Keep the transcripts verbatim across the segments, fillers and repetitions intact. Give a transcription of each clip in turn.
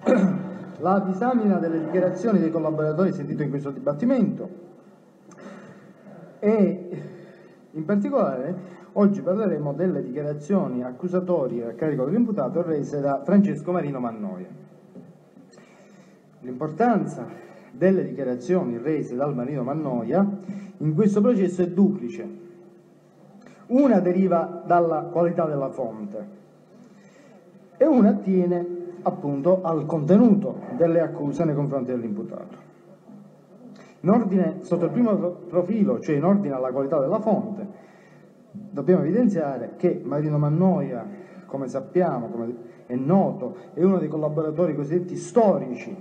la disamina delle dichiarazioni dei collaboratori sentito in questo dibattimento e in particolare oggi parleremo delle dichiarazioni accusatorie a carico dell'imputato rese da Francesco Marino Mannoia. L'importanza delle dichiarazioni rese dal Marino Mannoia in questo processo è duplice. Una deriva dalla qualità della fonte e una attiene appunto al contenuto delle accuse nei confronti dell'imputato. In ordine, sotto il primo profilo, cioè in ordine alla qualità della fonte, dobbiamo evidenziare che Marino Mannoia, come sappiamo, come è noto, è uno dei collaboratori cosiddetti storici,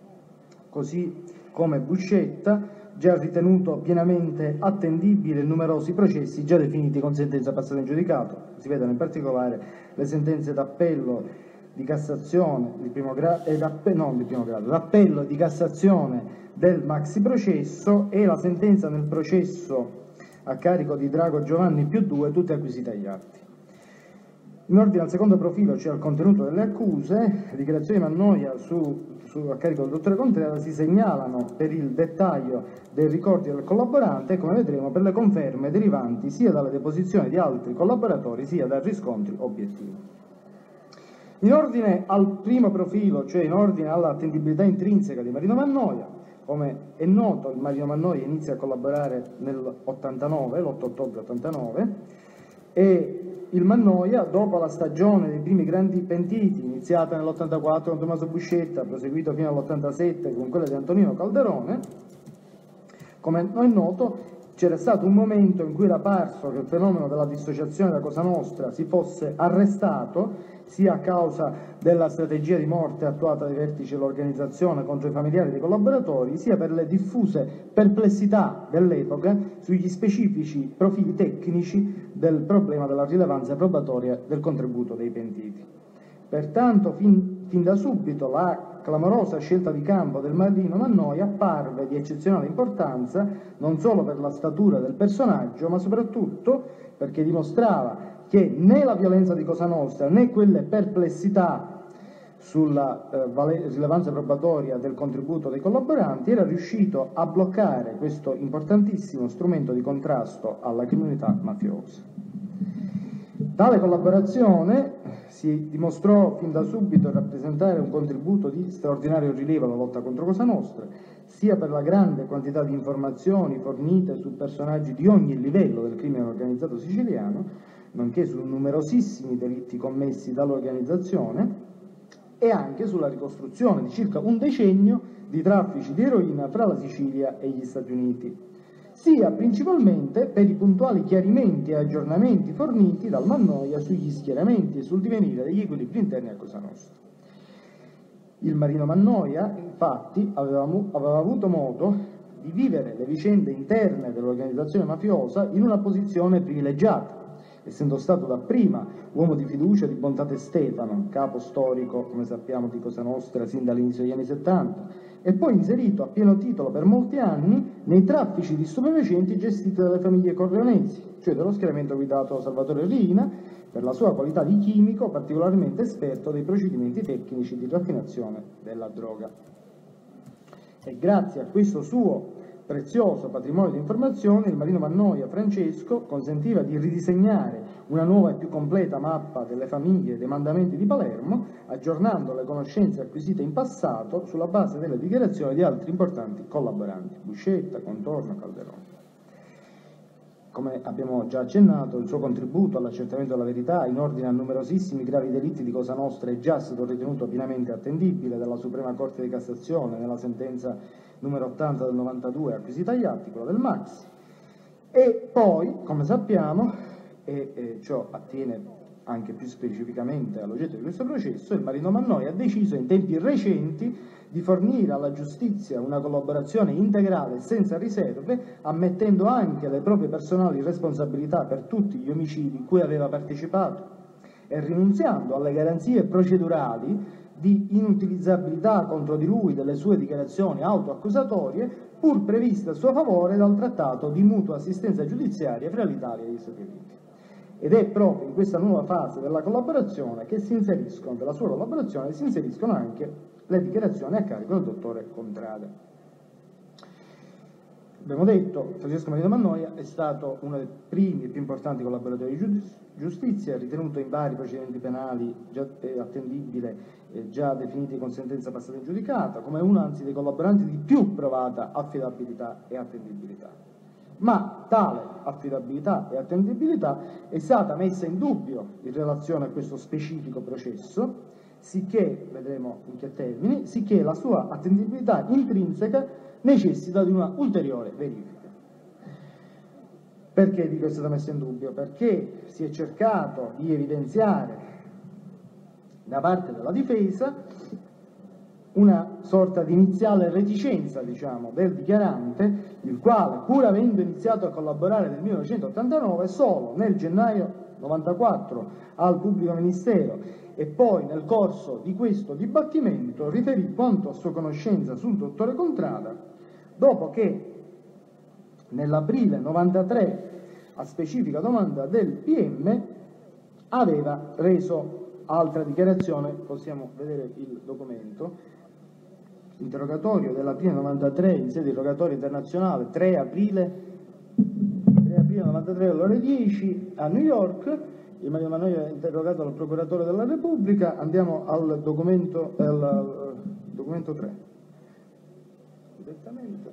così come Buscetta, già ritenuto pienamente attendibile in numerosi processi già definiti con sentenza passata in giudicato. Si vedono in particolare le sentenze d'appello di Cassazione di primo grado e non di primo grado, d'appello e di Cassazione del maxi processo e la sentenza nel processo a carico di Drago Giovanni più due, tutte acquisite agli atti. In ordine al secondo profilo, cioè al contenuto delle accuse, le dichiarazioni di Mannoia su, su, a carico del dottore Contreras si segnalano per il dettaglio dei ricordi del collaborante e, come vedremo, per le conferme derivanti sia dalle deposizioni di altri collaboratori sia dai riscontri obiettivi. In ordine al primo profilo, cioè in ordine all'attendibilità intrinseca di Marino Mannoia, come è noto, il Marino Mannoia inizia a collaborare nell'ottantanove, l'otto ottobre ottantanove, e il Mannoia, dopo la stagione dei primi grandi pentiti, iniziata nell'ottantaquattro con Tommaso Buscetta, proseguito fino all'ottantasette con quella di Antonino Calderone, come è noto, c'era stato un momento in cui era parso che il fenomeno della dissociazione da Cosa Nostra si fosse arrestato, sia a causa della strategia di morte attuata dai vertici dell'organizzazione contro i familiari dei collaboratori, sia per le diffuse perplessità dell'epoca sugli specifici profili tecnici del problema della rilevanza probatoria del contributo dei pentiti. Pertanto, fin, fin da subito, la clamorosa scelta di campo del Marino Mannoia apparve di eccezionale importanza non solo per la statura del personaggio, ma soprattutto perché dimostrava che né la violenza di Cosa Nostra né quelle perplessità sulla eh, rilevanza probatoria del contributo dei collaboranti era riuscito a bloccare questo importantissimo strumento di contrasto alla criminalità mafiosa. Tale collaborazione si dimostrò fin da subito rappresentare un contributo di straordinario rilievo alla lotta contro Cosa Nostra, sia per la grande quantità di informazioni fornite su personaggi di ogni livello del crimine organizzato siciliano, nonché su numerosissimi delitti commessi dall'organizzazione, e anche sulla ricostruzione di circa un decennio di traffici di eroina fra la Sicilia e gli Stati Uniti, sia principalmente per i puntuali chiarimenti e aggiornamenti forniti dal Mannoia sugli schieramenti e sul divenire degli equilibri interni a Cosa Nostra. Il Marino Mannoia, infatti, aveva, aveva avuto modo di vivere le vicende interne dell'organizzazione mafiosa in una posizione privilegiata, essendo stato dapprima uomo di fiducia di Bontate Stefano, capo storico, come sappiamo, di Cosa Nostra sin dall'inizio degli anni settanta, e poi inserito a pieno titolo per molti anni nei traffici di stupefacenti gestiti dalle famiglie corleonesi, cioè dello schieramento guidato da Salvatore Riina, per la sua qualità di chimico particolarmente esperto dei procedimenti tecnici di raffinazione della droga. E grazie a questo suo prezioso patrimonio di informazioni, il Marino Mannoia Francesco consentiva di ridisegnare una nuova e più completa mappa delle famiglie e dei mandamenti di Palermo, aggiornando le conoscenze acquisite in passato sulla base delle dichiarazioni di altri importanti collaboranti, Buscetta, Contorno, Calderone. Come abbiamo già accennato, il suo contributo all'accertamento della verità in ordine a numerosissimi gravi delitti di Cosa Nostra è già stato ritenuto pienamente attendibile dalla Suprema Corte di Cassazione nella sentenza numero ottanta del novantadue acquisita agli atti, quella del Maxi, e poi, come sappiamo, e, e ciò attiene anche più specificamente all'oggetto di questo processo, il Marino Mannoia ha deciso in tempi recenti di fornire alla giustizia una collaborazione integrale e senza riserve, ammettendo anche le proprie personali responsabilità per tutti gli omicidi cui aveva partecipato e rinunziando alle garanzie procedurali di inutilizzabilità contro di lui delle sue dichiarazioni autoaccusatorie, pur previste a suo favore dal trattato di mutua assistenza giudiziaria fra l'Italia e gli Stati Uniti. ed è proprio in questa nuova fase della collaborazione che si inseriscono, della sua collaborazione, si inseriscono anche le dichiarazioni a carico del dottore Contrada. Abbiamo detto, Francesco Marino Mannoia è stato uno dei primi e più importanti collaboratori di giustizia, ritenuto in vari procedimenti penali già attendibile, eh, già definiti con sentenza passata in giudicata, come uno anzi dei collaboranti di più provata affidabilità e attendibilità. Ma tale affidabilità e attendibilità è stata messa in dubbio in relazione a questo specifico processo, sicché, vedremo in che termini, sicché la sua attendibilità intrinseca necessita di una ulteriore verifica. Perché dico che è stata messa in dubbio? Perché si è cercato di evidenziare da parte della difesa una sorta di iniziale reticenza, diciamo, del dichiarante, il quale, pur avendo iniziato a collaborare nel millenovecentottantanove, solo nel gennaio novantaquattro al pubblico ministero e poi nel corso di questo dibattimento riferì quanto a sua conoscenza sul dottore Contrada, dopo che nell'aprile novantatré, a specifica domanda del P M, aveva reso altra dichiarazione. Possiamo vedere il documento. Interrogatorio dell'aprile novantatré in sede di interrogatorio internazionale, tre aprile novantatré alle ore dieci a New York. Il Mario Mannoia è interrogato dal procuratore della Repubblica. Andiamo al documento, al documento tre. Direttamente.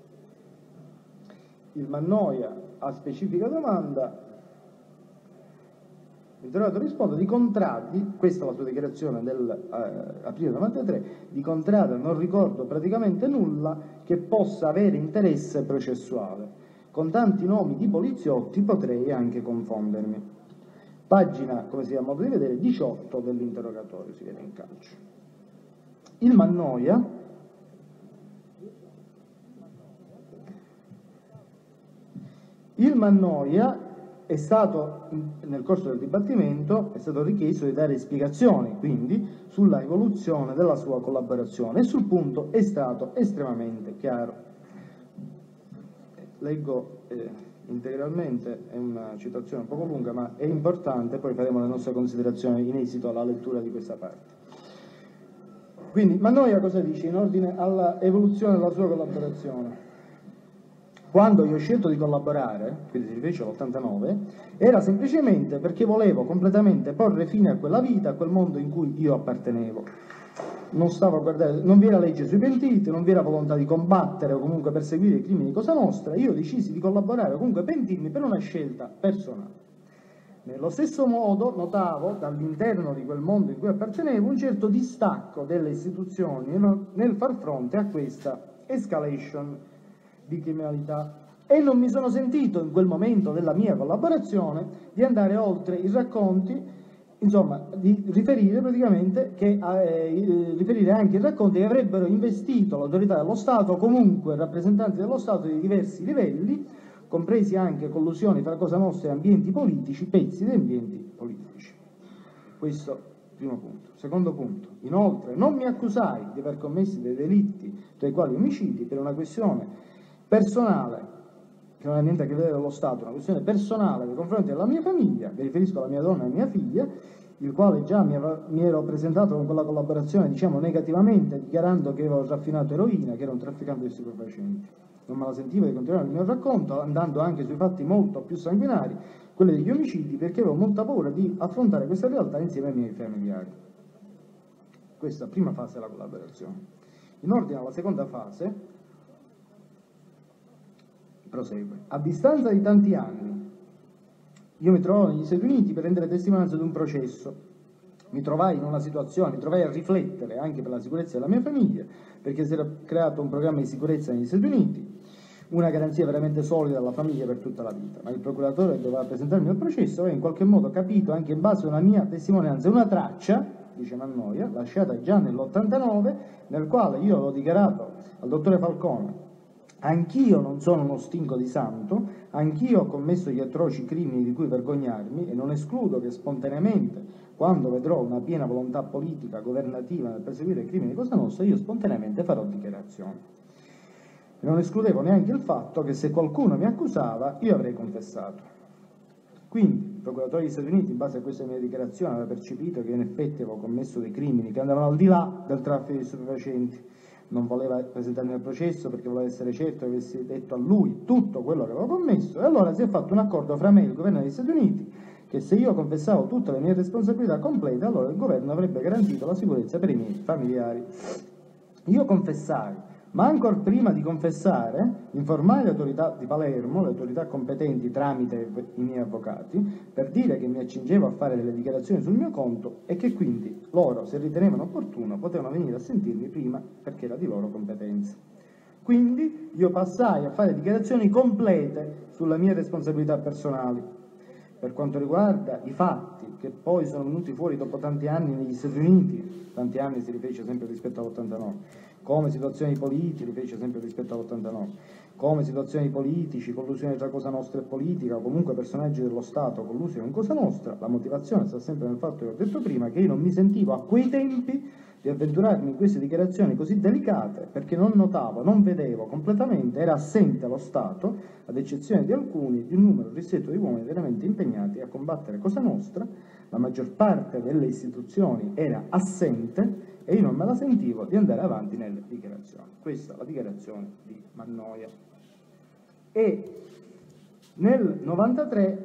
Il Mannoia a specifica domanda, l'interrogato risponde: di Contradi, questa è la sua dichiarazione dell'aprile novantatré, di Contrada non ricordo praticamente nulla che possa avere interesse processuale. Con tanti nomi di poliziotti potrei anche confondermi. Pagina, come si ha modo di vedere, diciotto dell'interrogatorio, si vede in calcio. Il Mannoia il Mannoia è stato, nel corso del dibattimento, è stato richiesto di dare spiegazioni, quindi, sulla evoluzione della sua collaborazione, e sul punto è stato estremamente chiaro. Leggo eh, integralmente, è una citazione un poco lunga, ma è importante, poi faremo le nostre considerazioni in esito alla lettura di questa parte. Quindi, Mannoia cosa dice in ordine all'evoluzione della sua collaborazione? Quando io ho scelto di collaborare, quindi si riferisce all'ottantanove, era semplicemente perché volevo completamente porre fine a quella vita, a quel mondo in cui io appartenevo. Non stavo a guardare, non vi era legge sui pentiti, non vi era volontà di combattere o comunque perseguire i crimini di Cosa Nostra. Io decisi di collaborare o comunque pentirmi per una scelta personale. Nello stesso modo notavo dall'interno di quel mondo in cui appartenevo un certo distacco delle istituzioni nel far fronte a questa escalation di criminalità, e non mi sono sentito in quel momento della mia collaborazione di andare oltre i racconti, insomma di riferire praticamente che eh, riferire anche i racconti che avrebbero investito l'autorità dello Stato o comunque rappresentanti dello Stato di diversi livelli, compresi anche collusioni tra Cosa Nostra e ambienti politici, pezzi di ambienti politici. Questo primo punto. Secondo punto, inoltre non mi accusai di aver commesso dei delitti, tra i quali omicidi, per una questione personale, che non ha niente a che vedere con lo Stato, una questione personale nei confronti della mia famiglia, mi riferisco alla mia donna e a mia figlia, il quale già mi, ava, mi ero presentato con quella collaborazione, diciamo, negativamente, dichiarando che avevo raffinato eroina, che ero un trafficante di stupefacenti. Non me la sentivo di continuare il mio racconto, andando anche sui fatti molto più sanguinari, quelli degli omicidi, perché avevo molta paura di affrontare questa realtà insieme ai miei familiari. Questa prima fase della collaborazione. In ordine alla seconda fase, prosegue. A distanza di tanti anni, io mi trovavo negli Stati Uniti per rendere testimonianza di un processo. Mi trovai in una situazione, mi trovai a riflettere anche per la sicurezza della mia famiglia, perché si era creato un programma di sicurezza negli Stati Uniti, una garanzia veramente solida alla famiglia per tutta la vita. Ma il procuratore che doveva presentarmi al processo aveva in qualche modo capito, anche in base a una mia testimonianza, una traccia, dice Mannoia, lasciata già nell'ottantanove, nel quale io avevo dichiarato al dottore Falcone: anch'io non sono uno stinco di santo, anch'io ho commesso gli atroci crimini di cui vergognarmi e non escludo che spontaneamente, quando vedrò una piena volontà politica governativa nel perseguire i crimini di Cosa Nostra, io spontaneamente farò dichiarazioni. E non escludevo neanche il fatto che se qualcuno mi accusava io avrei confessato. Quindi il procuratore degli Stati Uniti, in base a questa mia dichiarazione, aveva percepito che in effetti avevo commesso dei crimini che andavano al di là del traffico di stupefacenti. Non voleva presentarmi al processo perché voleva essere certo che avessi detto a lui tutto quello che avevo commesso, e allora si è fatto un accordo fra me e il governo degli Stati Uniti che se io confessavo tutte le mie responsabilità complete, allora il governo avrebbe garantito la sicurezza per i miei familiari. Io confessai, ma ancora prima di confessare informai le autorità di Palermo, le autorità competenti tramite i miei avvocati, per dire che mi accingevo a fare delle dichiarazioni sul mio conto e che quindi loro, se ritenevano opportuno, potevano venire a sentirmi prima perché era di loro competenza. Quindi io passai a fare dichiarazioni complete sulle mie responsabilità personali. Per quanto riguarda i fatti che poi sono venuti fuori dopo tanti anni negli Stati Uniti, tanti anni si rifece sempre rispetto all'ottantanove, come situazioni politiche, rifece sempre rispetto all'ottantanove, come situazioni politici, collusione tra Cosa Nostra e politica, o comunque personaggi dello Stato collusi con Cosa Nostra, la motivazione sta sempre nel fatto che ho detto prima, che io non mi sentivo a quei tempi di avventurarmi in queste dichiarazioni così delicate perché non notavo, non vedevo completamente, era assente lo Stato, ad eccezione di alcuni, di un numero ristretto di uomini veramente impegnati a combattere Cosa Nostra. La maggior parte delle istituzioni era assente e io non me la sentivo di andare avanti nelle dichiarazioni. Questa è la dichiarazione di Mannoia. E nel novantatré,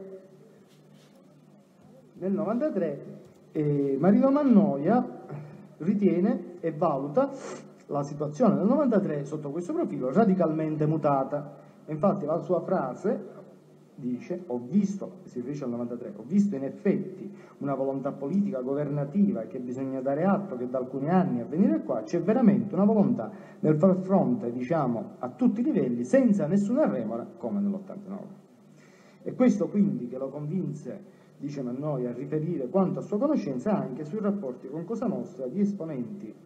nel novantatré eh, Marino Mannoia ritiene e valuta la situazione del novantatré sotto questo profilo radicalmente mutata. Infatti la sua frase dice: ho visto, si riferisce al novantatré, ho visto in effetti una volontà politica governativa che bisogna dare atto che da alcuni anni a venire qua c'è veramente una volontà nel far fronte, diciamo, a tutti i livelli senza nessuna remora come nell'ottantanove. E questo quindi che lo convinse, dice Mannoia, a riferire quanto a sua conoscenza anche sui rapporti con Cosa Nostra di esponenti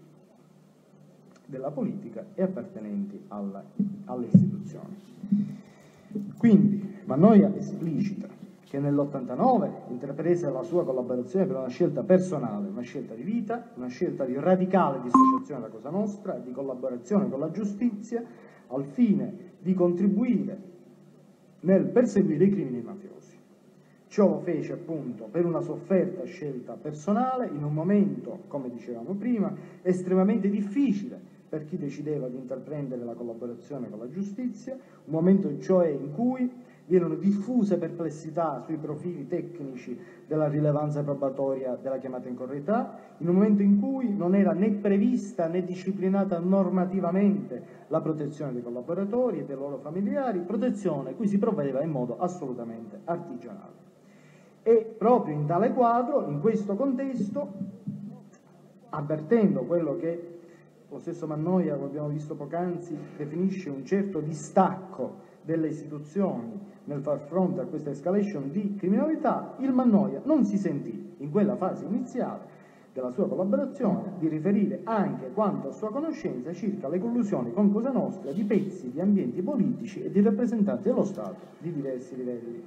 della politica e appartenenti alla, alle istituzioni. Quindi Mannoia esplicita che nell'ottantanove intraprese la sua collaborazione per una scelta personale, una scelta di vita, una scelta di radicale dissociazione da Cosa Nostra e di collaborazione con la giustizia al fine di contribuire nel perseguire i crimini mafiosi. Ciò lo fece appunto per una sofferta scelta personale in un momento, come dicevamo prima, estremamente difficile per chi decideva di intraprendere la collaborazione con la giustizia, un momento cioè in cui vi erano diffuse perplessità sui profili tecnici della rilevanza probatoria della chiamata in correità, in un momento in cui non era né prevista né disciplinata normativamente la protezione dei collaboratori e dei loro familiari, protezione cui si provvedeva in modo assolutamente artigianale. E proprio in tale quadro, in questo contesto, avvertendo quello che lo stesso Mannoia, come abbiamo visto poc'anzi, definisce un certo distacco delle istituzioni nel far fronte a questa escalation di criminalità, il Mannoia non si sentì, in quella fase iniziale della sua collaborazione, di riferire anche quanto a sua conoscenza circa le collusioni con Cosa Nostra di pezzi di ambienti politici e di rappresentanti dello Stato di diversi livelli.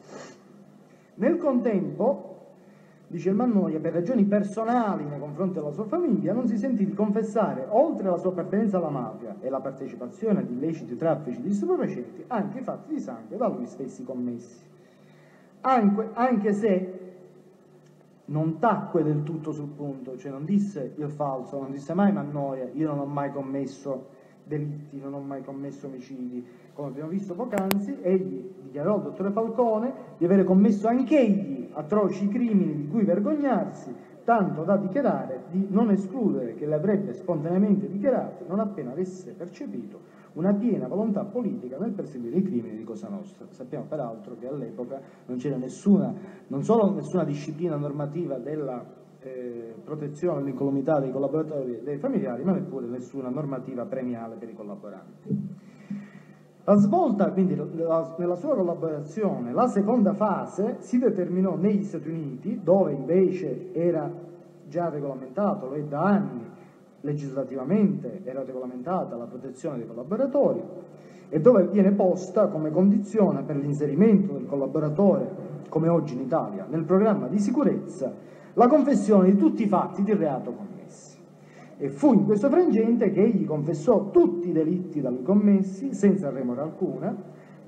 Nel contempo, dice il Mannoia, per ragioni personali nei confronti della sua famiglia, non si sentì di confessare, oltre alla sua appartenenza alla mafia e la partecipazione ad illeciti traffici di stupefacenti, anche i fatti di sangue da lui stessi commessi. Anche, anche se non tacque del tutto sul punto, cioè non disse il falso, non disse mai Mannoia, io non ho mai commesso delitti, non ho mai commesso omicidi. Come abbiamo visto poc'anzi, egli dichiarò al dottore Falcone di avere commesso anch'egli atroci crimini di cui vergognarsi, tanto da dichiarare di non escludere che le avrebbe spontaneamente dichiarate non appena avesse percepito una piena volontà politica nel perseguire i crimini di Cosa Nostra. Sappiamo peraltro che all'epoca non c'era nessuna, non solo nessuna disciplina normativa della eh, protezione dell'incolumità dei collaboratori e dei familiari, ma neppure nessuna normativa premiale per i collaboranti. La svolta, quindi, nella sua collaborazione, la seconda fase si determinò negli Stati Uniti, dove invece era già regolamentato, lo è da anni, legislativamente era regolamentata la protezione dei collaboratori, e dove viene posta come condizione per l'inserimento del collaboratore, come oggi in Italia, nel programma di sicurezza, la confessione di tutti i fatti di reato commessi. E fu in questo frangente che egli confessò tutti i delitti da lui commessi, senza remora alcuna,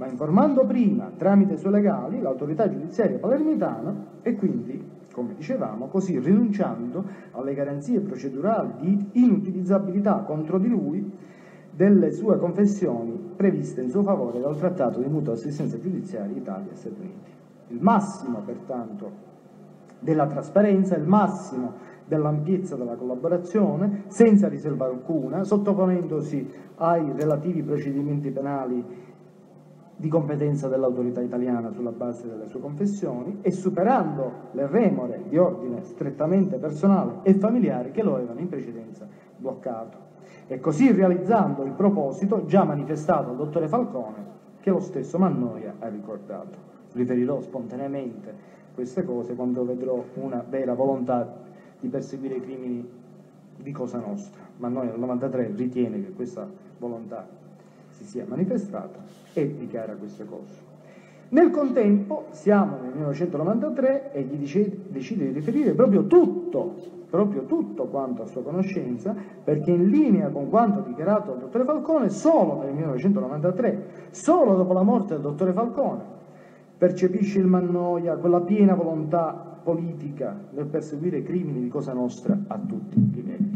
ma informando prima, tramite i suoi legali, l'autorità giudiziaria palermitana e quindi, come dicevamo, così rinunciando alle garanzie procedurali di inutilizzabilità contro di lui delle sue confessioni previste in suo favore dal Trattato di mutua assistenza giudiziaria Italia e Stati Uniti. Il massimo, pertanto, della trasparenza, il massimo dell'ampiezza della collaborazione, senza riserva alcuna, sottoponendosi ai relativi procedimenti penali di competenza dell'autorità italiana sulla base delle sue confessioni e superando le remore di ordine strettamente personale e familiare che lo avevano in precedenza bloccato. E così realizzando il proposito già manifestato al dottore Falcone, che lo stesso Mannoia ha ricordato. Riferirò spontaneamente queste cose quando vedrò una vera volontà di perseguire i crimini di Cosa Nostra. Mannoia nel novantatré ritiene che questa volontà si sia manifestata e dichiara queste cose. Nel contempo siamo nel millenovecentonovantatré e gli dice, decide di riferire proprio tutto, proprio tutto quanto a sua conoscenza, perché in linea con quanto dichiarato dal dottore Falcone, solo nel millenovecentonovantatré, solo dopo la morte del dottore Falcone, percepisce il Mannoia quella piena volontà politica nel perseguire i crimini di Cosa Nostra a tutti i livelli.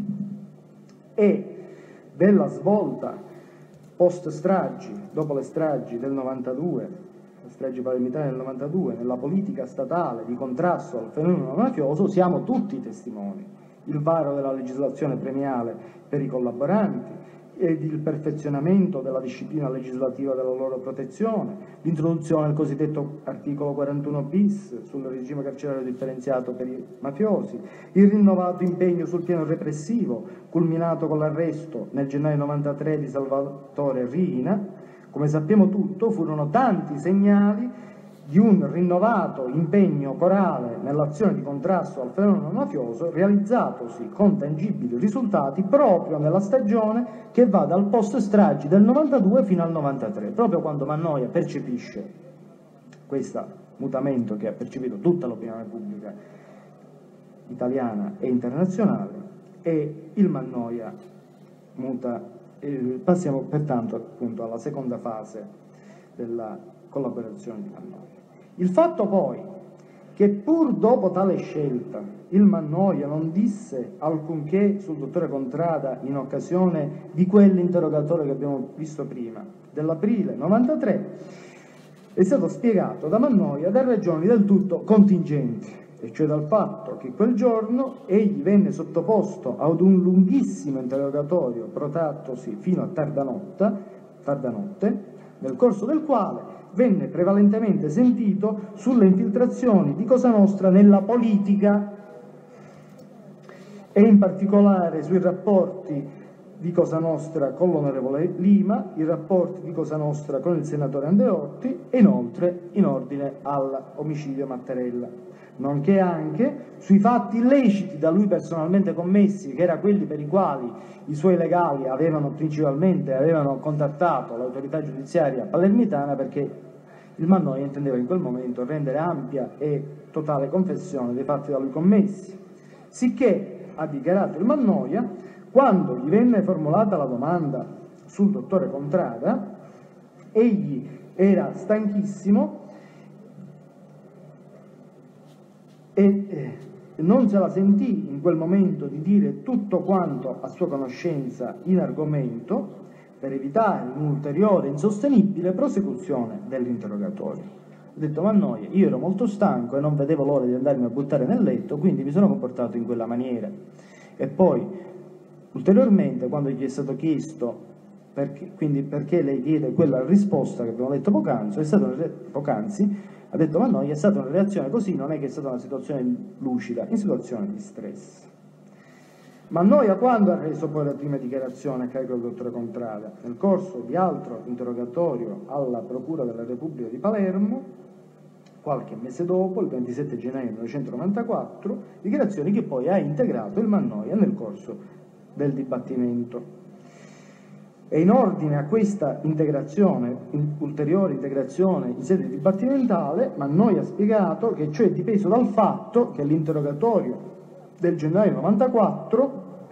E della svolta post stragi, dopo le stragi del novantadue, le stragi palermitane del novantadue, nella politica statale di contrasto al fenomeno mafioso, siamo tutti testimoni. Il varo della legislazione premiale per i collaboranti ed il perfezionamento della disciplina legislativa della loro protezione, l'introduzione del cosiddetto articolo quarantuno bis sul regime carcerario differenziato per i mafiosi, il rinnovato impegno sul piano repressivo, culminato con l'arresto nel gennaio novantatré di Salvatore Riina. Come sappiamo tutto, furono tanti segnali di un rinnovato impegno corale nell'azione di contrasto al fenomeno mafioso, realizzatosi con tangibili risultati proprio nella stagione che va dal post stragi del novantadue fino al novantatré, proprio quando Mannoia percepisce questo mutamento che ha percepito tutta l'opinione pubblica italiana e internazionale, e il Mannoia muta. Eh, passiamo pertanto appunto alla seconda fase della collaborazione di Mannoia. Il fatto poi che pur dopo tale scelta il Mannoia non disse alcunché sul dottore Contrada in occasione di quell'interrogatorio che abbiamo visto prima, dell'aprile novantatré, è stato spiegato da Mannoia da ragioni del tutto contingenti, e cioè dal fatto che quel giorno egli venne sottoposto ad un lunghissimo interrogatorio protrattosi fino a tarda notte, tarda notte, nel corso del quale venne prevalentemente sentito sulle infiltrazioni di Cosa Nostra nella politica e in particolare sui rapporti di Cosa Nostra con l'onorevole Lima, i rapporti di Cosa Nostra con il senatore Andreotti e inoltre in ordine all'omicidio Mattarella, nonché anche sui fatti illeciti da lui personalmente commessi, che erano quelli per i quali i suoi legali avevano principalmente avevano contattato l'autorità giudiziaria palermitana, perché il Mannoia intendeva in quel momento rendere ampia e totale confessione dei fatti da lui commessi. Sicché, ha dichiarato il Mannoia, quando gli venne formulata la domanda sul dottore Contrada, egli era stanchissimo e eh, non se la sentì in quel momento di dire tutto quanto a sua conoscenza in argomento, per evitare un'ulteriore insostenibile prosecuzione dell'interrogatorio. Ha detto Mannoia: io ero molto stanco e non vedevo l'ora di andarmi a buttare nel letto, quindi mi sono comportato in quella maniera. E poi, ulteriormente, quando gli è stato chiesto perché, quindi perché lei chiede quella risposta che abbiamo detto poc'anzi, è stata una, poc'anzi, ha detto Mannoia, è stata una reazione così, non è che è stata una situazione lucida, in situazione di stress. Mannoia quando ha reso poi la prima dichiarazione a carico del dottore Contrada? Nel corso di altro interrogatorio alla Procura della Repubblica di Palermo, qualche mese dopo, il ventisette gennaio millenovecentonovantaquattro, dichiarazioni che poi ha integrato il Mannoia nel corso del dibattimento. E in ordine a questa integrazione, in ulteriore integrazione in sede dibattimentale, Mannoia ha spiegato che ciò è dipeso dal fatto che l'interrogatorio del gennaio novantaquattro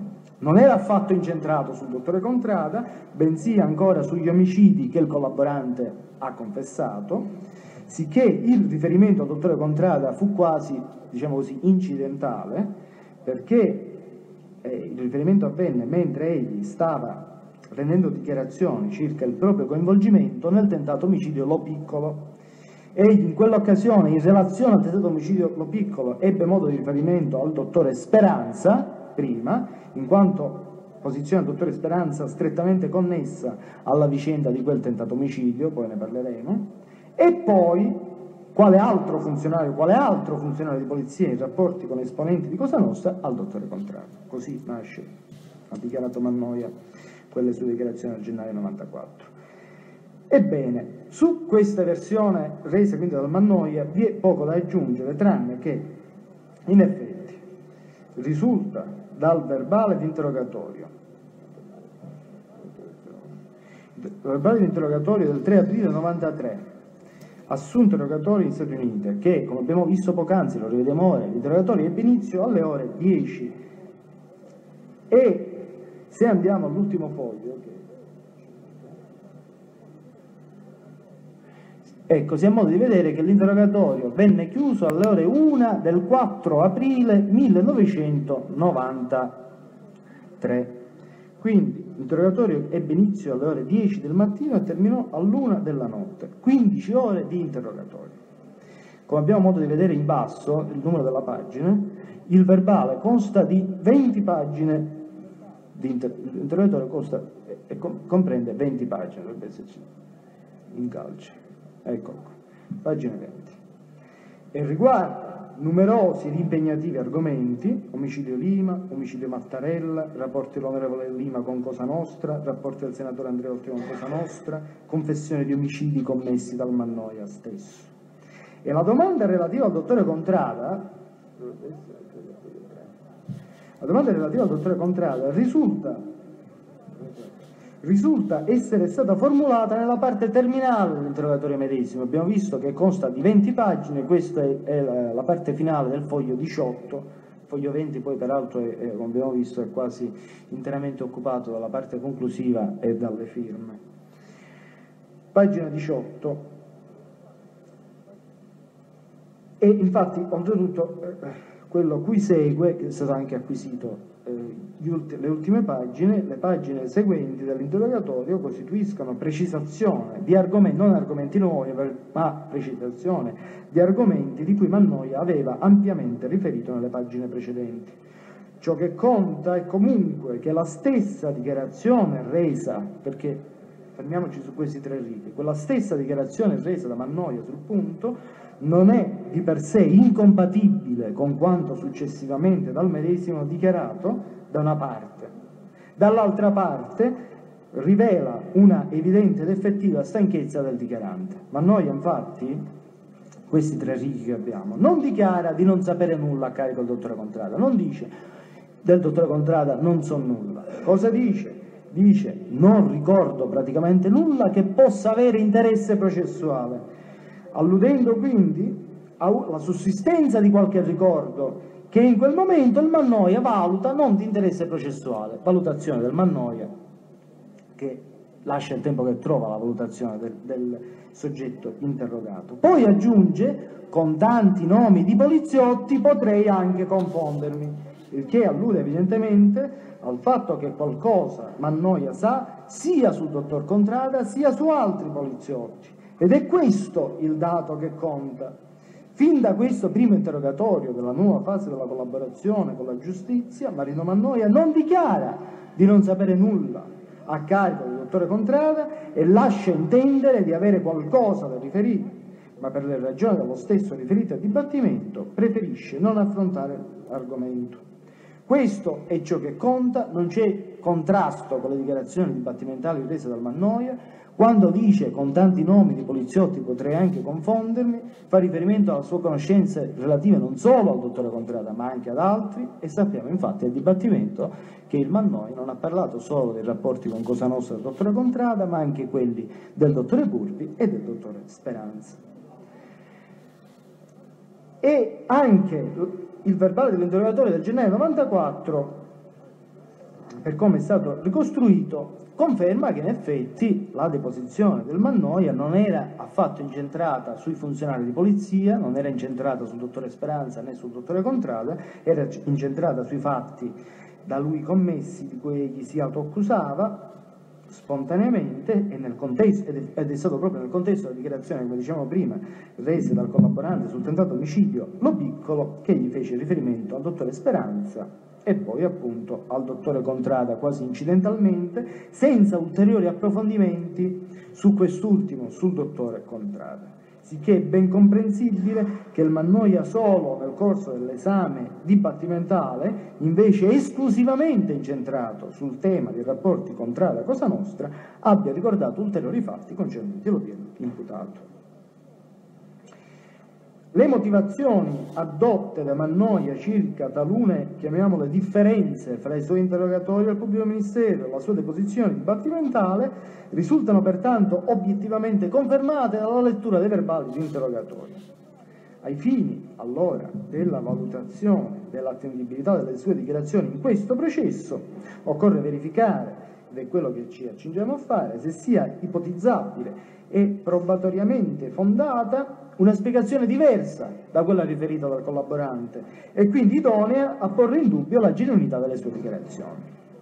non era affatto incentrato sul dottore Contrada, bensì ancora sugli omicidi che il collaborante ha confessato, sicché il riferimento al dottore Contrada fu quasi, diciamo così, incidentale, perché eh, il riferimento avvenne mentre egli stava rendendo dichiarazioni circa il proprio coinvolgimento nel tentato omicidio Lo Piccolo. Egli in quell'occasione, in relazione al tentato omicidio Lo Piccolo, ebbe modo di riferimento al dottore Speranza, prima, in quanto posizione del dottore Speranza strettamente connessa alla vicenda di quel tentato omicidio, poi ne parleremo, e poi quale altro funzionario, quale altro funzionario di polizia in rapporti con esponenti di Cosa Nostra al dottore Contrada. Così nasce, ha dichiarato Mannoia, quelle sue dichiarazioni del gennaio novantaquattro. Ebbene, su questa versione resa quindi dal Mannoia vi è poco da aggiungere, tranne che, in effetti, risulta dal verbale di interrogatorio, il verbale di interrogatorio del tre aprile novantatré, assunto interrogatorio negli Stati Uniti, che, come abbiamo visto poc'anzi, lo rivediamo ora, l'interrogatorio ebbe inizio alle ore dieci. E se andiamo all'ultimo foglio, ecco, si ha modo di vedere che l'interrogatorio venne chiuso alle ore una del quattro aprile millenovecentonovantatré. Quindi l'interrogatorio ebbe inizio alle ore dieci del mattino e terminò all'una della notte. quindici ore di interrogatorio. Come abbiamo modo di vedere in basso, il numero della pagina, il verbale consta di venti pagine. L'interrogatorio consta e comprende venti pagine, dovrebbe esserci in calce. Ecco qua, pagina venti. E riguarda numerosi ed impegnativi argomenti: omicidio Lima, omicidio Mattarella, rapporti dell'onorevole Lima con Cosa Nostra, rapporti del senatore Andreotti con Cosa Nostra, confessione di omicidi commessi dal Mannoia stesso. E la domanda relativa al dottore Contrada, la domanda relativa al dottore Contrada risulta, risulta essere stata formulata nella parte terminale dell'interrogatorio medesimo. Abbiamo visto che consta di venti pagine, questa è, è la parte finale del foglio diciotto, il foglio venti poi peraltro, è, è, come abbiamo visto, è quasi interamente occupato dalla parte conclusiva e dalle firme. Pagina diciotto. E infatti, oltretutto, eh, quello cui segue, che è stato anche acquisito, eh, gli ulti- le ultime pagine, le pagine seguenti dell'interrogatorio costituiscono precisazione di argomenti, non argomenti nuovi, ma precisazione di argomenti di cui Mannoia aveva ampiamente riferito nelle pagine precedenti. Ciò che conta è comunque che la stessa dichiarazione resa, perché fermiamoci su questi tre righe, quella stessa dichiarazione resa da Mannoia sul punto non è di per sé incompatibile con quanto successivamente dal medesimo dichiarato da una parte. Dall'altra parte rivela una evidente ed effettiva stanchezza del dichiarante. Mannoia, infatti, questi tre righe che abbiamo, non dichiara di non sapere nulla a carico del dottore Contrada, non dice del dottore Contrada non so nulla. Cosa dice? Dice non ricordo praticamente nulla che possa avere interesse processuale, alludendo quindi alla sussistenza di qualche ricordo che in quel momento il Mannoia valuta non di interesse processuale, valutazione del Mannoia che lascia il tempo che trova la valutazione del, del soggetto interrogato. Poi aggiunge: con tanti nomi di poliziotti potrei anche confondermi, il che allude evidentemente al fatto che qualcosa Mannoia sa sia sul dottor Contrada sia su altri poliziotti. Ed è questo il dato che conta. Fin da questo primo interrogatorio della nuova fase della collaborazione con la giustizia, Marino Mannoia non dichiara di non sapere nulla a carico del dottore Contrada e lascia intendere di avere qualcosa da riferire, ma per le ragioni dello stesso riferite al dibattimento preferisce non affrontare l'argomento. Questo è ciò che conta, non c'è contrasto con le dichiarazioni dibattimentali rese dal Mannoia. Quando dice con tanti nomi di poliziotti potrei anche confondermi, fa riferimento alla sua conoscenza relative non solo al dottore Contrada ma anche ad altri, e sappiamo infatti al dibattimento che il Mannoia non ha parlato solo dei rapporti con Cosa Nostra del dottore Contrada ma anche quelli del dottore Burbi e del dottore Speranza. E anche il verbale dell'interrogatorio del gennaio novantaquattro per come è stato ricostruito, conferma che in effetti la deposizione del Mannoia non era affatto incentrata sui funzionari di polizia, non era incentrata sul dottore Speranza né sul dottore Contrada, era incentrata sui fatti da lui commessi di cui egli si autoaccusava spontaneamente e nel contesto, ed è stato proprio nel contesto della dichiarazione, come dicevamo prima, rese dal collaborante sul tentato omicidio Lo Piccolo, che gli fece riferimento al dottore Speranza e poi appunto al dottore Contrada quasi incidentalmente, senza ulteriori approfondimenti su quest'ultimo, sul dottore Contrada. Sicché è ben comprensibile che il Mannoia solo nel corso dell'esame dibattimentale, invece esclusivamente incentrato sul tema dei rapporti Contrada-Cosa Nostra, abbia ricordato ulteriori fatti concernenti l'odierno imputato. Le motivazioni addotte da Mannoia circa talune, chiamiamole, differenze fra i suoi interrogatori al pubblico ministero e la sua deposizione dibattimentale risultano pertanto obiettivamente confermate dalla lettura dei verbali di interrogatorio. Ai fini, allora, della valutazione dell'attendibilità delle sue dichiarazioni in questo processo, occorre verificare, ed è quello che ci accingiamo a fare, se sia ipotizzabile e probatoriamente fondata una spiegazione diversa da quella riferita dal collaborante e quindi idonea a porre in dubbio la genuinità delle sue dichiarazioni.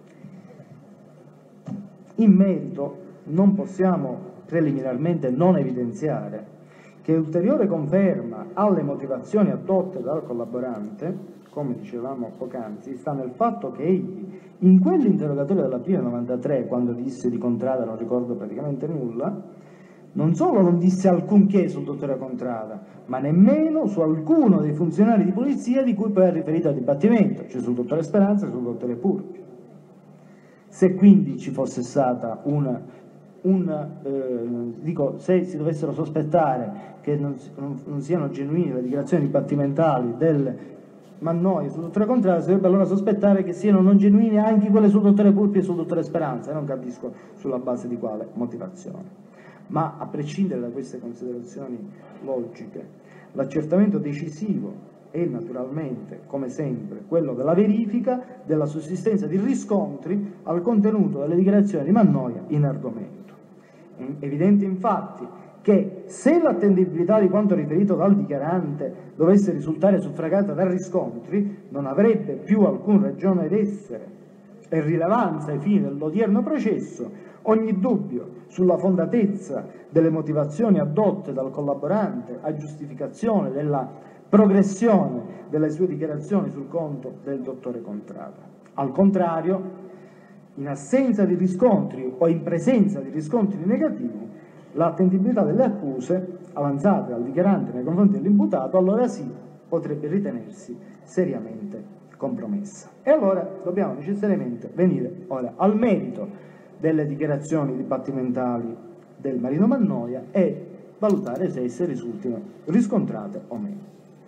In merito non possiamo preliminarmente non evidenziare che ulteriore conferma alle motivazioni addotte dal collaborante, come dicevamo poc'anzi, sta nel fatto che egli, in quell'interrogatorio dell'aprile novantatré, quando disse di Contrada non ricordo praticamente nulla, non solo non disse alcunché sul dottore Contrada, ma nemmeno su alcuno dei funzionari di polizia di cui poi ha riferito al dibattimento, cioè sul dottore Speranza e sul dottore Purpi. Se quindi ci fosse stata una, un, eh, dico, se si dovessero sospettare che non, non, non siano genuine le dichiarazioni dibattimentali del Mannoia sul dottore Contrada, si dovrebbe allora sospettare che siano non genuine anche quelle sul dottore Purpi e sul dottore Speranza, e non capisco sulla base di quale motivazione. Ma a prescindere da queste considerazioni logiche, l'accertamento decisivo è naturalmente, come sempre, quello della verifica della sussistenza di riscontri al contenuto delle dichiarazioni di Mannoia in argomento. È evidente infatti che se l'attendibilità di quanto riferito dal dichiarante dovesse risultare suffragata da riscontri, non avrebbe più alcun ragione d'essere e rilevanza ai fini dell'odierno processo ogni dubbio sulla fondatezza delle motivazioni addotte dal collaborante a giustificazione della progressione delle sue dichiarazioni sul conto del dottore Contrada. Al contrario, in assenza di riscontri o in presenza di riscontri negativi, l'attendibilità delle accuse avanzate dal dichiarante nei confronti dell'imputato allora sì potrebbe ritenersi seriamente compromessa. E allora dobbiamo necessariamente venire ora al merito delle dichiarazioni dibattimentali del Marino Mannoia e valutare se esse risultino riscontrate o meno.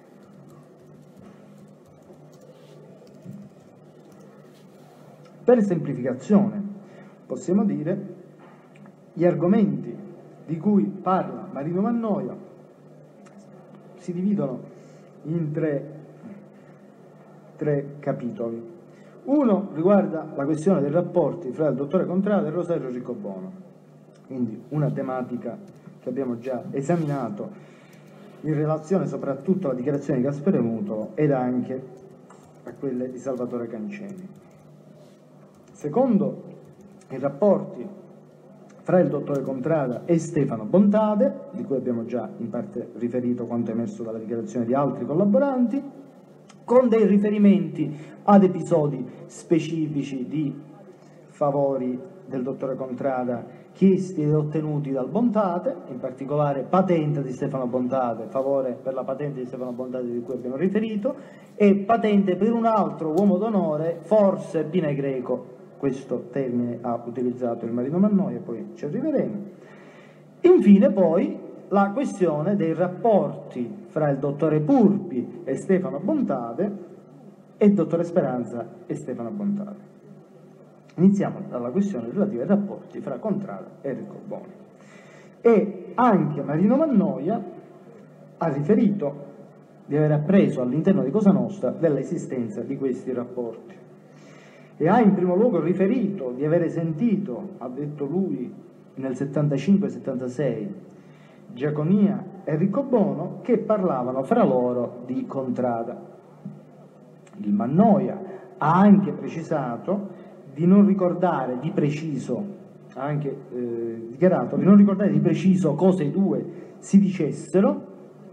Per semplificazione possiamo dire gli argomenti di cui parla Marino Mannoia si dividono in tre, tre capitoli. Uno riguarda la questione dei rapporti fra il dottore Contrada e Rosario Riccobono, quindi una tematica che abbiamo già esaminato in relazione soprattutto alla dichiarazione di Gaspare Mutolo ed anche a quelle di Salvatore Canceni. Secondo, i rapporti fra il dottore Contrada e Stefano Bontade, di cui abbiamo già in parte riferito quanto emerso dalla dichiarazione di altri collaboranti, con dei riferimenti ad episodi specifici di favori del dottore Contrada chiesti ed ottenuti dal Bontade, in particolare patente di Stefano Bontade, favore per la patente di Stefano Bontade di cui abbiamo riferito, e patente per un altro uomo d'onore, forse Pine Greco, questo termine ha utilizzato il Marino Mannoia, poi ci arriveremo. Infine poi la questione dei rapporti fra il dottore Purpi e Stefano Bontade e il dottore Speranza e Stefano Bontade. Iniziamo dalla questione relativa ai rapporti fra Contrada e Riccobono. E anche Marino Mannoia ha riferito di aver appreso all'interno di Cosa Nostra dell'esistenza di questi rapporti. e ha in primo luogo riferito di avere sentito, ha detto lui, nel settantacinque settantasei, Giaconia e Riccobono che parlavano fra loro di Contrada. Il Mannoia ha anche precisato di non ricordare di preciso, ha anche eh, dichiarato di non ricordare di preciso cosa i due si dicessero,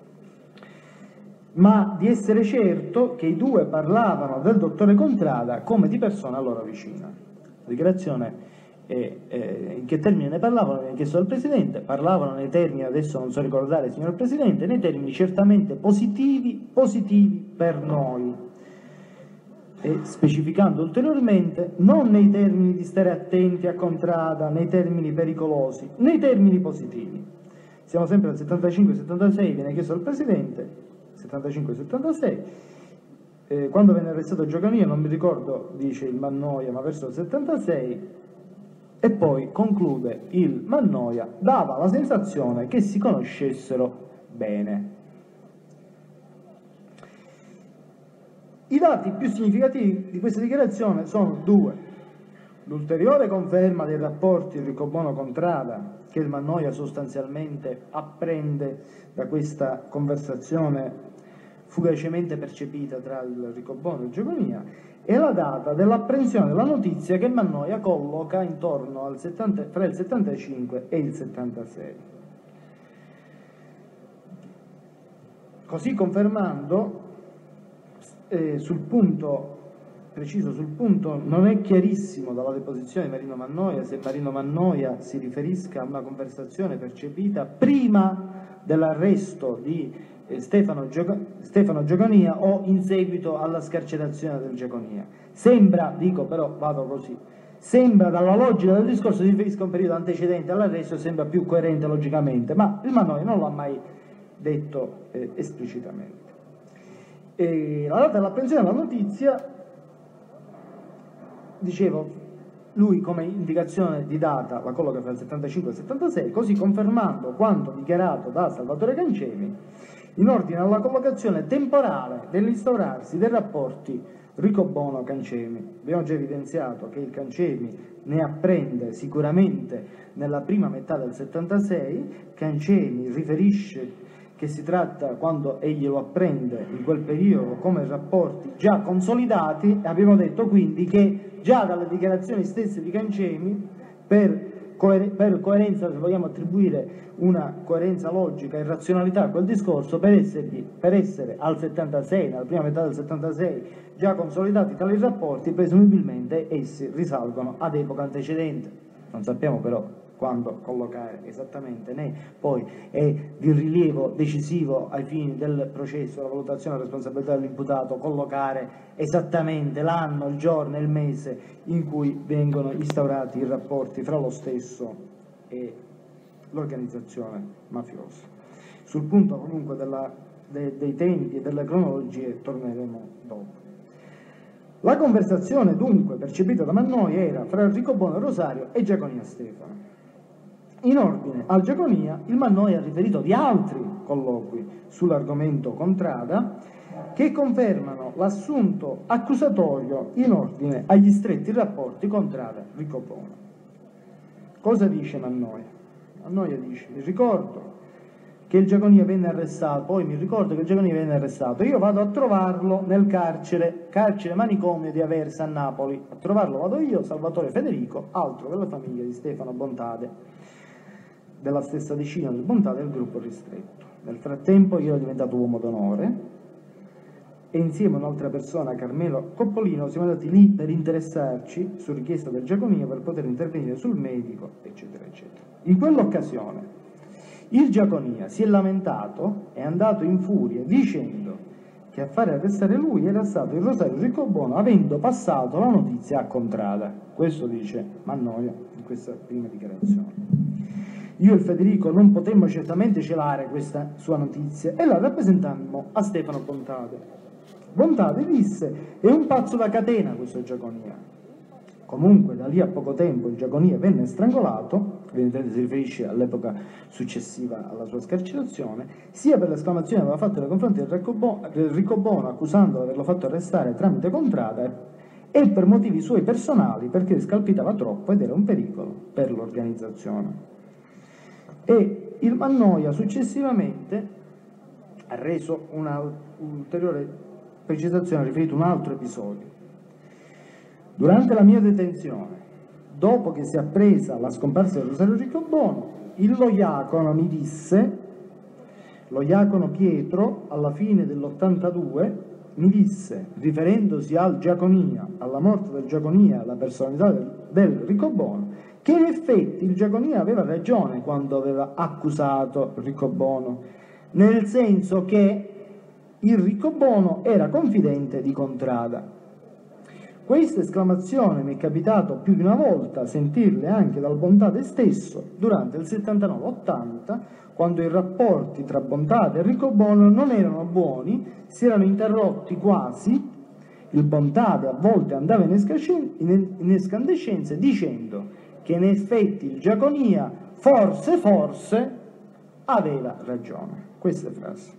ma di essere certo che i due parlavano del dottore Contrada come di persona loro vicina. La dichiarazione è, eh, in che termini ne parlavano, viene chiesto dal Presidente, parlavano nei termini, adesso non so ricordare signor Presidente, nei termini certamente positivi, positivi per noi, e specificando ulteriormente, non nei termini di stare attenti a Contrada, nei termini pericolosi, nei termini positivi. Siamo sempre al settantacinque settantasei, viene chiesto dal Presidente, settantacinque settantasei, eh, quando venne arrestato Giaconia, non mi ricordo, dice il Mannoia, ma verso il settantasei, e poi conclude il Mannoia, dava la sensazione che si conoscessero bene. I dati più significativi di questa dichiarazione sono due: l'ulteriore conferma dei rapporti Riccobono-Contrada, che il Mannoia sostanzialmente apprende da questa conversazione fugacemente percepita tra il Riccobono e Giaconia, e la data dell'apprensione della notizia che il Mannoia colloca intorno al settanta, fra il settantacinque e il settantasei. Così confermando, eh, sul punto preciso sul punto, non è chiarissimo dalla deposizione di Marino Mannoia se Marino Mannoia si riferisca a una conversazione percepita prima dell'arresto di eh, Stefano, Gioc Stefano Giaconia o in seguito alla scarcerazione del Giaconia. Sembra, dico però, vado così, sembra dalla logica del discorso si riferisca a un periodo antecedente all'arresto, sembra più coerente logicamente, ma il Mannoia non l'ha mai detto eh, esplicitamente. E la data dell'apprensione della notizia, dicevo, lui come indicazione di data la colloca fra il settantacinque e il settantasei, così confermando quanto dichiarato da Salvatore Cancemi in ordine alla collocazione temporale dell'instaurarsi dei rapporti Riccobono-Cancemi. Abbiamo già evidenziato che il Cancemi ne apprende sicuramente nella prima metà del settantasei, Cancemi riferisce che si tratta, quando egli lo apprende in quel periodo, come rapporti già consolidati, e abbiamo detto quindi che già dalle dichiarazioni stesse di Cancemi, per, coer per coerenza, se vogliamo attribuire una coerenza logica e razionalità a quel discorso, per, essergli, per essere al settantasei, nella prima metà del settantasei, già consolidati tali rapporti, presumibilmente essi risalgono ad epoca antecedente. Non sappiamo però quando collocare esattamente, né poi è di rilievo decisivo ai fini del processo, la valutazione della responsabilità dell'imputato, collocare esattamente l'anno, il giorno e il mese in cui vengono instaurati i rapporti fra lo stesso e l'organizzazione mafiosa. Sul punto comunque della, de, dei tempi e delle cronologie torneremo dopo. La conversazione dunque percepita da Mannoia era fra Riccobono Rosario e Giaconia Stefano. In ordine al Giaconia, il Mannoia ha riferito di altri colloqui sull'argomento Contrada che confermano l'assunto accusatorio in ordine agli stretti rapporti Contrada-Riccobono. Cosa dice Mannoia? Mannoia dice: mi ricordo che il Giaconia venne arrestato, poi mi ricordo che il Giaconia venne arrestato, io vado a trovarlo nel carcere, carcere manicomio di Aversa a Napoli, a trovarlo vado io, Salvatore Federico, altro della famiglia di Stefano Bontade, della stessa decina del Bontade del gruppo ristretto. Nel frattempo io ero diventato uomo d'onore e insieme a un'altra persona, Carmelo Coppolino, siamo andati lì per interessarci su richiesta del Giaconia per poter intervenire sul medico, eccetera, eccetera. In quell'occasione il Giaconia si è lamentato, è andato in furia dicendo che a fare arrestare lui era stato il Rosario Riccobono, avendo passato la notizia a Contrada. Questo dice Mannoia in questa prima dichiarazione. Io e Federico non potemmo certamente celare questa sua notizia e la rappresentammo a Stefano Bontade. Bontade disse: è un pazzo da catena questo Giaconia. Comunque da lì a poco tempo il Giaconia venne strangolato, evidentemente si riferisce all'epoca successiva alla sua scarcerazione, sia per l'esclamazione che aveva fatto nei confronti del Riccobono, accusandolo di averlo fatto arrestare tramite Contrada, e per motivi suoi personali, perché scalpitava troppo ed era un pericolo per l'organizzazione. E il Mannoia successivamente ha reso una ulteriore precisazione, ha riferito un altro episodio. Durante la mia detenzione, dopo che si è appresa la scomparsa di Rosario Riccobono, il loiacono mi disse, lo diacono Pietro, alla fine dell'ottantadue, mi disse, riferendosi al Giaconia, alla morte del Giaconia, alla personalità del, del Riccobono, che in effetti il Giaconia aveva ragione quando aveva accusato Riccobono, nel senso che il Riccobono era confidente di Contrada. Questa esclamazione mi è capitato più di una volta sentirle anche dal Bontate stesso durante il settantanove ottanta, quando i rapporti tra Bontate e Riccobono non erano buoni, si erano interrotti quasi. Il Bontate a volte andava in escandescenze dicendo che in effetti il Giaconia forse, forse aveva ragione. Queste frasi.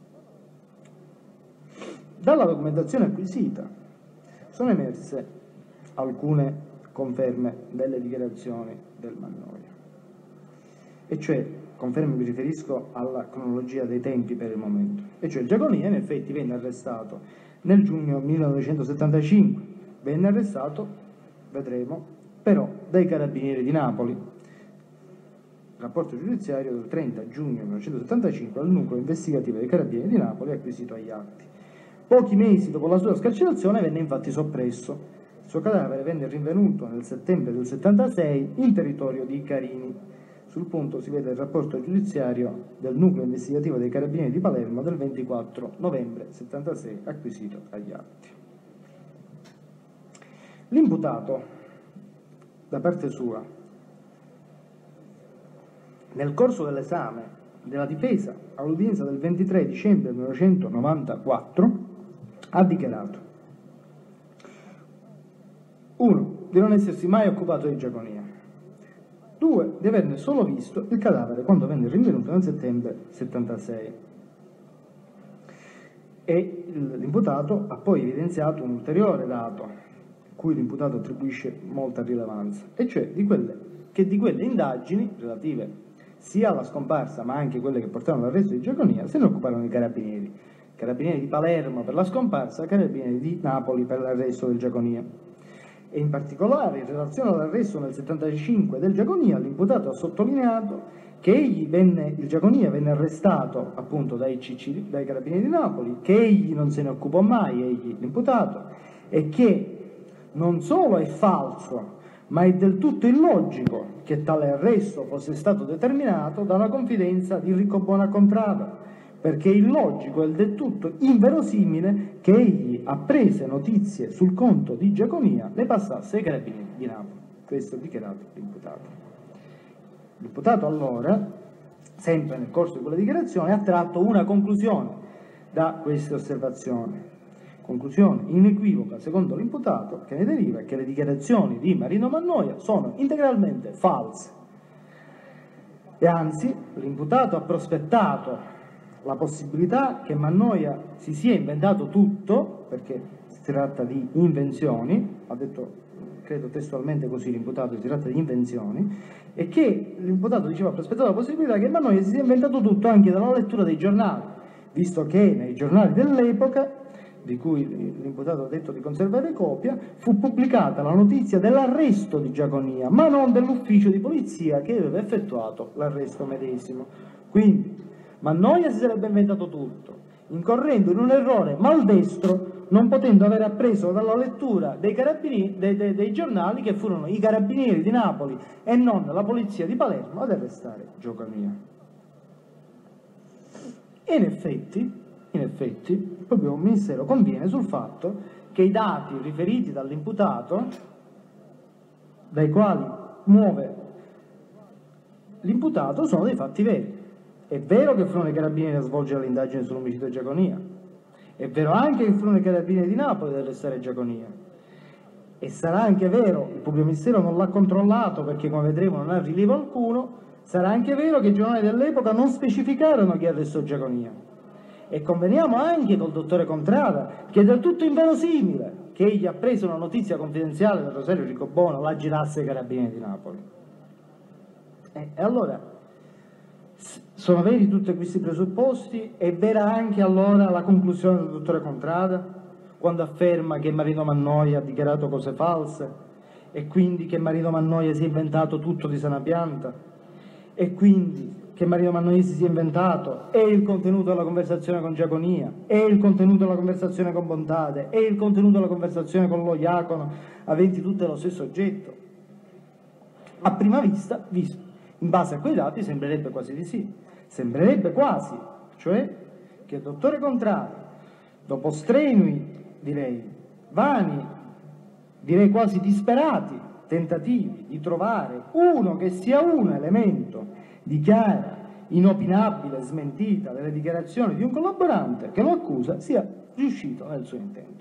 Dalla documentazione acquisita sono emerse alcune conferme delle dichiarazioni del Mannoia, e cioè, conferme mi riferisco alla cronologia dei tempi per il momento, e cioè il Giaconia in effetti venne arrestato nel giugno millenovecentosettantacinque, venne arrestato, vedremo, però dai Carabinieri di Napoli. Rapporto giudiziario del trenta giugno millenovecentosettantacinque al nucleo investigativo dei Carabinieri di Napoli acquisito agli atti. Pochi mesi dopo la sua scarcerazione venne infatti soppresso. Il suo cadavere venne rinvenuto nel settembre del settantasei in territorio di Carini. Sul punto si vede il rapporto giudiziario del nucleo investigativo dei Carabinieri di Palermo del ventiquattro novembre settantasei acquisito agli atti. L'imputato, da parte sua, nel corso dell'esame della difesa all'udienza del ventitré dicembre millenovecentonovantaquattro, ha dichiarato: uno di non essersi mai occupato di Giaconia, due di averne solo visto il cadavere quando venne rinvenuto nel settembre settantasei. E l'imputato ha poi evidenziato un ulteriore dato cui l'imputato attribuisce molta rilevanza, e cioè di quelle, che di quelle indagini relative sia alla scomparsa ma anche quelle che portarono all'arresto di Giaconia se ne occuparono i carabinieri. Carabinieri di Palermo per la scomparsa, Carabinieri di Napoli per l'arresto del Giaconia. E in particolare in relazione all'arresto nel settantacinque del Giaconia, l'imputato ha sottolineato che egli venne, il Giaconia venne arrestato appunto dai, C C, dai Carabinieri di Napoli, che egli non se ne occupò mai, egli l'imputato, e che non solo è falso, ma è del tutto illogico che tale arresto fosse stato determinato da una confidenza di Riccobono a Contrada, perché è illogico e del tutto inverosimile che egli, apprese notizie sul conto di Giaconia, le passasse ai Carabinieri di Napoli. Questo ha dichiarato l'imputato. L'imputato allora, sempre nel corso di quella dichiarazione, ha tratto una conclusione da queste osservazioni. Conclusione inequivoca, secondo l'imputato, che ne deriva che le dichiarazioni di Marino Mannoia sono integralmente false. E anzi, l'imputato ha prospettato la possibilità che Mannoia si sia inventato tutto, perché si tratta di invenzioni, ha detto, credo testualmente così l'imputato, si tratta di invenzioni, e che l'imputato diceva ha prospettato la possibilità che Mannoia si sia inventato tutto anche dalla lettura dei giornali, visto che nei giornali dell'epoca, di cui l'imputato ha detto di conservare copia, fu pubblicata la notizia dell'arresto di Giaconia, ma non dell'ufficio di polizia che aveva effettuato l'arresto medesimo. Quindi Mannoia si sarebbe inventato tutto, incorrendo in un errore maldestro, non potendo aver appreso dalla lettura dei, carabinieri, dei, dei, dei giornali che furono i Carabinieri di Napoli e non la polizia di Palermo ad arrestare Giaconia. E in effetti, in effetti, il pubblico ministero conviene sul fatto che i dati riferiti dall'imputato, dai quali muove l'imputato, sono dei fatti veri. È vero che furono i Carabinieri a svolgere l'indagine sull'omicidio di Giaconia, è vero anche che furono i Carabinieri di Napoli ad arrestare Giaconia, e sarà anche vero, il pubblico ministero non l'ha controllato perché come vedremo non ha rilievo alcuno, sarà anche vero che i giornali dell'epoca non specificarono chi arrestò Giaconia. E conveniamo anche col dottore Contrada che è del tutto inverosimile che egli ha preso una notizia confidenziale del Rosario Riccobono la girasse ai Carabinieri di Napoli. E, e allora, sono veri tutti questi presupposti? È vera anche allora la conclusione del dottore Contrada, quando afferma che Marino Mannoia ha dichiarato cose false e quindi che Marino Mannoia si è inventato tutto di sana pianta e quindi che Marino Mannoia si sia inventato e il contenuto della conversazione con Giaconia e il contenuto della conversazione con Bontade e il contenuto della conversazione con lo Iacono, aventi tutte lo stesso oggetto? A prima vista, visto, in base a quei dati, sembrerebbe quasi di sì. Sembrerebbe quasi, cioè che il dottore Contrada, dopo strenui, direi, vani, direi quasi disperati tentativi di trovare uno che sia un elemento di chiara, inopinabile smentita delle dichiarazioni di un collaborante che lo accusa, sia riuscito nel suo intento.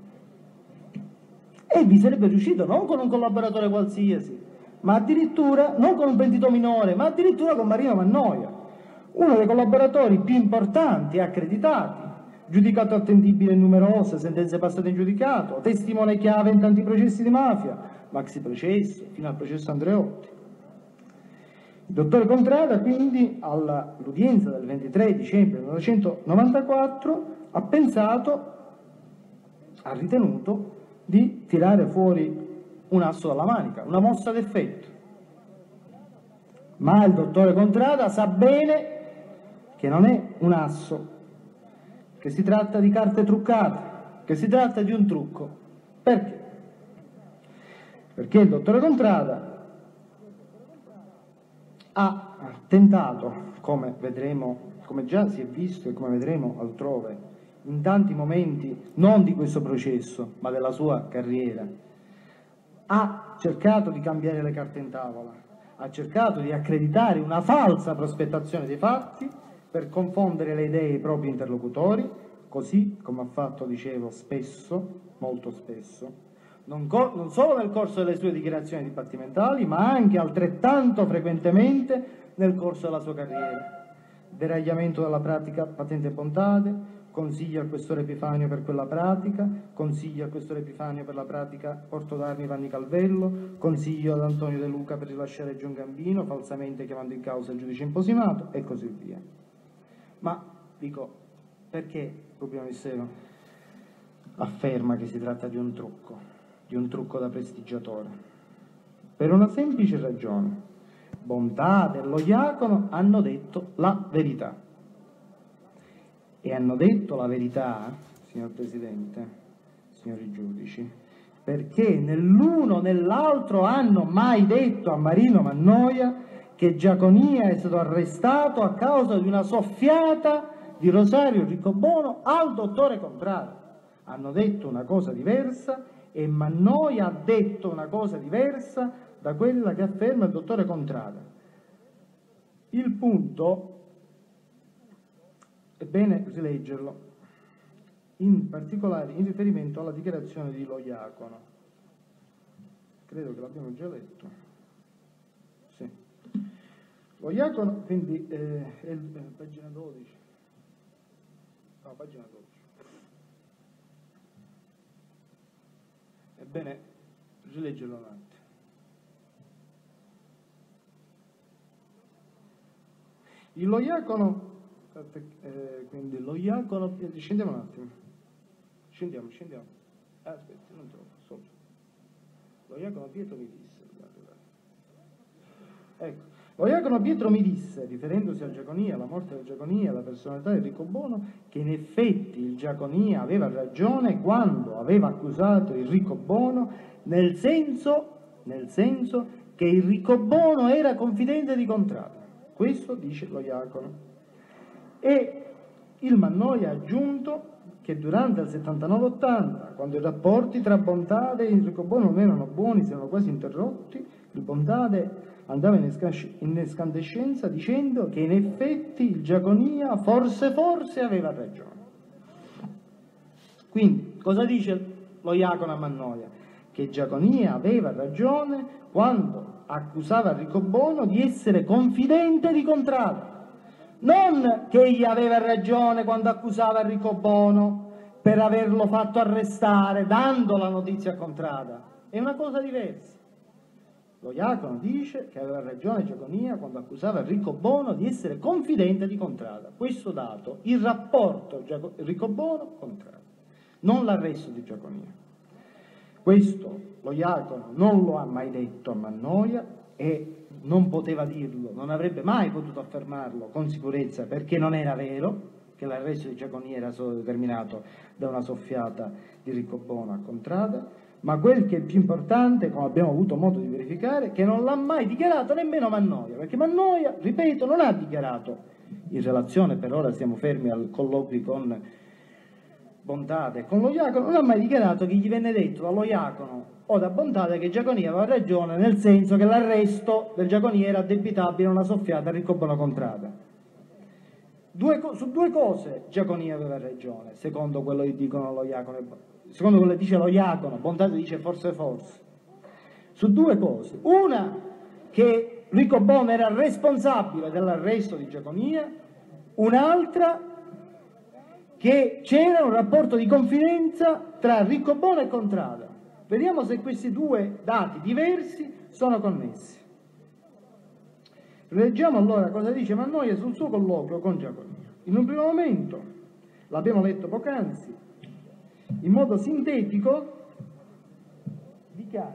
E vi sarebbe riuscito non con un collaboratore qualsiasi, ma addirittura non con un pentito minore, ma addirittura con Marino Mannoia, uno dei collaboratori più importanti e accreditati, giudicato attendibile in numerose sentenze passate in giudicato, testimone chiave in tanti processi di mafia, maxi processo, fino al processo Andreotti. Il dottore Contrada, quindi, all'udienza del ventitré dicembre millenovecentonovantaquattro, ha pensato, ha ritenuto di tirare fuori un asso dalla manica, una mossa d'effetto. Ma il dottore Contrada sa bene che non è un asso, che si tratta di carte truccate, che si tratta di un trucco. Perché? Perché il dottore Contrada ha tentato, come vedremo, come già si è visto e come vedremo altrove, in tanti momenti, non di questo processo, ma della sua carriera, ha cercato di cambiare le carte in tavola, ha cercato di accreditare una falsa prospettazione dei fatti per confondere le idee ai propri interlocutori, così come ha fatto, dicevo, spesso, molto spesso, non, non solo nel corso delle sue dichiarazioni dibattimentali, ma anche altrettanto frequentemente nel corso della sua carriera. Deragliamento della pratica patente Bontade, consiglio al questore Epifanio per quella pratica, consiglio al questore Epifanio per la pratica Porto d'Armi Vanni Calvello, consiglio ad Antonio De Luca per rilasciare Gian Gambino, falsamente chiamando in causa il giudice imposimato, e così via. Ma, dico, perché il pubblico ministero afferma che si tratta di un trucco, di un trucco da prestigiatore? Per una semplice ragione. Bontade e lo Iacono hanno detto la verità. E hanno detto la verità, signor Presidente, signori giudici, perché né l'uno né l'altro hanno mai detto a Marino Mannoia che Giaconia è stato arrestato a causa di una soffiata di Rosario Riccobono al dottore Contrada. Hanno detto una cosa diversa e Mannoia ha detto una cosa diversa da quella che afferma il dottore Contrada. Il punto è bene rileggerlo, in particolare in riferimento alla dichiarazione di Lo Iacono. Credo che l'abbiamo già letto. Sì. Lo Iacono, quindi, eh, è il, eh, pagina dodici. No, pagina dodici. Ebbene, rileggerlo un attimo. Il Lo Iacono, eh, quindi Lo Iacono, scendiamo un attimo, scendiamo, scendiamo, eh, aspetti, non troppo, sopra. Lo Iacono Pietro mi disse, guarda, guarda. Ecco, Lo Iacono Pietro mi disse, riferendosi a Giaconia, alla morte del Giaconia, alla personalità di Riccobono, che in effetti il Giaconia aveva ragione quando aveva accusato il Riccobono, nel senso, nel senso che il Riccobono era confidente di Contrada. Questo dice Lo Iacono. E il Mannoia ha aggiunto che durante il settantanove ottanta, quando i rapporti tra Bontade e il Riccobono non erano buoni, si erano quasi interrotti, il Bontade andava in, in escandescenza dicendo che in effetti il Giaconia forse forse aveva ragione. Quindi, cosa dice Lo Iacono a Mannoia? Che Giaconia aveva ragione quando accusava Riccobono di essere confidente di Contrada, non che egli aveva ragione quando accusava Riccobono per averlo fatto arrestare dando la notizia a Contrada. È una cosa diversa. Lo Iacono dice che aveva ragione Giaconia quando accusava Riccobono di essere confidente di Contrada. Questo dato, il rapporto Riccobono-Contrada, non l'arresto di Giaconia. Questo lo Iacono non lo ha mai detto a Mannoia e non poteva dirlo, non avrebbe mai potuto affermarlo con sicurezza, perché non era vero che l'arresto di Giaconia era solo determinato da una soffiata di Riccobono a Contrada, ma quel che è più importante, come abbiamo avuto modo di verificare, è che non l'ha mai dichiarato nemmeno Mannoia, perché Mannoia, ripeto, non ha dichiarato, in relazione per ora siamo fermi al colloquio con Bontate e con lo Iacono, non ha mai dichiarato che gli venne detto dallo Iacono o da Bontate che Giaconia aveva ragione, nel senso che l'arresto del Giaconia era addebitabile a una soffiata a Riccobono Contrada. Due, su due cose Giaconia aveva ragione, secondo quello che dicono lo Iacono e Bontate. Secondo quello che dice lo Iacono, Bontate dice forse forse, su due cose. Una, che Riccobono era responsabile dell'arresto di Giaconia, un'altra, che c'era un rapporto di confidenza tra Riccobono e Contrada. Vediamo se questi due dati diversi sono connessi. Leggiamo allora cosa dice Mannoia sul suo colloquio con Giaconia. In un primo momento, l'abbiamo letto poc'anzi, in modo sintetico dichiara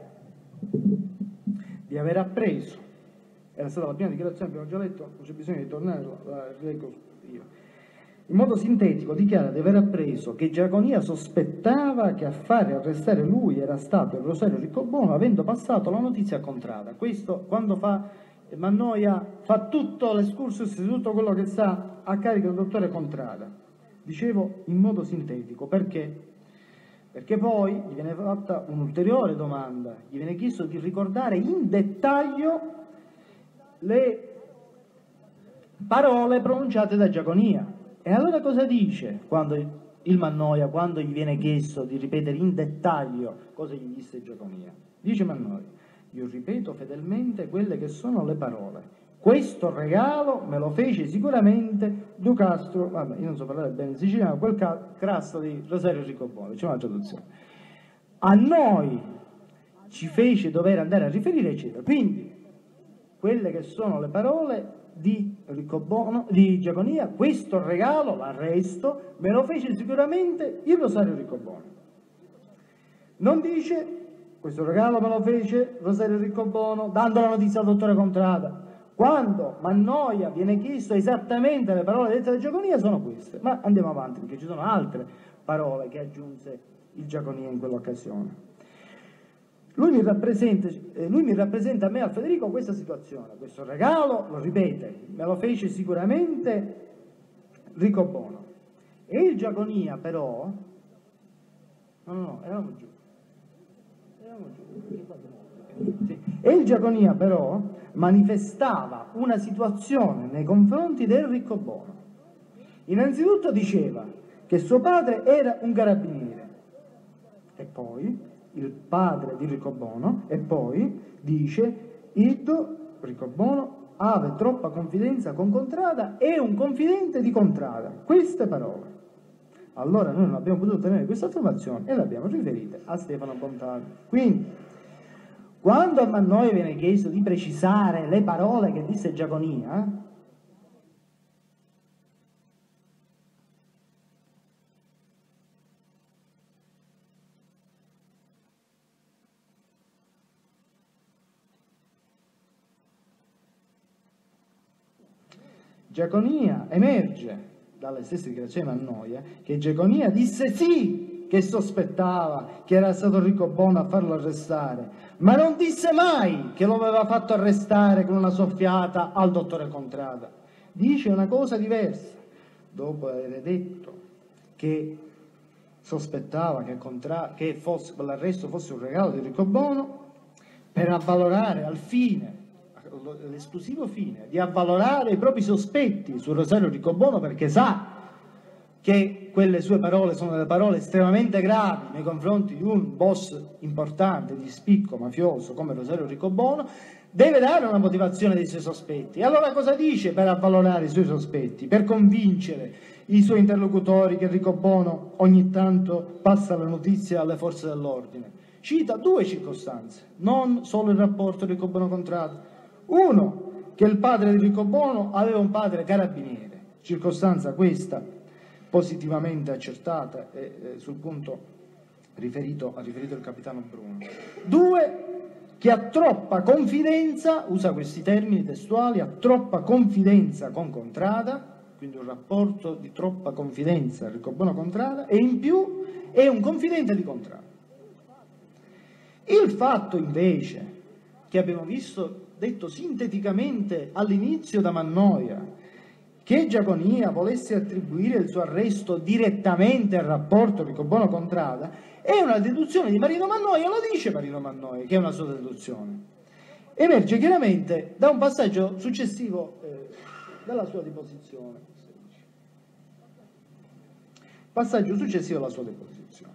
di aver appreso, era stata la prima dichiarazione, abbiamo già letto, non c'è bisogno di tornare, la leggo io. In modo sintetico dichiara di aver appreso che Giaconia sospettava che a fare arrestare lui era stato il Rosario Riccobono, avendo passato la notizia a Contrada. Questo quando fa Mannoia fa tutto l'escursus di tutto quello che sa a carico del dottore Contrada. Dicevo in modo sintetico, perché? Perché poi gli viene fatta un'ulteriore domanda, gli viene chiesto di ricordare in dettaglio le parole pronunciate da Giaconia. E allora cosa dice quando il Mannoia, quando gli viene chiesto di ripetere in dettaglio cosa gli disse Giaconia? Dice Mannoia: io ripeto fedelmente quelle che sono le parole. Questo regalo me lo fece sicuramente Ducastro, vabbè, io non so parlare bene in siciliano, quel Crasto di Rosario Riccobono, c'è una traduzione. A noi ci fece dover andare a riferire, eccetera. Quindi, quelle che sono le parole di Riccobono, di Giaconia, questo regalo, l'arresto, me lo fece sicuramente il Rosario Riccobono. Non dice, questo regalo me lo fece Rosario Riccobono, dando la notizia al dottore Contrada. Quando Mannoia viene chiesto esattamente le parole dette da Giaconia sono queste, ma andiamo avanti perché ci sono altre parole che aggiunse il Giaconia in quell'occasione. Lui mi, rappresenta, eh, lui mi rappresenta a me, a Federico, questa situazione, questo regalo, lo ripete, me lo fece sicuramente Riccobono. E il Giaconia però, no no no, eravamo giù, eravamo giù, sì. E il Giaconia però manifestava una situazione nei confronti del Riccobono. Innanzitutto diceva che suo padre era un carabiniere, e poi il padre di Riccobono, e poi dice Iddo Riccobono ave troppa confidenza con Contrada, è un confidente di Contrada. Queste parole. Allora noi non abbiamo potuto tenere questa affermazione e l'abbiamo riferita a Stefano Bontate. Quindi, quando a Mannoia viene chiesto di precisare le parole che disse Giaconia, Giaconia emerge dalle stesse dichiarazioni di Mannoia che Giaconia disse sì che sospettava che era stato Riccobono a farlo arrestare, ma non disse mai che lo aveva fatto arrestare con una soffiata al dottore Contrada. Dice una cosa diversa. Dopo aver detto che sospettava che, che fosse, l'arresto fosse un regalo di Riccobono, per avvalorare al fine, l'esclusivo fine, di avvalorare i propri sospetti su Rosario Riccobono, perché sa che quelle sue parole sono delle parole estremamente gravi nei confronti di un boss importante di spicco mafioso come Rosario Riccobono, deve dare una motivazione dei suoi sospetti. E allora cosa dice per avvalorare i suoi sospetti? Per convincere i suoi interlocutori che Enrico Bono ogni tanto passa la notizia alle forze dell'ordine. Cita due circostanze, non solo il rapporto di Enrico Bono Contrada. Uno, che il padre di Enrico Bono aveva un padre carabiniere, circostanza questa positivamente accertata e eh, sul punto riferito, ha riferito il capitano Bruno. Due, che ha troppa confidenza, usa questi termini testuali, ha troppa confidenza con Contrada, quindi un rapporto di troppa confidenza Enrico Bono Contrada, e in più è un confidente di Contrada. Il fatto invece che abbiamo visto, detto sinteticamente all'inizio da Mannoia, che Giaconia volesse attribuire il suo arresto direttamente al rapporto Enrico Bono Contrada, è una deduzione di Marino Mannoia, lo dice Marino Mannoia che è una sua deduzione. Emerge chiaramente da un passaggio successivo eh, della sua deposizione. Passaggio successivo alla sua deposizione.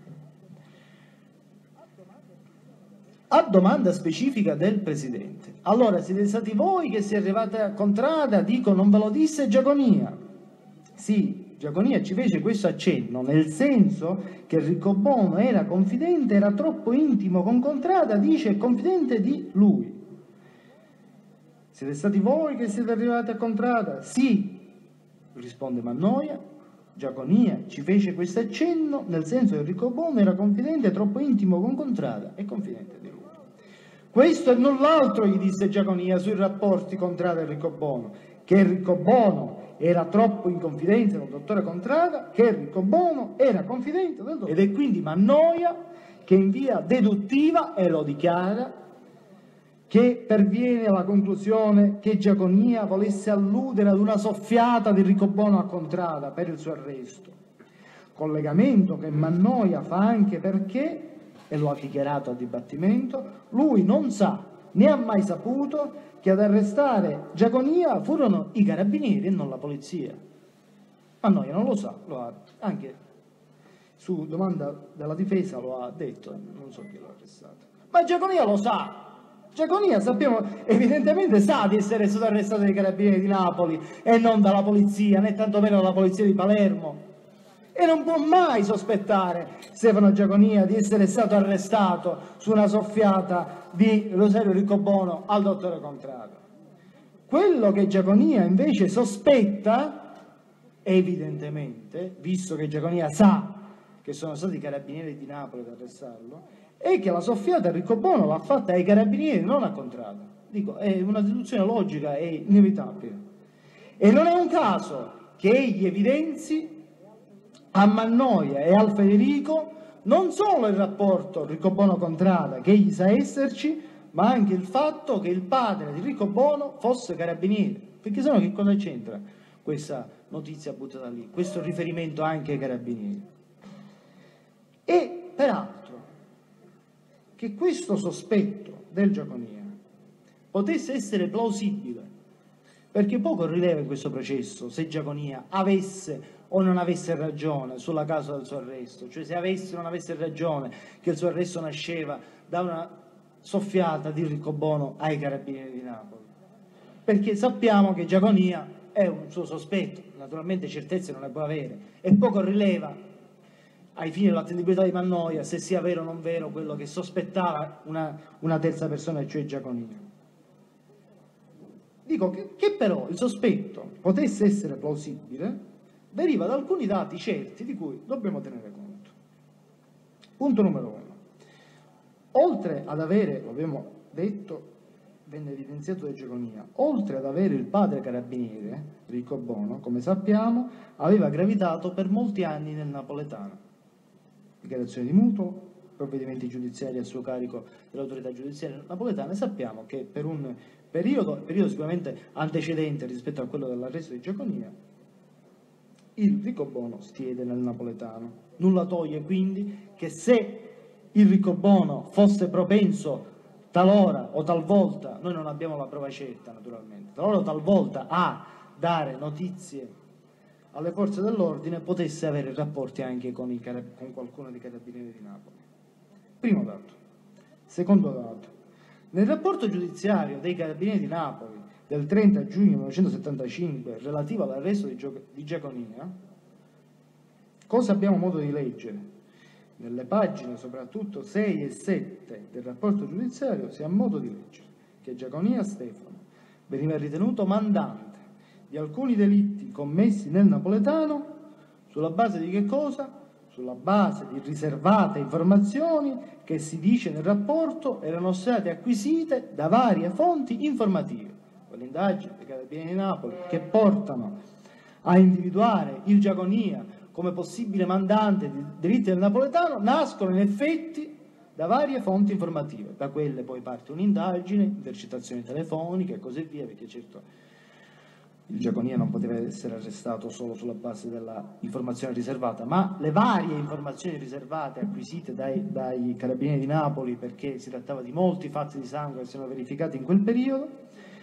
A domanda specifica del Presidente. Allora, siete stati voi che siete arrivati a Contrada? Dico, non ve lo disse Giaconia. Sì, Giaconia ci fece questo accenno, nel senso che Enrico Bono era confidente, era troppo intimo con Contrada, dice confidente di lui. Siete stati voi che siete arrivati a Contrada? Sì, risponde Mannoia. Giaconia ci fece questo accenno, nel senso che Enrico Bono era confidente, troppo intimo con Contrada e confidente di lui. Questo e null'altro gli disse Giaconia sui rapporti Contrada e Enrico Bono, che Enrico Bono era troppo in confidenza con il dottore Contrada, che Enrico Bono era confidente del dottore. Ed è quindi Mannoia che in via deduttiva, e lo dichiara, che perviene alla conclusione che Giaconia volesse alludere ad una soffiata di Enrico Bono a Contrada per il suo arresto. Collegamento che Mannoia fa anche perché, e lo ha dichiarato a dibattimento, lui non sa, né ha mai saputo, che ad arrestare Giaconia furono i carabinieri e non la polizia. Mannoia non lo sa, lo ha anche su domanda della difesa lo ha detto, non so chi l'ha arrestato. Ma Giaconia lo sa! Giaconia, sappiamo, evidentemente sa di essere stato arrestato dai carabinieri di Napoli e non dalla polizia, né tantomeno dalla polizia di Palermo. E non può mai sospettare Stefano Giaconia di essere stato arrestato su una soffiata di Rosario Riccobono al dottore Contrada. Quello che Giaconia invece sospetta, evidentemente, visto che Giaconia sa che sono stati i carabinieri di Napoli ad arrestarlo, è che la soffiata a Riccobono l'ha fatta ai carabinieri, non a Contrada. Dico, è una deduzione logica e inevitabile. E non è un caso che egli evidenzi a Mannoia e al Federico non solo il rapporto Riccobono-Contrada, che egli sa esserci, ma anche il fatto che il padre di Riccobono fosse carabiniere. Perché sennò che cosa c'entra questa notizia buttata lì, questo riferimento anche ai carabinieri? E peraltro, che questo sospetto del Giaconia potesse essere plausibile, perché poco rileva in questo processo se Giaconia avesse o non avesse ragione sulla causa del suo arresto, cioè se avesse o non avesse ragione che il suo arresto nasceva da una soffiata di Riccobono ai carabinieri di Napoli, perché sappiamo che Giaconia è un suo sospetto, naturalmente certezze non ne può avere, e poco rileva ai fini dell'attendibilità di Mannoia se sia vero o non vero quello che sospettava una, una terza persona, cioè Giaconia. Dico che, che però il sospetto potesse essere plausibile deriva da alcuni dati certi di cui dobbiamo tenere conto. Punto numero uno. Oltre ad avere, lo abbiamo detto, venne evidenziato da Giaconia, oltre ad avere il padre carabiniere, Riccobono, come sappiamo, aveva gravitato per molti anni nel napoletano. Dichiarazione di mutuo, provvedimenti giudiziari a suo carico dell'autorità giudiziaria napoletana, e sappiamo che per un periodo, periodo sicuramente antecedente rispetto a quello dell'arresto di Giaconia, il Riccobono stiede nel napoletano. Nulla toglie quindi che se il Riccobono fosse propenso talora o talvolta, noi non abbiamo la prova certa naturalmente, talora o talvolta a dare notizie alle forze dell'ordine, potesse avere rapporti anche con, i con qualcuno dei carabinieri di Napoli. Primo dato. Secondo dato. Nel rapporto giudiziario dei carabinieri di Napoli del trenta giugno millenovecentosettantacinque relativo all'arresto di, di Giaconia, cosa abbiamo modo di leggere? Nelle pagine soprattutto sei e sette del rapporto giudiziario si ha modo di leggere che Giaconia Stefano veniva ritenuto mandante di alcuni delitti commessi nel napoletano sulla base di che cosa? Sulla base di riservate informazioni che, si dice nel rapporto, erano state acquisite da varie fonti informative. Quelle indagini dei Carabinieri di Napoli che portano a individuare il Giaconia come possibile mandante di delitti del napoletano nascono in effetti da varie fonti informative. Da quelle poi parte un'indagine, intercettazioni telefoniche e così via, perché certo il Giaconia non poteva essere arrestato solo sulla base dell'informazione riservata, ma le varie informazioni riservate acquisite dai, dai Carabinieri di Napoli, perché si trattava di molti fatti di sangue che si erano verificati in quel periodo.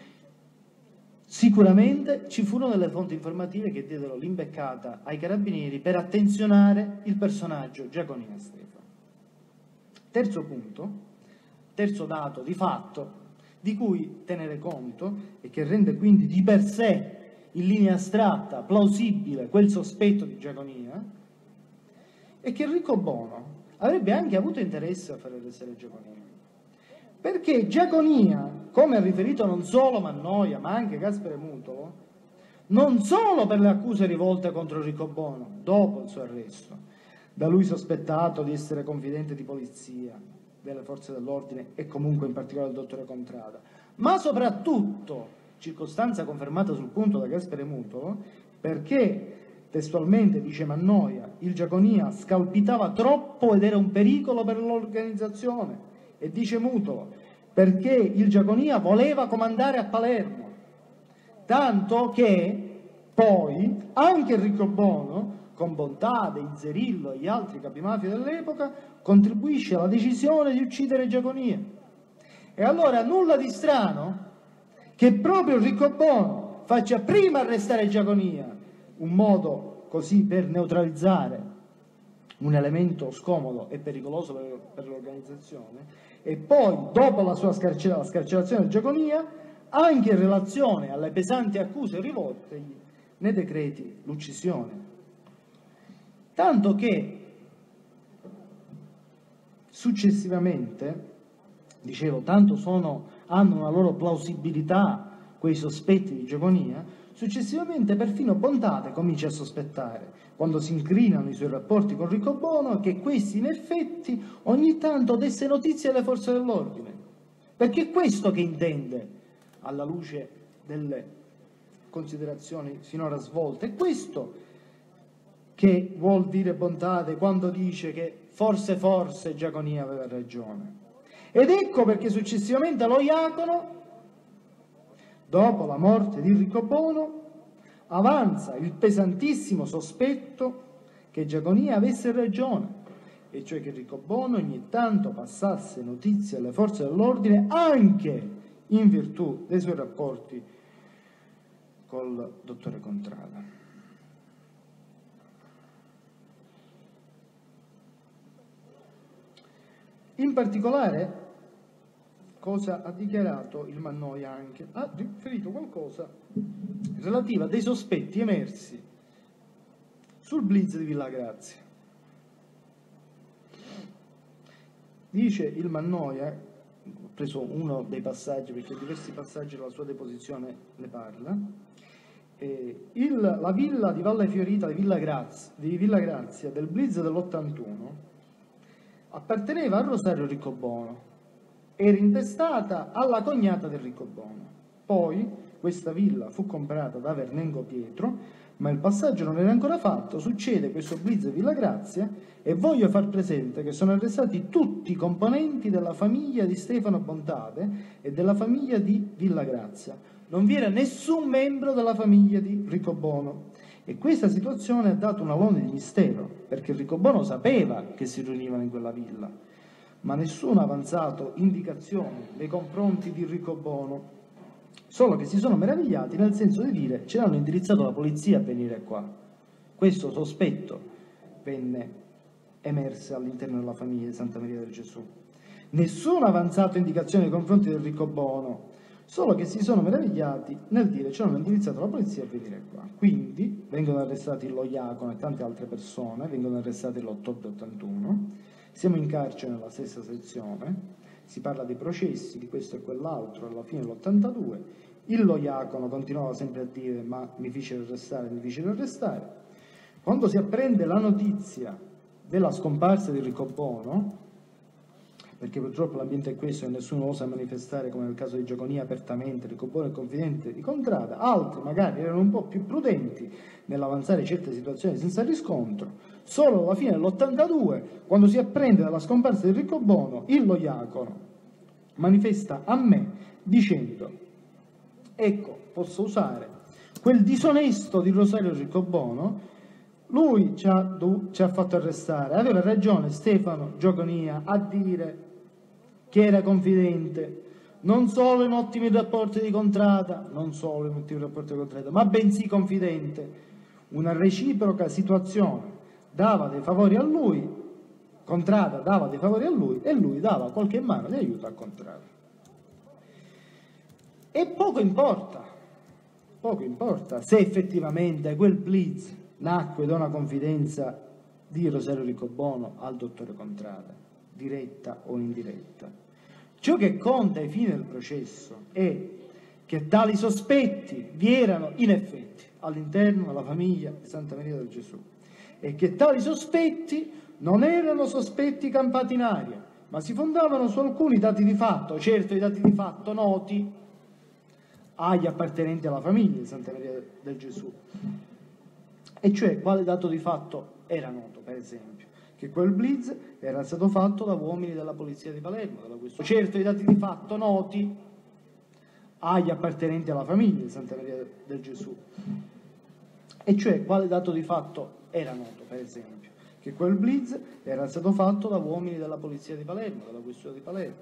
Sicuramente ci furono delle fonti informative che diedero l'imbeccata ai Carabinieri per attenzionare il personaggio Giaconia Stefano. Terzo punto, terzo dato di fatto di cui tenere conto e che rende quindi di per sé in linea astratta plausibile quel sospetto di Giaconia, è che Riccobono avrebbe anche avuto interesse a fare arrestare Giaconia. Perché Giaconia, come ha riferito non solo Mannoia, ma anche Gaspare Mutolo, non solo per le accuse rivolte contro Riccobono dopo il suo arresto, da lui sospettato di essere confidente di polizia, delle forze dell'ordine e comunque in particolare del dottore Contrada, ma soprattutto, circostanza confermata sul punto da Gaspare Mutolo, perché testualmente dice Mannoia, il Giaconia scalpitava troppo ed era un pericolo per l'organizzazione. E dice Mutolo, perché il Giaconia voleva comandare a Palermo, tanto che poi anche Riccobono, con bontà dei Zerillo e gli altri capimafia dell'epoca, contribuisce alla decisione di uccidere Giaconia. E allora nulla di strano che proprio Riccobono faccia prima arrestare Giaconia, un modo così per neutralizzare un elemento scomodo e pericoloso per, per l'organizzazione, e poi, dopo la sua scarcer- la scarcerazione di Giaconia, anche in relazione alle pesanti accuse rivolte, ne decreti l'uccisione. Tanto che successivamente, dicevo, tanto sono, hanno una loro plausibilità quei sospetti di Giaconia, successivamente perfino Bontate comincia a sospettare, quando si incrinano i suoi rapporti con Riccobono, che questi in effetti ogni tanto desse notizie alle forze dell'ordine, perché è questo che intende, alla luce delle considerazioni finora svolte, è questo che vuol dire Bontate quando dice che forse forse Giaconia aveva ragione. Ed ecco perché successivamente lo Iacono, dopo la morte di Riccobono, avanza il pesantissimo sospetto che Giaconia avesse ragione, e cioè che Riccobono ogni tanto passasse notizie alle forze dell'ordine anche in virtù dei suoi rapporti col dottore Contrada. In particolare, cosa ha dichiarato il Mannoia anche? Ha riferito qualcosa relativa a dei sospetti emersi sul blitz di Villa Grazia. Dice il Mannoia, ho preso uno dei passaggi perché diversi passaggi della sua deposizione ne parla, eh, il, la villa di Valle Fiorita di Villa Grazia, di Villa Grazia del blitz dell'ottantuno apparteneva a Rosario Riccobono, era intestata alla cognata del Riccobono. Poi questa villa fu comprata da Vernengo Pietro, ma il passaggio non era ancora fatto, succede questo blitz di Villa Grazia e voglio far presente che sono arrestati tutti i componenti della famiglia di Stefano Bontate e della famiglia di Villa Grazia. Non vi era nessun membro della famiglia di Riccobono. E questa situazione ha dato un alone di mistero, perché Riccobono sapeva che si riunivano in quella villa, ma nessuno ha avanzato indicazioni nei confronti di Riccobono, solo che si sono meravigliati nel senso di dire ce l'hanno indirizzato la polizia a venire qua. Questo sospetto venne emerso all'interno della famiglia di Santa Maria del Gesù. Nessuno ha avanzato indicazioni nei confronti del Riccobono, solo che si sono meravigliati nel dire ci hanno indirizzato la polizia a venire qua. Quindi vengono arrestati lo Iacono e tante altre persone, vengono arrestati l'ottobre ottantuno, siamo in carcere nella stessa sezione, si parla dei processi, di questo e quell'altro, alla fine dell'ottantadue, il lo Iacono continuava sempre a dire ma mi fecero arrestare, mi fecero arrestare. Quando si apprende la notizia della scomparsa di Riccobono, perché purtroppo l'ambiente è questo e nessuno osa manifestare, come nel caso di Giaconia, apertamente, Riccobono è confidente di Contrada, altri magari erano un po' più prudenti nell'avanzare certe situazioni senza riscontro. Solo alla fine dell'ottantadue, quando si apprende della scomparsa di Riccobono, il lo Iacono manifesta a me dicendo: ecco, posso usare quel disonesto di Rosario Riccobono, lui ci ha, ci ha fatto arrestare, aveva ragione Stefano Giaconia a dire che era confidente, non solo in ottimi rapporti di Contrada, non solo in ottimi rapporti di Contrada, ma bensì confidente. Una reciproca situazione, dava dei favori a lui, Contrada dava dei favori a lui e lui dava qualche mano di aiuto a Contrada. E poco importa, poco importa se effettivamente quel blitz nacque da una confidenza di Rosario Riccobono al dottore Contrada, diretta o indiretta. Ciò che conta ai fini del processo è che tali sospetti vi erano in effetti all'interno della famiglia di Santa Maria del Gesù e che tali sospetti non erano sospetti campati in aria, ma si fondavano su alcuni dati di fatto, certo i dati di fatto noti agli appartenenti alla famiglia di Santa Maria del Gesù. E cioè, quale dato di fatto era noto, per esempio? Che quel blitz era stato fatto da uomini della polizia di Palermo, della questura. Certo, i dati di fatto noti agli appartenenti alla famiglia di Santa Maria del Gesù. E cioè, quale dato di fatto era noto, per esempio? Che quel blitz era stato fatto da uomini della polizia di Palermo, della questura di Palermo.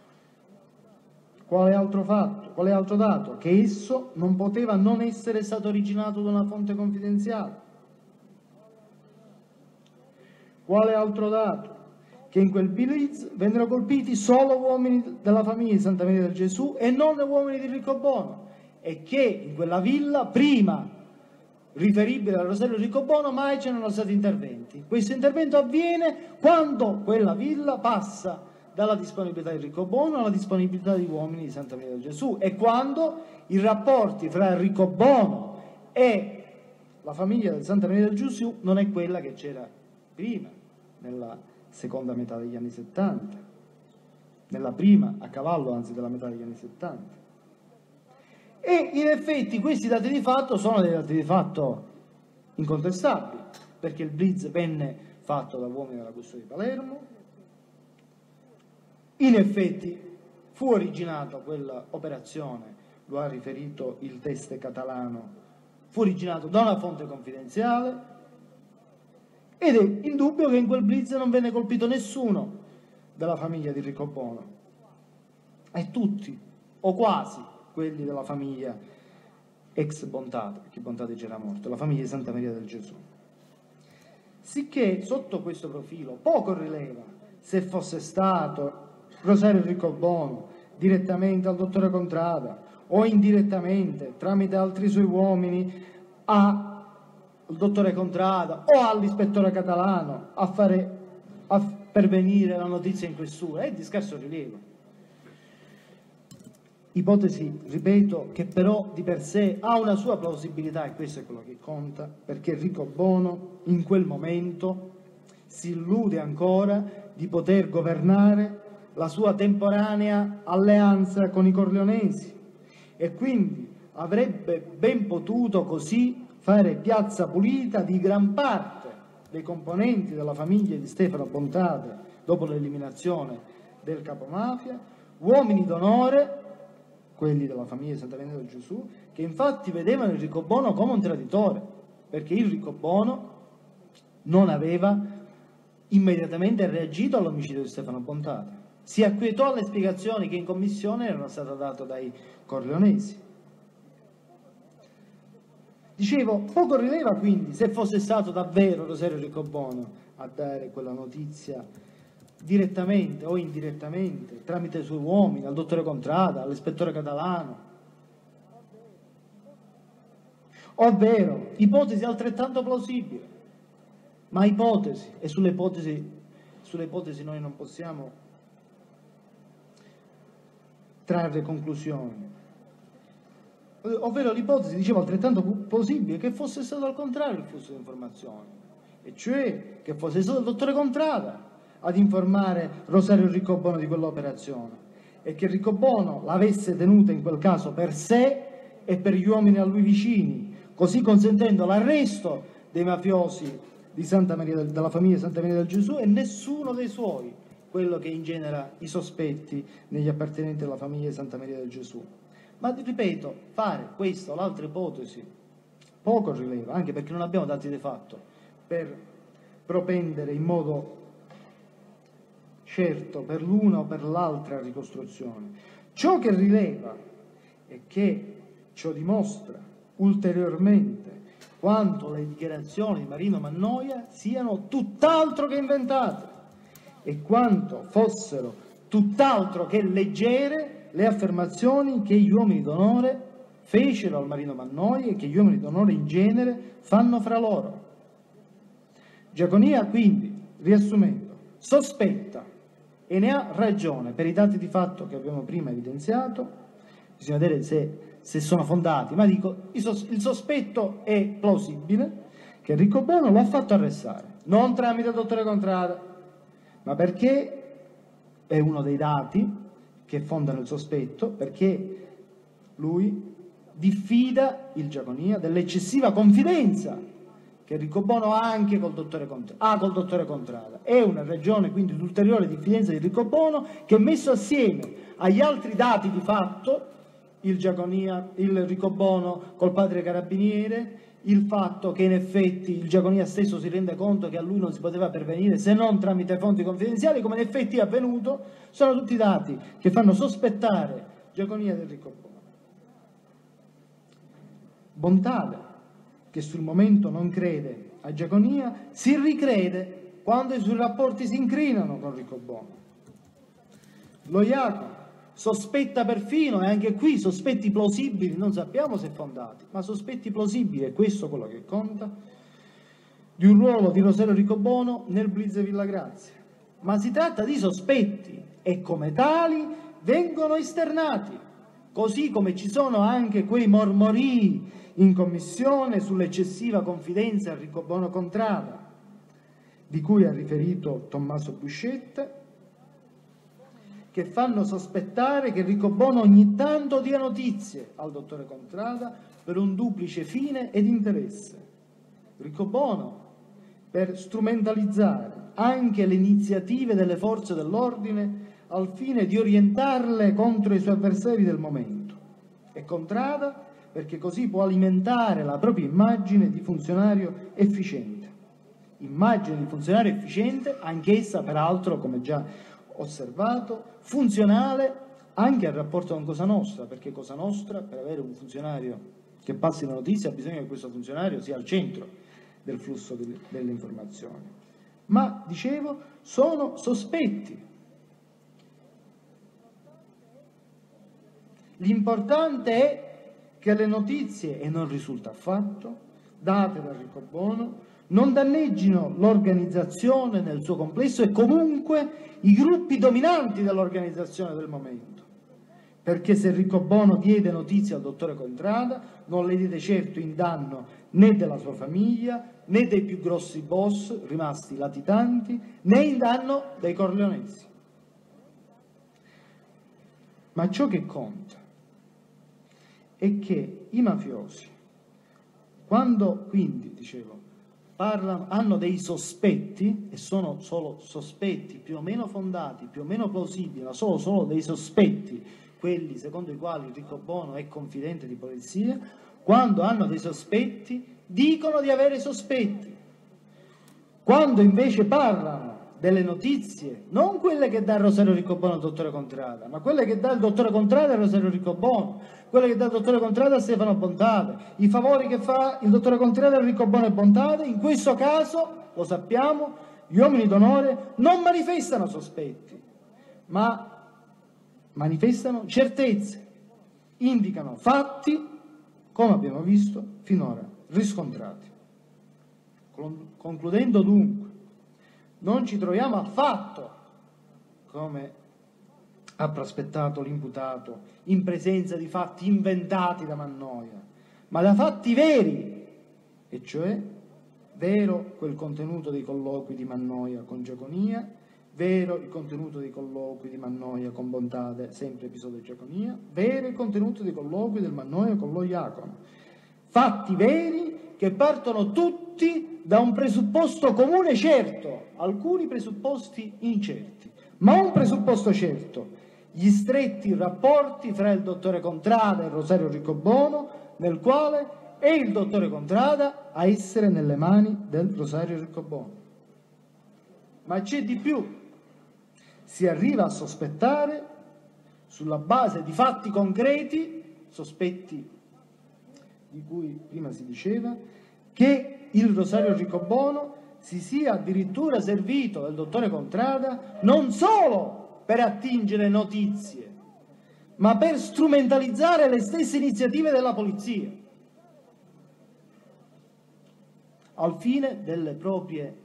Quale altro fatto? Quale altro dato? Che esso non poteva non essere stato originato da una fonte confidenziale. Quale altro dato? Che in quel blitz vennero colpiti solo uomini della famiglia di Santa Maria del Gesù e non uomini di Riccobono, e che in quella villa, prima riferibile a Rosario Riccobono, mai c'erano stati interventi. Questo intervento avviene quando quella villa passa dalla disponibilità di Riccobono alla disponibilità di uomini di Santa Maria del Gesù, e quando i rapporti fra Riccobono e la famiglia di Santa Maria del Gesù non è quella che c'era prima, nella seconda metà degli anni settanta, nella prima, a cavallo anzi della metà degli anni settanta. E in effetti questi dati di fatto sono dei dati di fatto incontestabili, perché il blitz venne fatto da uomini della questura di Palermo, in effetti fu originata quella operazione, lo ha riferito il teste catalano, fu originato da una fonte confidenziale, ed è indubbio che in quel blitz non venne colpito nessuno della famiglia di Riccobono, e tutti, o quasi, quelli della famiglia ex Bontate, perché Bontate c'era morto, la famiglia di Santa Maria del Gesù. Sicché, sotto questo profilo, poco rileva se fosse stato Rosario Riccobono direttamente al dottore Contrada o indirettamente tramite altri suoi uomini a il dottore Contrada o all'ispettore Catalano a fare a pervenire la notizia in questura, è di scarso rilievo. Ipotesi, ripeto, che però di per sé ha una sua plausibilità, e questo è quello che conta, perché Riccobono in quel momento si illude ancora di poter governare la sua temporanea alleanza con i Corleonesi, e quindi avrebbe ben potuto così fare piazza pulita di gran parte dei componenti della famiglia di Stefano Bontate dopo l'eliminazione del capomafia, uomini d'onore, quelli della famiglia di Santa Maria del Gesù, che infatti vedevano il Riccobono come un traditore, perché il Riccobono non aveva immediatamente reagito all'omicidio di Stefano Bontate, si acquietò alle spiegazioni che in commissione erano state date dai Corleonesi. Dicevo, poco rileva quindi se fosse stato davvero Rosario Riccobono a dare quella notizia direttamente o indirettamente, tramite i suoi uomini, al dottore Contrada, all'ispettore Catalano. Ovvero, ipotesi altrettanto plausibili, ma ipotesi, e sulle ipotesi, sulle ipotesi noi non possiamo trarre conclusioni. Ovvero l'ipotesi, dicevo, altrettanto plausibile che fosse stato al contrario il flusso di informazioni, e cioè che fosse stato il dottore Contrada ad informare Rosario Riccobono di quell'operazione e che Riccobono l'avesse tenuta in quel caso per sé e per gli uomini a lui vicini, così consentendo l'arresto dei mafiosi di Santa Maria del, della famiglia Santa Maria del Gesù e nessuno dei suoi, quello che ingenera i sospetti negli appartenenti alla famiglia di Santa Maria del Gesù. Ma ripeto, fare questa o l'altra ipotesi poco rileva, anche perché non abbiamo dati di fatto per propendere in modo certo per l'una o per l'altra ricostruzione. Ciò che rileva è che ciò dimostra ulteriormente quanto le dichiarazioni di Marino Mannoia siano tutt'altro che inventate e quanto fossero tutt'altro che leggere le affermazioni che gli uomini d'onore fecero al Marino Mannoia e che gli uomini d'onore in genere fanno fra loro. Giaconia quindi, riassumendo, sospetta, e ne ha ragione per i dati di fatto che abbiamo prima evidenziato, bisogna vedere se, se sono fondati, ma dico, il, sos, il sospetto è plausibile, che Riccobono lo ha fatto arrestare, non tramite il dottore Contrada, ma perché è uno dei dati che fondano il sospetto, perché lui diffida il Giaconia dell'eccessiva confidenza che Riccobono ha anche col dottore Contrada, ha col dottore Contrada. È una ragione quindi di ulteriore diffidenza di Riccobono che, messo assieme agli altri dati di fatto, il Giaconia, il Riccobono col padre carabiniere, il fatto che in effetti il Giaconia stesso si rende conto che a lui non si poteva pervenire se non tramite fonti confidenziali, come in effetti è avvenuto, sono tutti dati che fanno sospettare Giaconia del Riccobono. Bontale, che sul momento non crede a Giaconia, si ricrede quando i suoi rapporti si incrinano con Riccobono. Lo Jacopo sospetta perfino, e anche qui sospetti plausibili, non sappiamo se fondati, ma sospetti plausibili, e questo è quello che conta, di un ruolo di Rosario Riccobono nel blitz Villa Grazia. Ma si tratta di sospetti e come tali vengono esternati, così come ci sono anche quei mormorii in commissione sull'eccessiva confidenza a Riccobono Contrada, di cui ha riferito Tommaso Buscetta, che fanno sospettare che Riccobono ogni tanto dia notizie al dottore Contrada per un duplice fine ed interesse. Riccobono per strumentalizzare anche le iniziative delle forze dell'ordine al fine di orientarle contro i suoi avversari del momento, e Contrada perché così può alimentare la propria immagine di funzionario efficiente. Immagine di funzionario efficiente, anch'essa peraltro, come già osservato, funzionale anche al rapporto con Cosa Nostra, perché Cosa Nostra, per avere un funzionario che passi la notizia, ha bisogno che questo funzionario sia al centro del flusso delle, delle informazioni. Ma, dicevo, sono sospetti. L'importante è che le notizie, e non risulta affatto, date da Riccobono, non danneggino l'organizzazione nel suo complesso e comunque i gruppi dominanti dell'organizzazione del momento. Perché se Riccobono diede notizie al dottore Contrada, non le diede certo in danno né della sua famiglia, né dei più grossi boss rimasti latitanti, né in danno dei corleonesi. Ma ciò che conta è che i mafiosi, quando quindi, dicevo, parlano, hanno dei sospetti, e sono solo sospetti più o meno fondati, più o meno plausibili, ma sono solo dei sospetti, quelli secondo i quali Riccobono è confidente di polizia, quando hanno dei sospetti dicono di avere sospetti. Quando invece parlano delle notizie, non quelle che dà Rosario Riccobono al dottore Contrada, ma quelle che dà il dottore Contrada a Rosario Riccobono, quelle che dà il dottore Contrada a Stefano Bontate, i favori che fa il dottore Contrada a Riccobono e Bontate, in questo caso, lo sappiamo, Gli uomini d'onore non manifestano sospetti, ma manifestano certezze, indicano fatti, come abbiamo visto finora, riscontrati. Concludendo dunque, non ci troviamo affatto, come ha prospettato l'imputato, in presenza di fatti inventati da Mannoia, ma da fatti veri, e cioè vero quel contenuto dei colloqui di Mannoia con Giaconia, vero il contenuto dei colloqui di Mannoia con Bontade, sempre episodio di Giaconia, vero il contenuto dei colloqui del Mannoia con lo Iacono. Fatti veri che partono tutti da un presupposto comune certo, alcuni presupposti incerti, ma un presupposto certo: gli stretti rapporti fra il dottore Contrada e Rosario Riccobono, nel quale è il dottore Contrada a essere nelle mani del Rosario Riccobono. Ma c'è di più: si arriva a sospettare, sulla base di fatti concreti, sospetti di cui prima si diceva, che il Rosario Riccobono si sia addirittura servito del dottore Contrada non solo per attingere notizie, ma per strumentalizzare le stesse iniziative della polizia, al fine delle proprie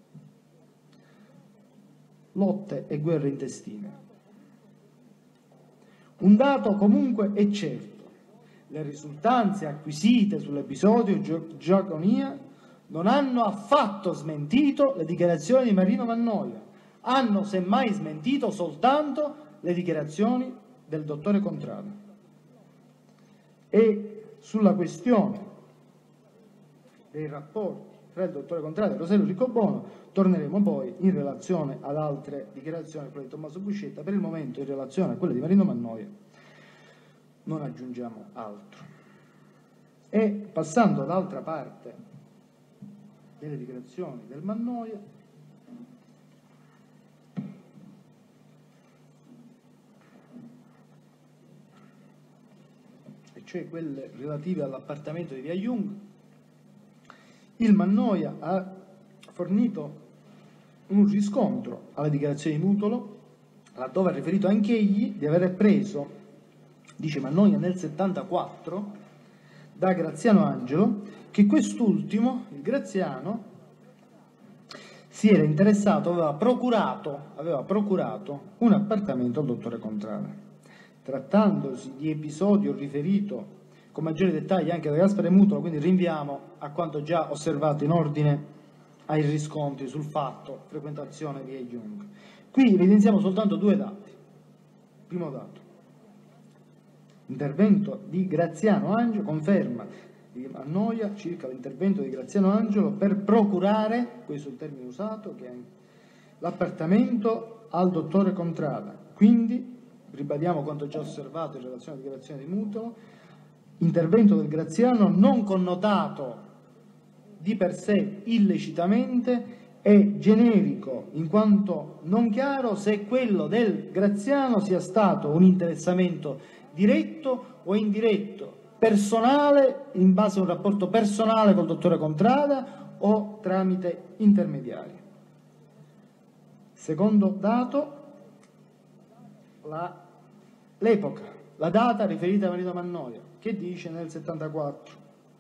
lotte e guerre intestine. Un dato comunque è certo: le risultanze acquisite sull'episodio Giaconia non hanno affatto smentito le dichiarazioni di Marino Mannoia, hanno semmai smentito soltanto le dichiarazioni del dottore Contrada. E sulla questione dei rapporti tra il dottore Contrada e Rosario Riccobono torneremo poi in relazione ad altre dichiarazioni, quelle di Tommaso Buscetta. Per il momento, in relazione a quelle di Marino Mannoia, non aggiungiamo altro. E passando all'altra parte delle dichiarazioni del Mannoia, e cioè quelle relative all'appartamento di Via Jung, il Mannoia ha fornito un riscontro alle dichiarazioni di Mutolo, laddove ha riferito anch'egli di aver preso, dice Mannoia, nel settantaquattro da Graziano Angelo, che quest'ultimo, il Graziano, si era interessato, aveva procurato, aveva procurato un appartamento al dottore Contrada. Trattandosi di episodio riferito con maggiori dettagli anche da Gaspare Mutolo, quindi rinviamo a quanto già osservato in ordine ai riscontri sul fatto frequentazione via Jung. Qui evidenziamo soltanto due dati. Primo dato: intervento di Graziano Angelo, conferma di Mannoia circa l'intervento di Graziano Angelo per procurare, questo è il termine usato, che è l'appartamento al dottore Contrada. Quindi ribadiamo quanto già osservato in relazione alla dichiarazione di Mutolo: intervento del Graziano non connotato di per sé illecitamente, è generico in quanto non chiaro se quello del Graziano sia stato un interessamento diretto o indiretto, personale, in base a un rapporto personale col dottore Contrada o tramite intermediari. Secondo dato, la, l'epoca, la data riferita a Marino Mannoia, che dice nel settantaquattro.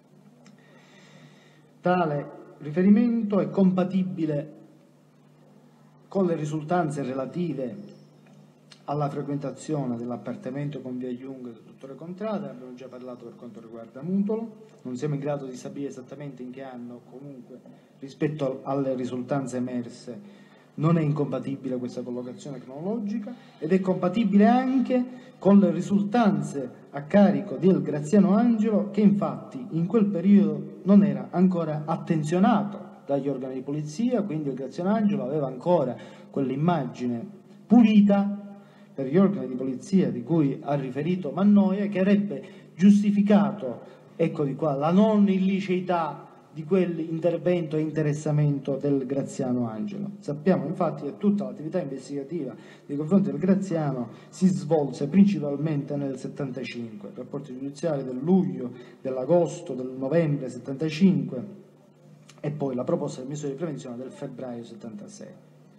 Tale riferimento è compatibile con le risultanze relative alla frequentazione dell'appartamento con via Jung del dottore Contrada. Abbiamo già parlato per quanto riguarda Mutolo, non siamo in grado di sapere esattamente in che anno, comunque rispetto alle risultanze emerse non è incompatibile questa collocazione cronologica, ed è compatibile anche con le risultanze a carico del Graziano Angelo, che infatti in quel periodo non era ancora attenzionato dagli organi di polizia, quindi il Graziano Angelo aveva ancora quell'immagine pulita per gli organi di polizia di cui ha riferito Mannoia, che avrebbe giustificato, ecco di qua, la non illiceità di quell'intervento e interessamento del Graziano Angelo. Sappiamo infatti che tutta l'attività investigativa nei confronti del Graziano si svolse principalmente nel settantacinque, rapporti giudiziari del luglio, dell'agosto, del novembre settantacinque, e poi la proposta del ministro di prevenzione del febbraio settantasei.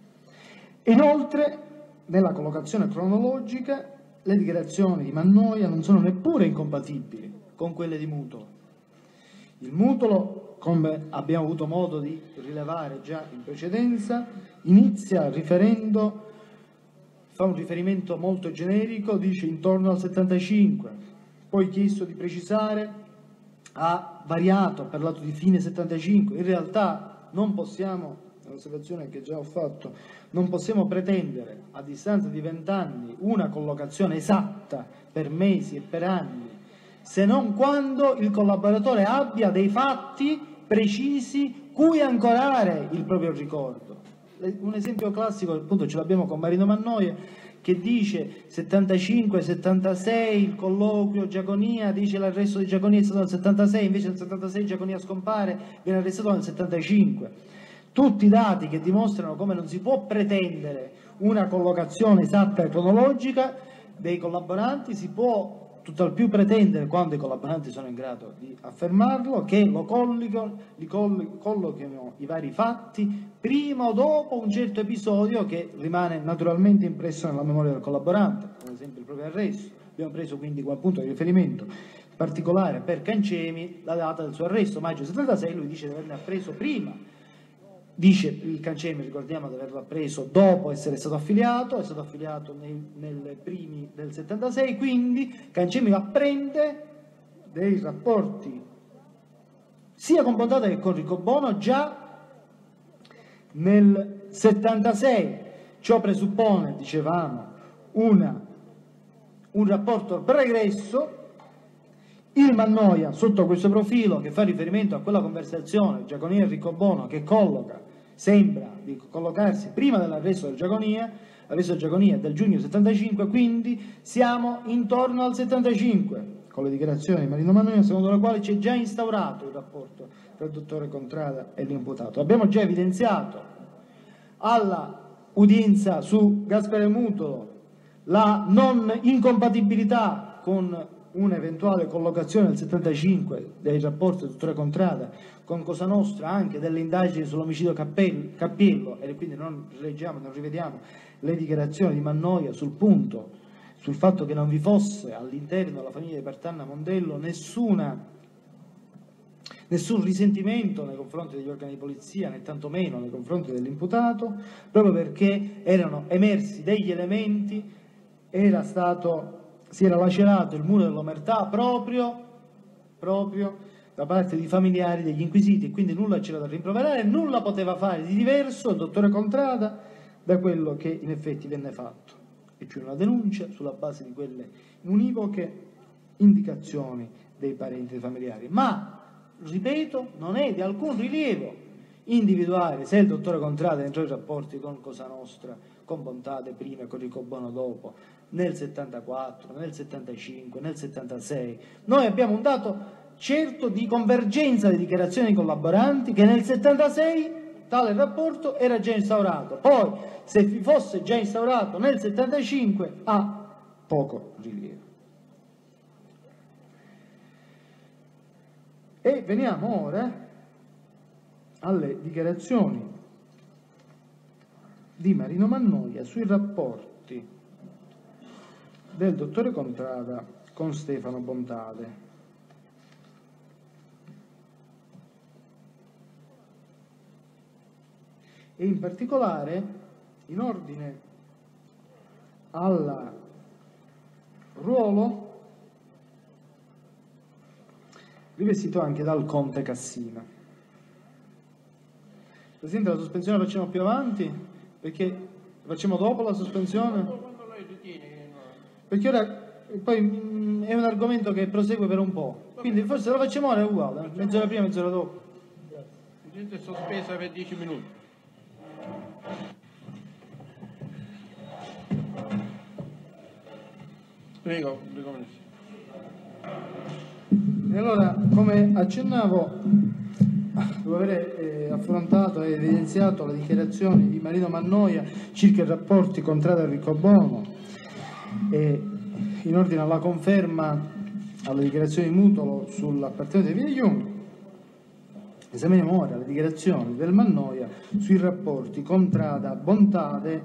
Inoltre, nella collocazione cronologica, le dichiarazioni di Mannoia non sono neppure incompatibili con quelle di Mutolo. Il Mutolo, come abbiamo avuto modo di rilevare già in precedenza, inizia riferendo, fa un riferimento molto generico, dice intorno al settantacinque, poi chiesto di precisare, ha variato, ha parlato di fine settantacinque, in realtà non possiamo, è un'osservazione che già ho fatto, non possiamo pretendere a distanza di vent'anni una collocazione esatta per mesi e per anni, se non quando il collaboratore abbia dei fatti precisi cui ancorare il proprio ricordo. Un esempio classico, appunto, ce l'abbiamo con Marino Mannoia, che dice settantacinque settantasei il colloquio Giaconia, dice l'arresto di Giaconia è stato nel settantasei, invece nel settantasei Giaconia scompare, viene arrestato nel settantacinque. Tutti dati che dimostrano come non si può pretendere una collocazione esatta e cronologica dei collaboranti, si può tutt'al più pretendere, quando i collaboranti sono in grado di affermarlo, che lo collochino, li collochino i vari fatti prima o dopo un certo episodio che rimane naturalmente impresso nella memoria del collaborante, come ad esempio il proprio arresto. Abbiamo preso quindi come punto di riferimento particolare per Cancemi la data del suo arresto, maggio settantasei, lui dice di averne appreso prima. Dice il Cancemi, ricordiamo di averlo appreso dopo essere stato affiliato, è stato affiliato nei, nei primi del settantasei, quindi Cancemi apprende dei rapporti sia con Bontade che con Riccobono già nel settantasei. Ciò presuppone, dicevamo, una, un rapporto pregresso. Il Mannoia, sotto questo profilo, che fa riferimento a quella conversazione Giaconia e Riccobono, che colloca, sembra di collocarsi prima dell'arresto del Giaconia, l'arresto del Giaconia è del giugno settantacinque, quindi siamo intorno al settantacinque, con le dichiarazioni di Marino Mannoia, secondo la quale c'è già instaurato il rapporto tra il dottore Contrada e l'imputato. Abbiamo già evidenziato alla udienza su Gaspare Mutolo la non incompatibilità con un'eventuale collocazione nel settantacinque dei rapporti del dottore Contrada con Cosa Nostra, anche delle indagini sull'omicidio Cappiello, e quindi non leggiamo, non rivediamo le dichiarazioni di Mannoia sul punto, sul fatto che non vi fosse all'interno della famiglia di Partanna Mondello nessuna, nessun risentimento nei confronti degli organi di polizia, né tantomeno nei confronti dell'imputato, proprio perché erano emersi degli elementi, era stato si era lacerato il muro dell'omertà proprio, proprio da parte di familiari degli inquisiti, e quindi nulla c'era da rimproverare, nulla poteva fare di diverso il dottore Contrada da quello che in effetti venne fatto, e cioè una denuncia sulla base di quelle univoche indicazioni dei parenti e familiari. Ma, ripeto, non è di alcun rilievo individuare se il dottore Contrada entrò in rapporti con Cosa Nostra, con Bontade prima e con Riccobono dopo, nel settantaquattro, nel settantacinque, nel settantasei. Noi abbiamo un dato certo di convergenza di dichiarazioni dei collaboranti, che nel settantasei tale rapporto era già instaurato. Poi, se vi fosse già instaurato nel settantacinque, ha poco rilievo. E veniamo ora alle dichiarazioni di Marino Mannoia sui rapporti del dottore Contrada con Stefano Bontade. E in particolare in ordine al ruolo rivestito anche dal conte Cassina. Presidente, la sospensione la facciamo più avanti? Perché facciamo dopo la sospensione? Quando lei ritiene che no. Perché ora poi mh, è un argomento che prosegue per un po', quindi forse lo facciamo ora, è uguale, mezz'ora prima, mezz'ora dopo. La gente è sospesa per dieci minuti. Prego, ricominci. E allora, come accennavo, dopo aver eh, affrontato e evidenziato le dichiarazioni di Marino Mannoia circa i rapporti Contrada e Riccobono, e in ordine alla conferma alle dichiarazioni di Mutolo sull'appartenenza di Villa Jung, Esaminiamo ora le dichiarazioni del Mannoia sui rapporti Contrada-Bontade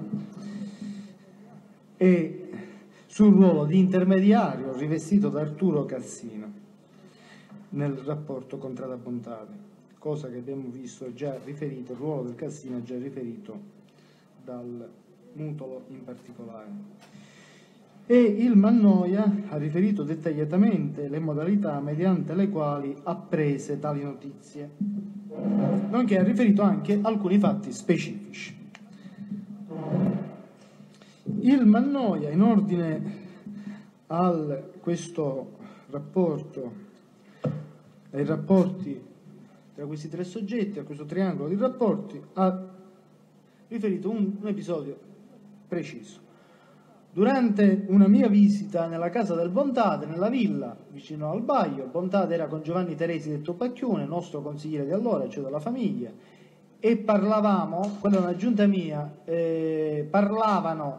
e sul ruolo di intermediario rivestito da Arturo Cassina nel rapporto Contrada-Bontade, cosa che abbiamo visto già riferito, il ruolo del Cassina già riferito dal Mutolo in particolare. E il Mannoia ha riferito dettagliatamente le modalità mediante le quali apprese tali notizie, nonché ha riferito anche alcuni fatti specifici. Il Mannoia, in ordine a questo rapporto, ai rapporti tra questi tre soggetti, a questo triangolo di rapporti, ha riferito un, un episodio preciso. Durante una mia visita nella casa del Bontade, nella villa vicino al Baio, Bontade era con Giovanni Teresi detto Pacchione, nostro consigliere di allora, cioè della famiglia, e parlavamo, quella è una giunta mia, eh, parlavano,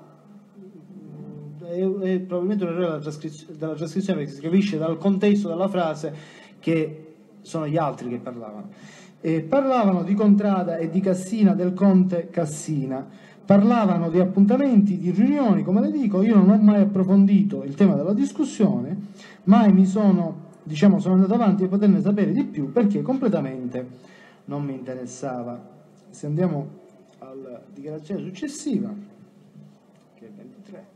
è, è probabilmente un errore della, trascrizio, della trascrizione perché si capisce dal contesto della frase che sono gli altri che parlavano, eh, parlavano di Contrada e di Cassina, del conte Cassina. Parlavano di appuntamenti, di riunioni, come le dico, io non ho mai approfondito il tema della discussione, mai mi sono, diciamo, sono andato avanti a poterne sapere di più perché completamente non mi interessava. Se andiamo alla dichiarazione successiva, che è ventitré,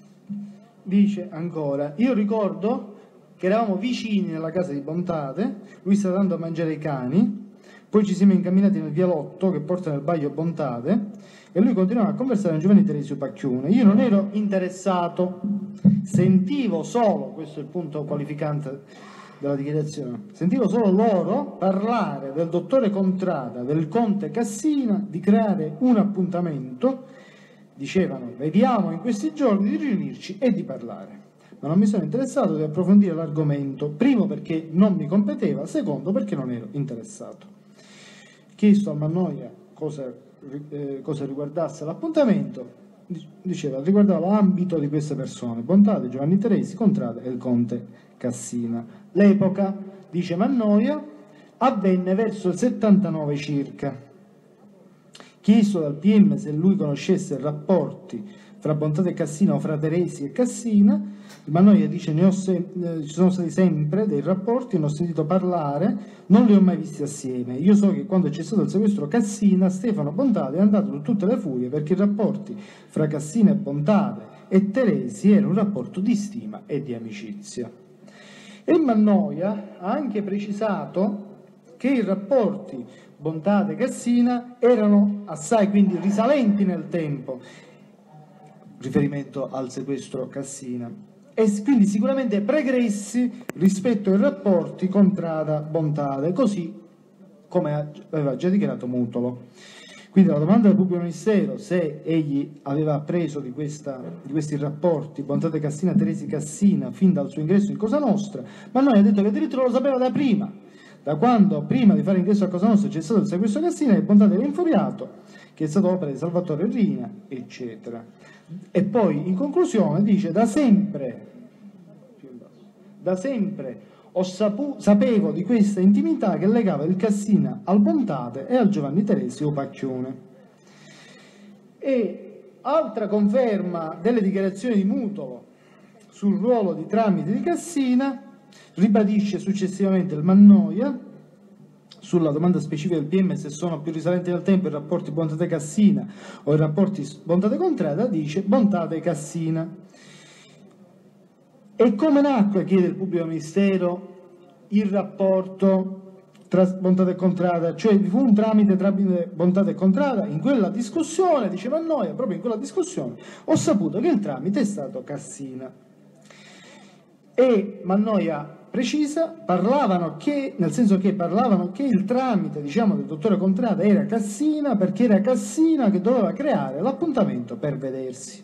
dice ancora, io ricordo che eravamo vicini nella casa di Bontade, lui stava dando a mangiare ai cani, poi ci siamo incamminati nel vialotto che porta nel Baio Bontade, e lui continuava a conversare con Giovanni Teresio Pacchione. Io non ero interessato, sentivo solo, questo è il punto qualificante della dichiarazione, sentivo solo loro parlare del dottore Contrada, del conte Cassina, di creare un appuntamento, dicevano, vediamo in questi giorni di riunirci e di parlare. Ma non mi sono interessato di approfondire l'argomento, primo perché non mi competeva, secondo perché non ero interessato. Chiesto a Mannoia cosa Eh, cosa riguardasse l'appuntamento, diceva riguardava l'ambito di queste persone, Bontade, Giovanni Teresi, Contrada e il conte Cassina. L'epoca, dice Mannoia, avvenne verso il settantanove circa. Chiesto dal P M se lui conoscesse rapporti fra Bontade e Cassina o fra Teresi e Cassina, Mannoia dice ne ho se- eh, ci sono stati sempre dei rapporti, ne ho sentito parlare, non li ho mai visti assieme. Io so che quando c'è stato il sequestro Cassina, Stefano Bontade è andato su tutte le furie perché i rapporti fra Cassina e Bontade e Teresi erano un rapporto di stima e di amicizia. E Mannoia ha anche precisato che i rapporti Bontade e Cassina erano assai quindi risalenti nel tempo, riferimento al sequestro Cassina, e quindi sicuramente pregressi rispetto ai rapporti Contrada-Bontade, così come aveva già dichiarato Mutolo. Quindi la domanda del pubblico ministero se egli aveva appreso di, questa, di questi rapporti Bontade Cassina, Teresi Cassina fin dal suo ingresso in Cosa Nostra, ma noi ha detto che addirittura lo sapeva da prima, da quando prima di fare ingresso a Cosa Nostra c'è stato il sequestro Cassina e Bontade era infuriato, che è stato opera di Salvatore Rina, eccetera. E poi in conclusione dice da sempre da sempre ho sapu- sapevo di questa intimità che legava il Cassina al Bontade e al Giovanni Teresio Pacchione. E altra conferma delle dichiarazioni di Mutolo sul ruolo di tramite di Cassina ribadisce successivamente il Mannoia sulla domanda specifica del P M se sono più risalenti nel tempo i rapporti Bontade-Cassina o i rapporti Bontade-Contrada, dice Bontade-Cassina. E come nacque, chiede il pubblico ministero, il rapporto tra Bontade e Contrada? Cioè vi fu un tramite tra Bontade e Contrada? In quella discussione, diceva Mannoia, proprio in quella discussione, ho saputo che il tramite è stato Cassina. E Mannoia precisa, parlavano che, nel senso che parlavano che il tramite, diciamo, del dottore Contrada era Cassina, perché era Cassina che doveva creare l'appuntamento per vedersi.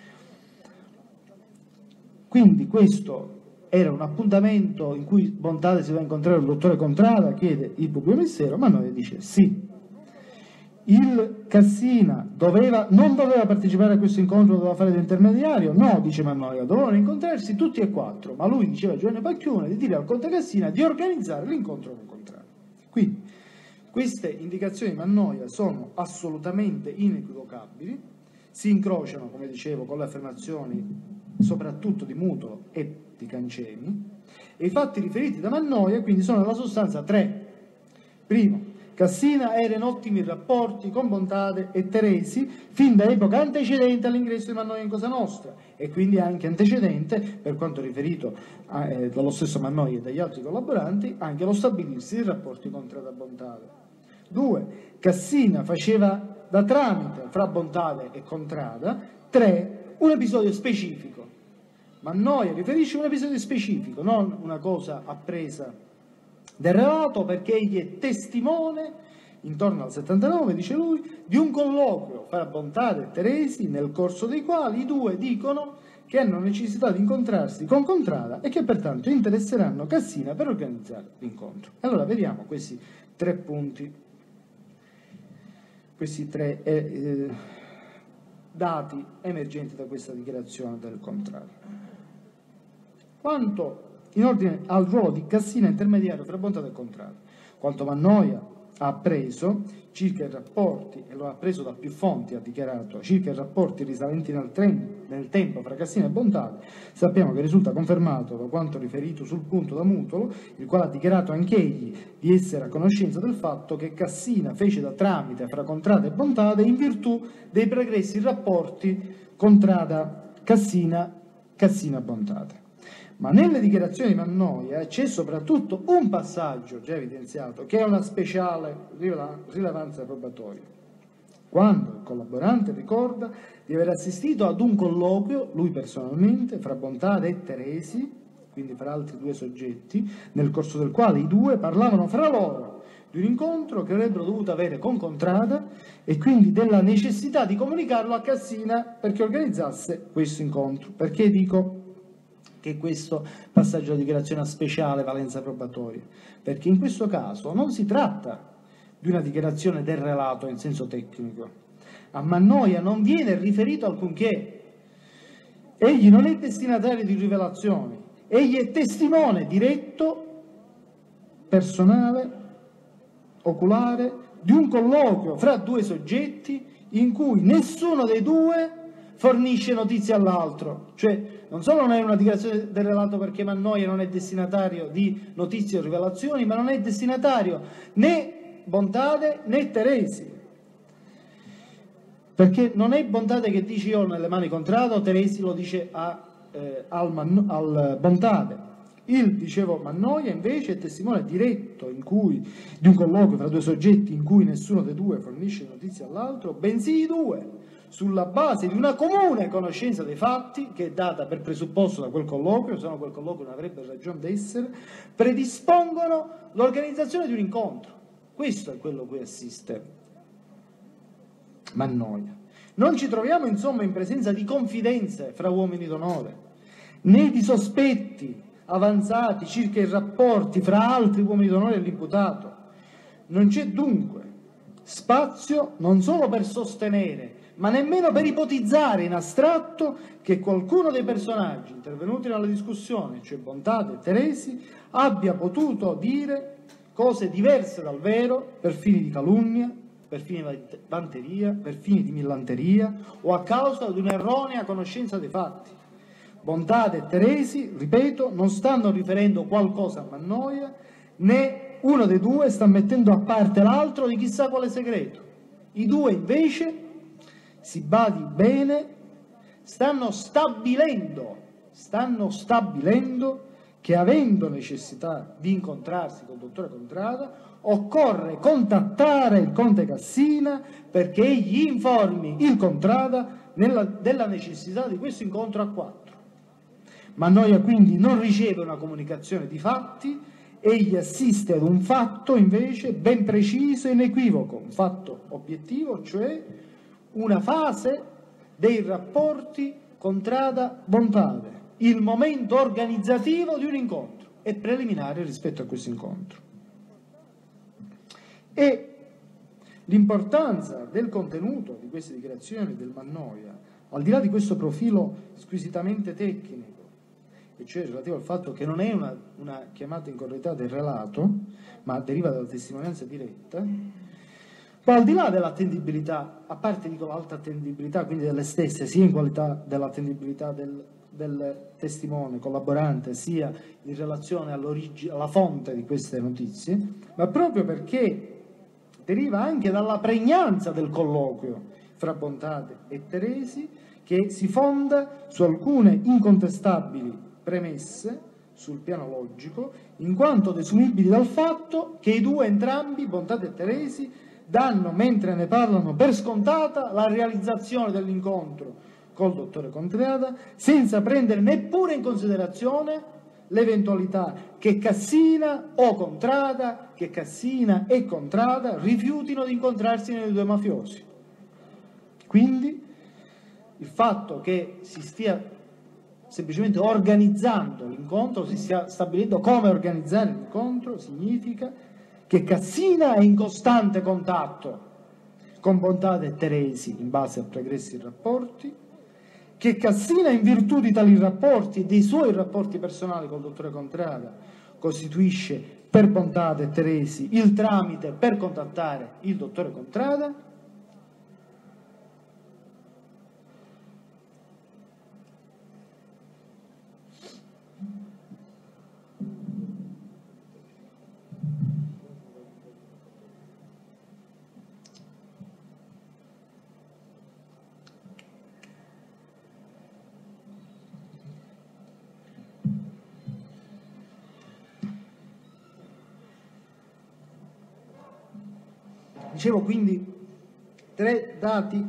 Quindi questo era un appuntamento in cui Bontade si va a incontrare il dottore Contrada, chiede il pubblico ministero, ma noi dice sì. Il Cassina doveva, non doveva partecipare a questo incontro, doveva fare l'intermediario? No, dice Mannoia, dovevano incontrarsi tutti e quattro, ma lui diceva a Giovanni Pacchione di dire al conte Cassina di organizzare l'incontro con Contrada. Quindi Queste indicazioni di Mannoia sono assolutamente inequivocabili, si incrociano, come dicevo, con le affermazioni soprattutto di Mutolo e di Cancemi, e i fatti riferiti da Mannoia quindi sono nella sostanza tre. Primo, Cassina era in ottimi rapporti con Bontade e Teresi fin da epoca antecedente all'ingresso di Mannoia in Cosa Nostra, e quindi anche antecedente, per quanto riferito a, eh, dallo stesso Mannoia e dagli altri collaboranti, anche allo stabilirsi dei rapporti Contrada-Bontade. Due, Cassina faceva da tramite fra Bontade e Contrada. Tre, un episodio specifico. Mannoia riferisce un episodio specifico, non una cosa appresa del relato, perché egli è testimone, intorno al settantanove, dice lui, di un colloquio fra Bontade e Teresi, nel corso dei quali i due dicono che hanno necessità di incontrarsi con Contrada e che pertanto interesseranno Cassina per organizzare l'incontro. Allora vediamo questi tre punti, questi tre eh, eh, dati emergenti da questa dichiarazione del Contrada. Quanto in ordine al ruolo di Cassina intermediario fra Bontade e Contrada, quanto Mannoia ha appreso circa i rapporti, e lo ha appreso da più fonti, ha dichiarato, circa i rapporti risalenti nel, nel tempo fra Cassina e Bontade, sappiamo che risulta confermato da quanto riferito sul punto da Mutolo, il quale ha dichiarato anch'egli di essere a conoscenza del fatto che Cassina fece da tramite fra Contrada e Bontade in virtù dei pregressi rapporti Contrada-Cassina, Cassina-Bontade. Ma nelle dichiarazioni di Mannoia c'è soprattutto un passaggio già evidenziato che ha una speciale rilevanza probatoria. Quando il collaborante ricorda di aver assistito ad un colloquio, lui personalmente, fra Bontade e Teresi, quindi fra altri due soggetti, nel corso del quale i due parlavano fra loro di un incontro che avrebbero dovuto avere con Contrada e quindi della necessità di comunicarlo a Cassina perché organizzasse questo incontro. Perché dico che questo passaggio della dichiarazione ha speciale valenza probatoria? Perché in questo caso non si tratta di una dichiarazione del relato in senso tecnico. A Mannoia non viene riferito alcunché. Egli non è destinatario di rivelazioni, egli è testimone diretto, personale, oculare, di un colloquio fra due soggetti in cui nessuno dei due fornisce notizie all'altro. Cioè, non solo non è una dichiarazione del relato perché Mannoia non è destinatario di notizie o rivelazioni, ma non è destinatario né Bontade né Teresi. Perché non è Bontade che dice io ho nelle mani Contrada, o Teresi lo dice a, eh, al, Man, al Bontade. Il, dicevo, Mannoia invece è testimone diretto in cui, di un colloquio fra due soggetti in cui nessuno dei due fornisce notizie all'altro, bensì i due, sulla base di una comune conoscenza dei fatti, che è data per presupposto da quel colloquio, se no quel colloquio non avrebbe ragione d'essere, predispongono l'organizzazione di un incontro. Questo è quello a cui assiste Mannoia. Non ci troviamo insomma in presenza di confidenze fra uomini d'onore, né di sospetti avanzati circa i rapporti fra altri uomini d'onore e l'imputato. Non c'è dunque spazio non solo per sostenere, ma nemmeno per ipotizzare in astratto che qualcuno dei personaggi intervenuti nella discussione, cioè Bontade e Teresi, abbia potuto dire cose diverse dal vero per fini di calunnia, per fini di vanteria, per fini di millanteria o a causa di un'erronea conoscenza dei fatti. Bontade e Teresi, ripeto, non stanno riferendo qualcosa a Mannoia, né uno dei due sta mettendo a parte l'altro di chissà quale segreto. I due invece, si badi bene, stanno stabilendo, stanno stabilendo che avendo necessità di incontrarsi con il dottore Contrada, occorre contattare il conte Cassina perché egli informi il Contrada nella, della necessità di questo incontro a quattro. Mannoia quindi non riceve una comunicazione di fatti, egli assiste ad un fatto invece ben preciso e inequivoco, un fatto obiettivo, cioè una fase dei rapporti Contrada-Bontade, il momento organizzativo di un incontro e preliminare rispetto a questo incontro. E l'importanza del contenuto di queste dichiarazioni del Mannoia, al di là di questo profilo squisitamente tecnico, e cioè relativo al fatto che non è una, una chiamata in correità del relato, ma deriva dalla testimonianza diretta, poi al di là dell'attendibilità, a parte dico l'alta attendibilità, quindi delle stesse, sia in qualità dell'attendibilità del, del testimone collaborante, sia in relazione alla fonte di queste notizie, ma proprio perché deriva anche dalla pregnanza del colloquio fra Bontate e Teresi, che si fonda su alcune incontestabili premesse sul piano logico, in quanto desumibili dal fatto che i due entrambi, Bontate e Teresi, danno, mentre ne parlano, per scontata la realizzazione dell'incontro col dottore Contrada, senza prendere neppure in considerazione l'eventualità che Cassina o Contrada, che Cassina e Contrada rifiutino di incontrarsi nei due mafiosi. Quindi il fatto che si stia semplicemente organizzando l'incontro, si stia stabilendo come organizzare l'incontro, significa che Cassina è in costante contatto con Bontate e Teresi in base a pregressi rapporti, che Cassina, in virtù di tali rapporti e dei suoi rapporti personali col dottore Contrada, costituisce per Bontate e Teresi il tramite per contattare il dottore Contrada. Dicevo quindi tre dati,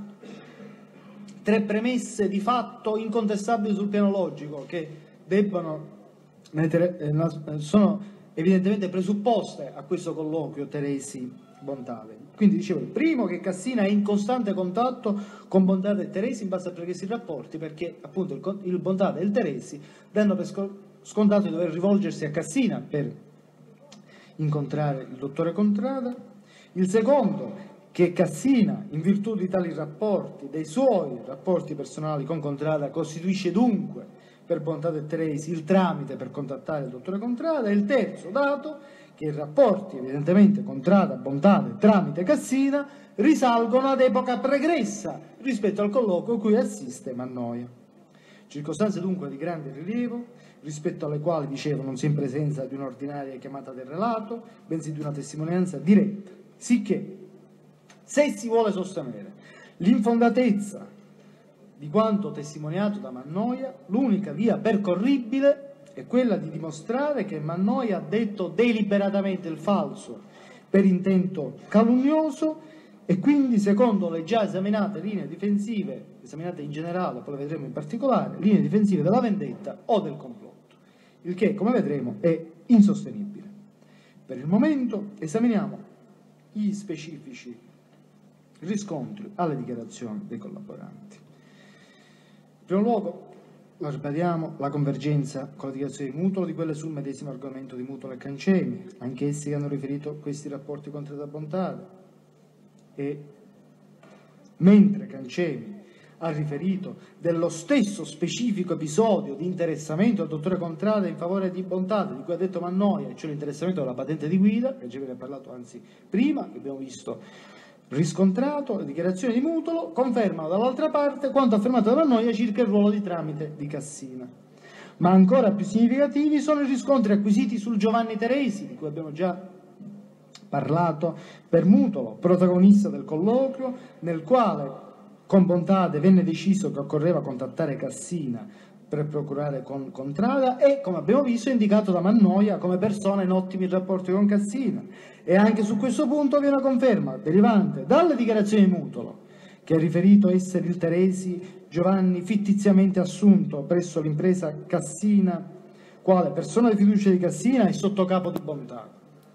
tre premesse di fatto incontestabili sul piano logico che debbono mettere, eh, sono evidentemente presupposte a questo colloquio Teresi-Bontate. Quindi dicevo, il primo, che Cassina è in costante contatto con Bontate e Teresi in base a pregressi rapporti, perché appunto il, il Bontate e il Teresi danno per scontato di dover rivolgersi a Cassina per incontrare il dottore Contrada. Il secondo, che Cassina, in virtù di tali rapporti, dei suoi rapporti personali con Contrada, costituisce dunque per Bontate e Teresi il tramite per contattare il dottore Contrada. E il terzo dato, che i rapporti evidentemente Contrada-Bontate tramite Cassina risalgono ad epoca pregressa rispetto al colloquio a cui assiste Mannoia. Circostanze dunque di grande rilievo, rispetto alle quali, dicevo, non si è in presenza di un'ordinaria chiamata del relato, bensì di una testimonianza diretta. Sicché, se si vuole sostenere l'infondatezza di quanto testimoniato da Mannoia, l'unica via percorribile è quella di dimostrare che Mannoia ha detto deliberatamente il falso per intento calunnioso e quindi, secondo le già esaminate linee difensive, esaminate in generale, poi le vedremo in particolare, linee difensive della vendetta o del complotto, il che, come vedremo, è insostenibile. Per il momento esaminiamo gli specifici riscontri alle dichiarazioni dei collaboranti. In primo luogo, lo ripetiamo, la convergenza con la dichiarazione di Mutolo di quelle sul medesimo argomento di Mutolo e Cancemi, anche essi che hanno riferito questi rapporti contro la Bontate, e mentre Cancemi ha riferito dello stesso specifico episodio di interessamento del dottore Contrada in favore di Bontate, di cui ha detto Mannoia, cioè l'interessamento della patente di guida, che già vi ne ha parlato anzi prima, che abbiamo visto riscontrato, le dichiarazioni di Mutolo confermano dall'altra parte quanto affermato da Mannoia circa il ruolo di tramite di Cassina. Ma ancora più significativi sono i riscontri acquisiti sul Giovanni Teresi, di cui abbiamo già parlato, per Mutolo, protagonista del colloquio, nel quale con Bontate venne deciso che occorreva contattare Cassina per procurare con Contrada e, come abbiamo visto, indicato da Mannoia come persona in ottimi rapporti con Cassina. E anche su questo punto vi è una conferma derivante dalle dichiarazioni di Mutolo, che ha riferito essere il Teresi Giovanni fittiziamente assunto presso l'impresa Cassina, quale persona di fiducia di Cassina e sottocapo di Bontate.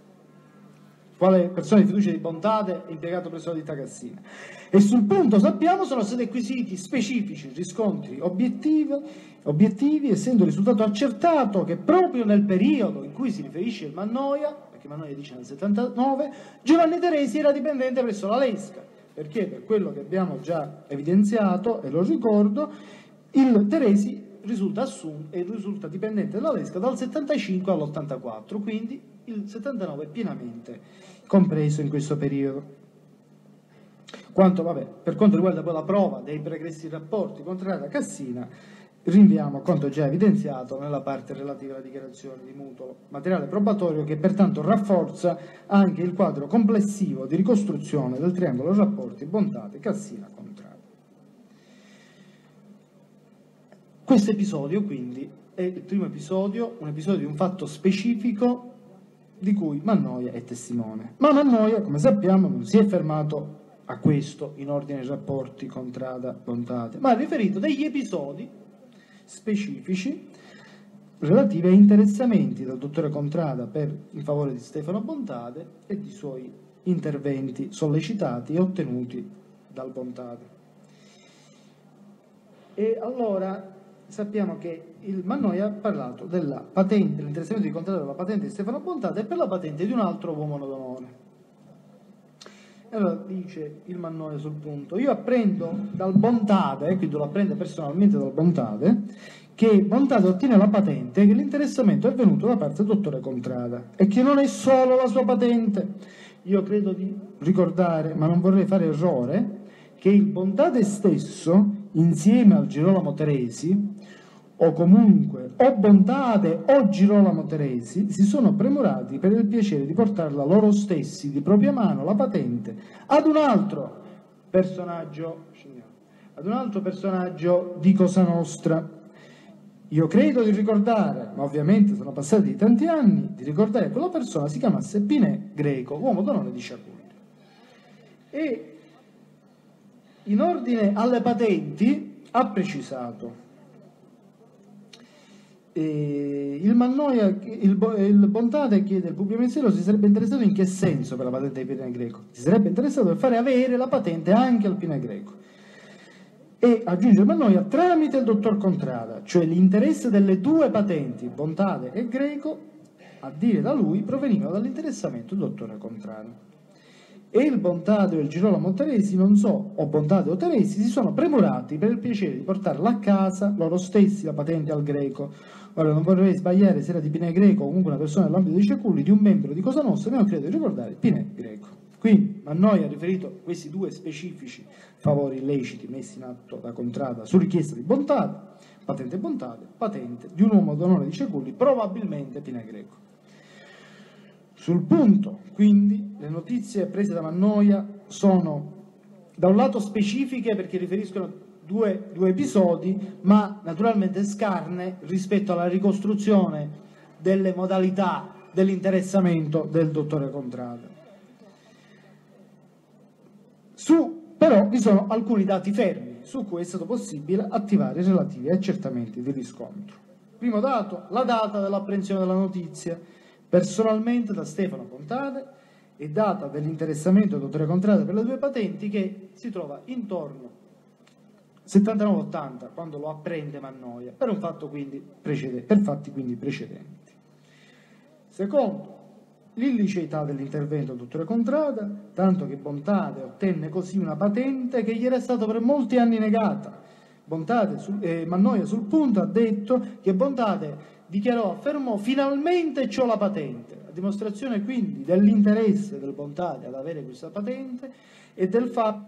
Quale persona di fiducia di Bontate impiegato presso la ditta Cassina. E sul punto, sappiamo, sono stati acquisiti specifici riscontri obiettivi, obiettivi, essendo risultato accertato che proprio nel periodo in cui si riferisce il Mannoia, perché Mannoia dice nel settantanove, Giovanni Teresi era dipendente presso la Lesca, perché per quello che abbiamo già evidenziato, e lo ricordo, il Teresi risulta, assun- e risulta dipendente dalla Lesca dal settantacinque all'ottantaquattro, quindi il settantanove è pienamente compreso in questo periodo. Quanto, vabbè, per quanto riguarda poi la prova dei pregressi rapporti Contrada-Cassina, rinviamo a quanto già evidenziato nella parte relativa alla dichiarazione di Mutolo, materiale probatorio che pertanto rafforza anche il quadro complessivo di ricostruzione del triangolo rapporti Bontate-Cassina-Contrada. Questo episodio quindi è il primo episodio, un episodio di un fatto specifico di cui Mannoia è testimone. Ma Mannoia, come sappiamo, non si è fermato a questo in ordine ai rapporti Contrada-Bontate, ma ha riferito degli episodi specifici relativi a interessamenti del dottore Contrada per in favore di Stefano Bontate e di suoi interventi sollecitati e ottenuti dal Bontate. E allora sappiamo che il Mannoia ha parlato della patente, dell'interessamento di Contrada per la patente di Stefano Bontate e per la patente di un altro uomo d'onore. Allora dice il Mannoia sul punto: io apprendo dal Bontate, quindi lo apprende personalmente dal Bontate, che Bontate ottiene la patente, che l'interessamento è venuto da parte del dottore Contrada e che non è solo la sua patente. Io credo di ricordare, ma non vorrei fare errore, che il Bontate stesso, insieme al Girolamo Teresi, o comunque o Bontate o Girolamo Teresi, si sono premurati per il piacere di portarla loro stessi di propria mano la patente ad un altro personaggio, ad un altro personaggio di Cosa Nostra. Io credo di ricordare, ma ovviamente sono passati tanti anni, di ricordare che quella persona si chiamasse Pinè Greco, uomo d'onore di Sciaculli. E in ordine alle patenti ha precisato: E il Mannoia, il, il Bontate chiede al pubblico ministero si sarebbe interessato in che senso per la patente di Pinè Greco. Si sarebbe interessato per fare avere la patente anche al Pinè Greco. E aggiunge il Mannoia tramite il dottor Contrada, cioè l'interesse delle due patenti, Bontate e Greco, a dire da lui, proveniva dall'interessamento del dottore Contrada. E il Bontate o il Girolamo Teresi, non so, o Bontate o Teresi, si sono premurati per il piacere di portarla a casa, loro stessi, la patente al Greco. Ora, non vorrei sbagliare se era di Pinè Greco o comunque una persona nell'ambito di Sciaculli, di un membro di Cosa Nostra, ma io credo di ricordare Pinè Greco. Quindi Mannoia ha riferito questi due specifici favori illeciti messi in atto da Contrada su richiesta di Bontate, patente Bontate, patente di un uomo d'onore di Sciaculli, probabilmente Pinè Greco. Sul punto, quindi, le notizie prese da Mannoia sono da un lato specifiche perché riferiscono due, due episodi, ma naturalmente scarne rispetto alla ricostruzione delle modalità dell'interessamento del dottore Contrada. Su, però vi sono alcuni dati fermi su cui è stato possibile attivare i relativi accertamenti di riscontro. Primo dato, la data dell'apprensione della notizia, personalmente da Stefano Bontate, e data dell'interessamento del dottore Contrada per le due patenti, che si trova intorno settantanove ottanta, quando lo apprende Mannoia, per, un fatto quindi precedente, per fatti quindi precedenti. Secondo, l'illiceità dell'intervento del dottore Contrada, tanto che Bontate ottenne così una patente che gli era stata per molti anni negata. Bontate, sul, eh, Mannoia sul punto ha detto che Bontate dichiarò, affermò, finalmente c'ho la patente, a dimostrazione quindi dell'interesse del Bontate ad avere questa patente e del fatto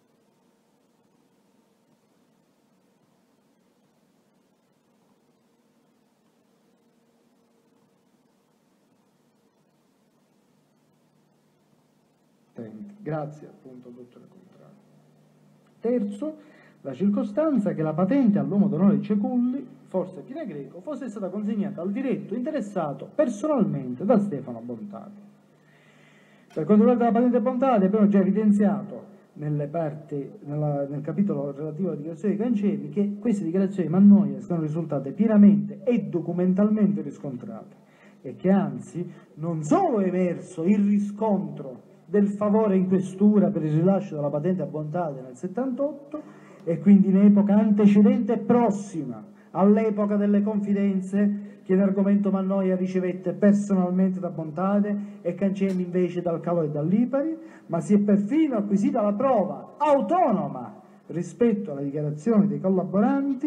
grazie appunto al dottore Contrada. Terzo, la circostanza che la patente all'uomo d'onore di Sciaculli, forse Pinè Greco, fosse stata consegnata al diretto interessato personalmente da Stefano Bontate. Per quanto riguarda la patente Bontate, abbiamo già evidenziato nelle parti, nella, nel capitolo relativo alla dichiarazione di Cancelli che queste dichiarazioni di Mannoia sono risultate pienamente e documentalmente riscontrate e che anzi non solo è emerso il riscontro del favore in questura per il rilascio della patente a Bontate nel settantotto e quindi in epoca antecedente e prossima all'epoca delle confidenze che in argomento Mannoia ricevette personalmente da Bontate e Cancelli invece dal Calò e dall'Ipari, ma si è perfino acquisita la prova autonoma rispetto alle dichiarazioni dei collaboranti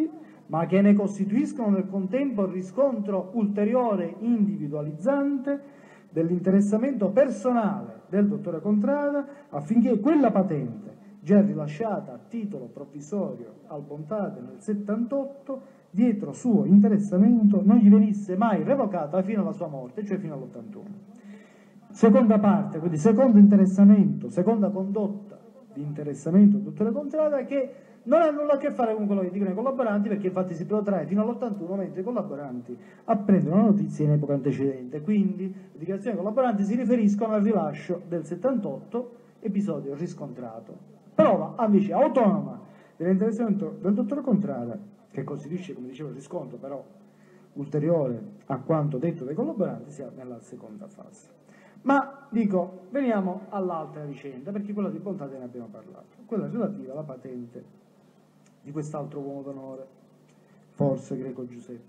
ma che ne costituiscono nel contempo il riscontro ulteriore individualizzante dell'interessamento personale del dottore Contrada affinché quella patente, già rilasciata a titolo provvisorio al Bontate nel settantotto, dietro suo interessamento non gli venisse mai revocata fino alla sua morte, cioè fino all'ottantuno. Seconda parte, quindi secondo interessamento, seconda condotta di interessamento del dottore Contrada, che non ha nulla a che fare con quello che dicono i collaboranti, perché infatti si protrae fino all'ottantuno, mentre i collaboranti apprendono la notizia in epoca antecedente. Quindi le dichiarazioni dei collaboranti si riferiscono al rilascio del settantotto, episodio riscontrato. Prova invece autonoma dell'interessamento del dottore Contrada, che costituisce, come dicevo, il riscontro però ulteriore a quanto detto dai collaboranti, sia nella seconda fase. Ma dico, veniamo all'altra vicenda, perché quella di Bontate ne abbiamo parlato, quella relativa alla patente di quest'altro uomo d'onore, forse Greco Giuseppe.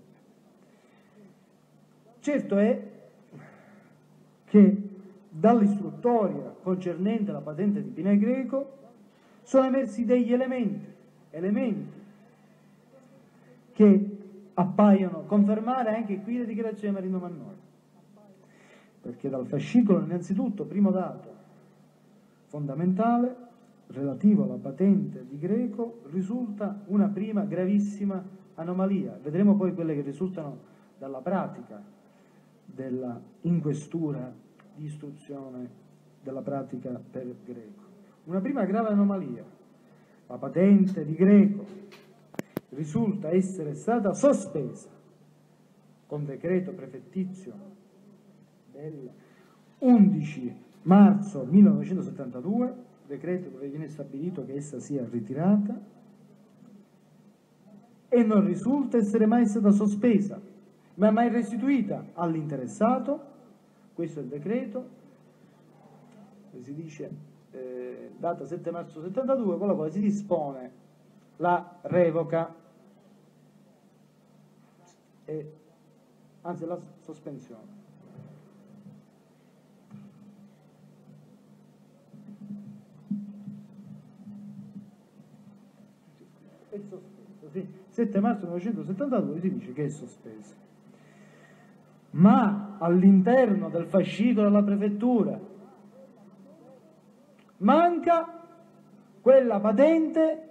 Certo è che dall'istruttoria concernente la patente di Pinè Greco sono emersi degli elementi, elementi che appaiono confermare anche qui le dichiarazioni di Marino Mannoi, perché dal fascicolo innanzitutto, primo dato fondamentale, relativo alla patente di Greco, risulta una prima gravissima anomalia. Vedremo poi quelle che risultano dalla pratica della inquestura di istruzione della pratica per Greco. Una prima grave anomalia: la patente di Greco risulta essere stata sospesa con decreto prefettizio del undici marzo millenovecentosettantadue, decreto dove viene stabilito che essa sia ritirata, e non risulta essere mai stata sospesa, ma mai restituita all'interessato. Questo è il decreto, si dice, eh, data sette marzo settantadue, con la quale si dispone la revoca, e, anzi la sospensione. È sospeso, sì. sette marzo millenovecentosettantadue si dice che è sospeso. Ma all'interno del fascicolo della prefettura manca quella patente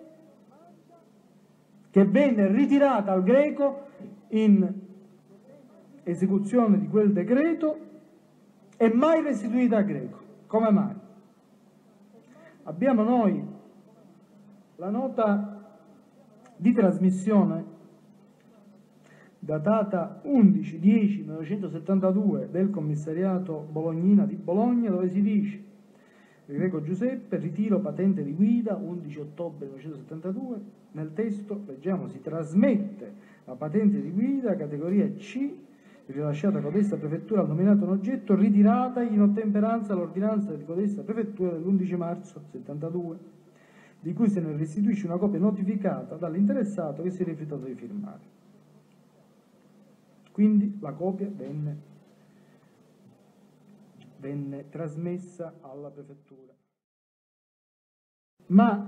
che venne ritirata al Greco in esecuzione di quel decreto e mai restituita al Greco. Come mai? Abbiamo noi la nota di trasmissione datata undici dieci millenovecentosettantadue del commissariato Bolognina di Bologna, dove si dice: Greco Giuseppe, ritiro patente di guida undici ottobre millenovecentosettantadue. Nel testo leggiamo: si trasmette la patente di guida categoria C rilasciata da codesta prefettura al nominato in oggetto, ritirata in ottemperanza all'ordinanza di codesta prefettura dell'undici marzo settantadue, di cui se ne restituisce una copia notificata dall'interessato che si è rifiutato di firmare. Quindi la copia venne, venne trasmessa alla prefettura. Ma,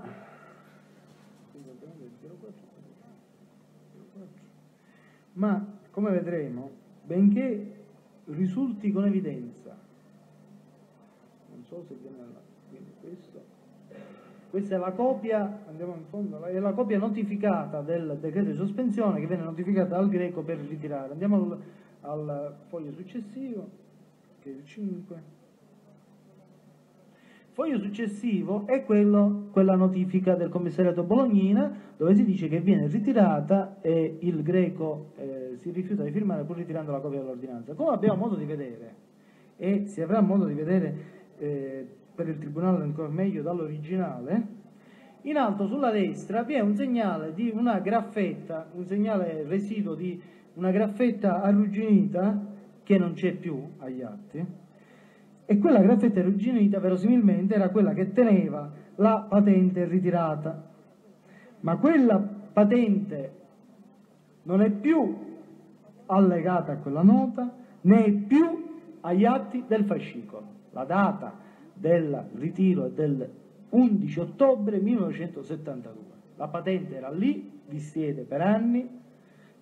ma come vedremo, benché risulti con evidenza, non so se viene là, quindi questo, questa è la copia, andiamo in fondo, è la copia notificata del decreto di sospensione che viene notificata al Greco per ritirare. Andiamo al, al foglio successivo, che è il cinque. Foglio successivo è quello, quella notifica del commissariato Bolognina, dove si dice che viene ritirata e il Greco eh, si rifiuta di firmare pur ritirando la copia dell'ordinanza. Come abbiamo modo di vedere, e si avrà modo di vedere eh, per il tribunale ancora meglio dall'originale, in alto sulla destra vi è un segnale di una graffetta, un segnale residuo di una graffetta arrugginita che non c'è più agli atti. E quella graffetta arrugginita verosimilmente era quella che teneva la patente ritirata, ma quella patente non è più allegata a quella nota, né è più agli atti del fascicolo. La data del ritiro è del undici ottobre millenovecentosettantadue. La patente era lì, vi siede per anni,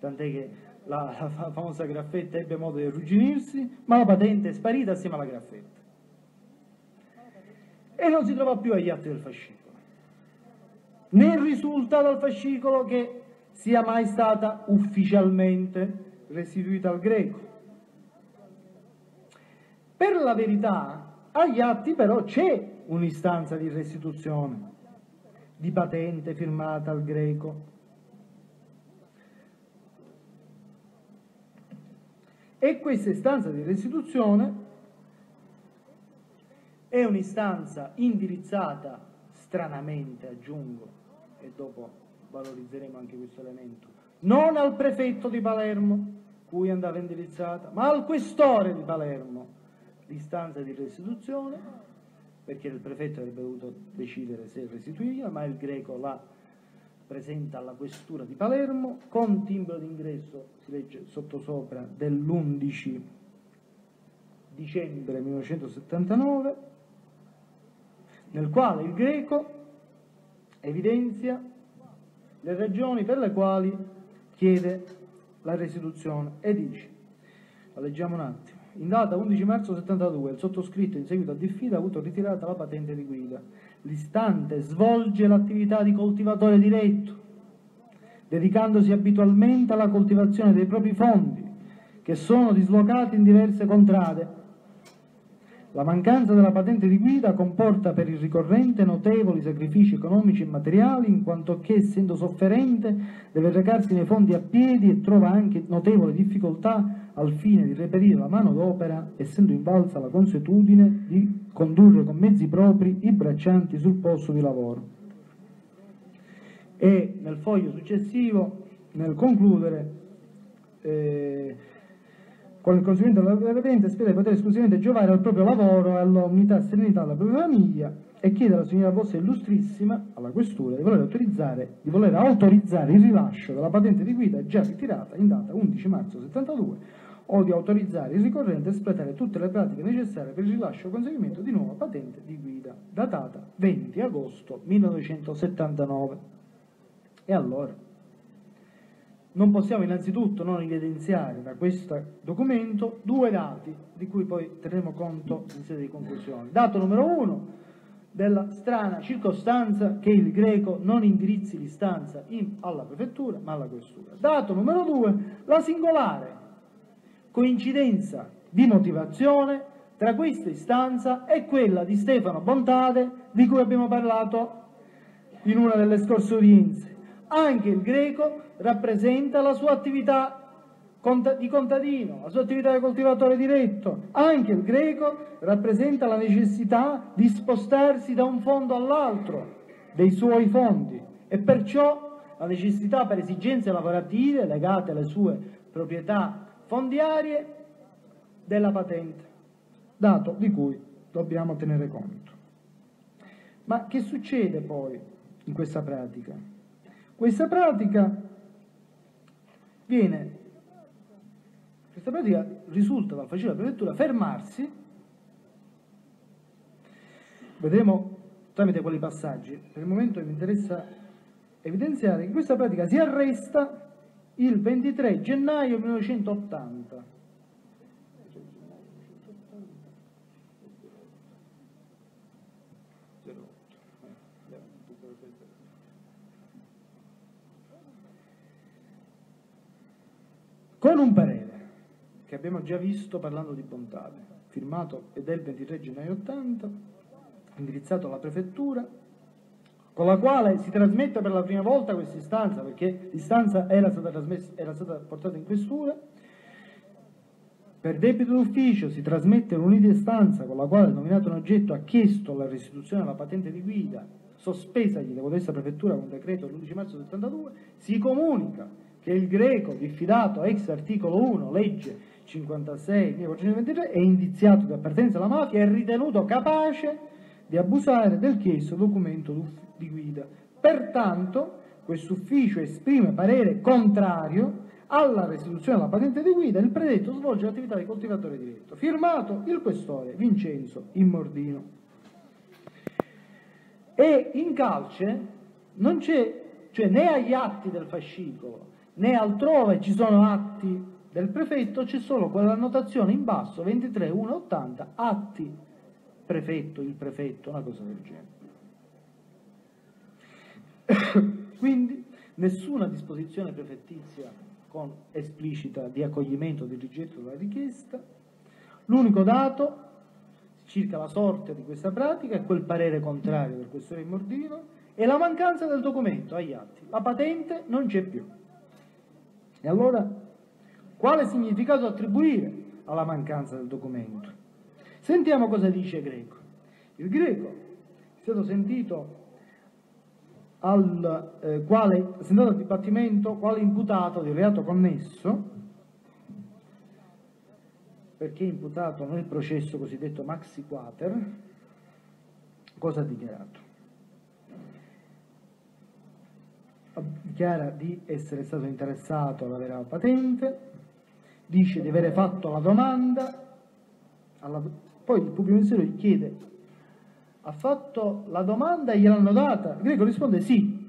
tant'è che la, la famosa graffetta ebbe modo di arrugginirsi, ma la patente è sparita assieme alla graffetta. E non si trova più agli atti del fascicolo. Né risulta dal fascicolo che sia mai stata ufficialmente restituita al Greco. Per la verità, agli atti però c'è un'istanza di restituzione di patente firmata al Greco. E questa istanza di restituzione è un'istanza indirizzata, stranamente aggiungo, e dopo valorizzeremo anche questo elemento, non al prefetto di Palermo, cui andava indirizzata, ma al questore di Palermo, l'istanza di restituzione, perché il prefetto avrebbe dovuto decidere se restituirla, ma il Greco la presenta alla questura di Palermo con timbro d'ingresso, si legge sottosopra, dell'undici dicembre millenovecentosettantanove, nel quale il Greco evidenzia le ragioni per le quali chiede la restituzione e dice, la leggiamo un attimo: in data undici marzo settantadue il sottoscritto, in seguito a diffida, ha avuto ritirata la patente di guida. L'istante svolge l'attività di coltivatore diretto, dedicandosi abitualmente alla coltivazione dei propri fondi, che sono dislocati in diverse contrade. La mancanza della patente di guida comporta per il ricorrente notevoli sacrifici economici e materiali, in quanto che, essendo sofferente, deve recarsi nei fondi a piedi e trova anche notevoli difficoltà al fine di reperire la manodopera, essendo invalsa la consuetudine di condurre con mezzi propri i braccianti sul posto di lavoro. E nel foglio successivo, nel concludere, eh, con il conseguimento della patente, spera di poter esclusivamente giovare al proprio lavoro e alla unità e serenità della propria famiglia, e chiede alla signora vostra illustrissima, alla questura, di voler autorizzare, di voler autorizzare il rilascio della patente di guida già ritirata in data undici marzo settantadue, o di autorizzare il ricorrente a espletare tutte le pratiche necessarie per il rilascio o conseguimento di nuova patente di guida, datata venti agosto millenovecentosettantanove. E allora? Non possiamo innanzitutto non evidenziare da questo documento due dati di cui poi terremo conto in sede di conclusione. Dato numero uno, della strana circostanza che il Greco non indirizzi l'istanza in, alla prefettura ma alla questura. Dato numero due, la singolare coincidenza di motivazione tra questa istanza e quella di Stefano Bontade, di cui abbiamo parlato in una delle scorse udienze. Anche il Greco rappresenta la sua attività di contadino, la sua attività di coltivatore diretto. Anche il Greco rappresenta la necessità di spostarsi da un fondo all'altro dei suoi fondi, e perciò la necessità per esigenze lavorative legate alle sue proprietà fondiarie della patente, dato di cui dobbiamo tenere conto. Ma che succede poi in questa pratica? Questa pratica viene, questa pratica risulta dal fascicolo della prefettura fermarsi, vedremo tramite quali passaggi. Per il momento mi interessa evidenziare che questa pratica si arresta il ventitré gennaio millenovecentottanta. Con un parere che abbiamo già visto parlando di Bontade, firmato ed è il ventitré gennaio ottanta, indirizzato alla prefettura, con la quale si trasmette per la prima volta questa istanza, perché l'istanza era stata trasmessa, era stata portata in questura. Per debito d'ufficio si trasmette un'unità istanza con la quale il nominato in oggetto ha chiesto la restituzione della patente di guida sospesagli da codesta prefettura con decreto dell'undici marzo settantadue. Si comunica che il Greco, diffidato ex articolo uno, legge cinquantasei millequattrocentoventitré, è indiziato di appartenenza alla mafia e è ritenuto capace di abusare del chiesto documento di guida. Pertanto, quest'ufficio esprime parere contrario alla restituzione della patente di guida e il predetto svolge l'attività di coltivatore diretto. Firmato il questore Vincenzo Immordino. E in calce non c'è, cioè né agli atti del fascicolo né altrove ci sono atti del prefetto, c'è solo quell'annotazione in basso, ventitré uno ottanta, atti prefetto, il prefetto, una cosa del genere. Quindi nessuna disposizione prefettizia con esplicita di accoglimento o di rigetto della richiesta. L'unico dato circa la sorte di questa pratica è quel parere contrario del questore in ordine e la mancanza del documento agli atti. La patente non c'è più. E allora, quale significato attribuire alla mancanza del documento? Sentiamo cosa dice Greco. Il Greco è stato sentito al eh, quale, sentito al dibattimento quale imputato di reato connesso, perché imputato nel processo cosiddetto maxi quater. Cosa ha dichiarato? Dichiara di essere stato interessato ad avere la patente, dice di avere fatto la domanda, alla, poi il pubblico ministero gli chiede: ha fatto la domanda e gliel'hanno data? Il Greco risponde sì.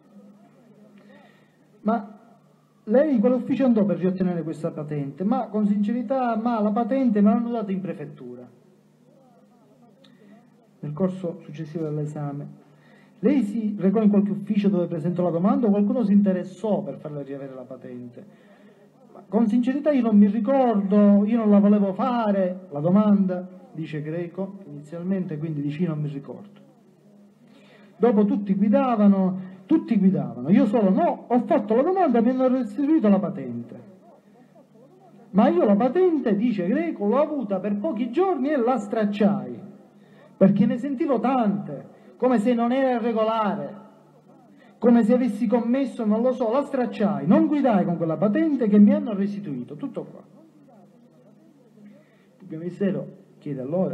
Ma lei in quale ufficio andò per riottenere questa patente? Ma con sincerità, ma la patente me l'hanno data in prefettura. Nel corso successivo dell'esame, lei si recò in qualche ufficio dove presentò la domanda o qualcuno si interessò per farle riavere la patente? Ma con sincerità io non mi ricordo, io non la volevo fare, la domanda, dice Greco, inizialmente, quindi dice io non mi ricordo. Dopo tutti guidavano, tutti guidavano, io solo no, ho fatto la domanda e mi hanno restituito la patente. Ma io la patente, dice Greco, l'ho avuta per pochi giorni e la stracciai, perché ne sentivo tante, come se non era regolare, come se avessi commesso, non lo so, la stracciai, non guidai con quella patente che mi hanno restituito, tutto qua. Il pubblico ministero chiede allora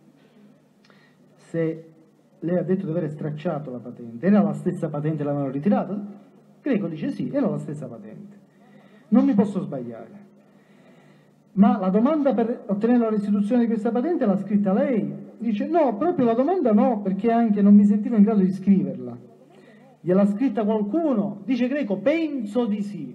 se lei ha detto di aver stracciato la patente, era la stessa patente che l'avevano ritirata? Greco dice sì, era la stessa patente, non mi posso sbagliare. Ma la domanda per ottenere la restituzione di questa patente l'ha scritta lei? Dice no, proprio la domanda no, perché anche non mi sentivo in grado di scriverla. Gliel'ha scritta qualcuno? Dice Greco, penso di sì.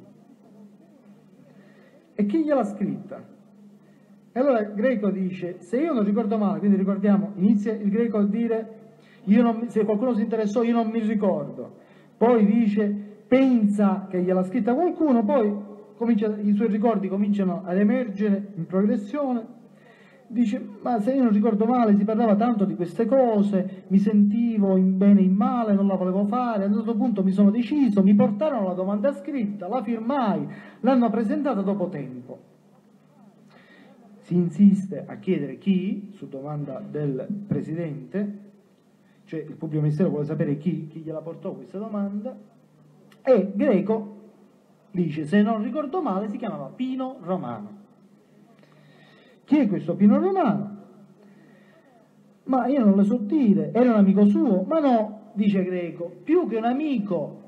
E chi gliel'ha scritta? E allora Greco dice, se io non ricordo male, quindi ricordiamo, inizia il Greco a dire, io non, se qualcuno si interessò io non mi ricordo, poi dice, pensa che gliel'ha scritta qualcuno, poi comincia, i suoi ricordi cominciano ad emergere in progressione. Dice, ma se io non ricordo male si parlava tanto di queste cose, mi sentivo in bene e in male, non la volevo fare, a un certo punto mi sono deciso, mi portarono la domanda scritta, la firmai, l'hanno presentata dopo tempo. Si insiste a chiedere chi, su domanda del Presidente, cioè il pubblico ministero vuole sapere chi, chi gliela portò questa domanda, e Greco dice, se non ricordo male si chiamava Pino Romano. Chi è questo Pino Romano? Ma io non le so dire, era un amico suo? Ma no, dice Greco, più che un amico,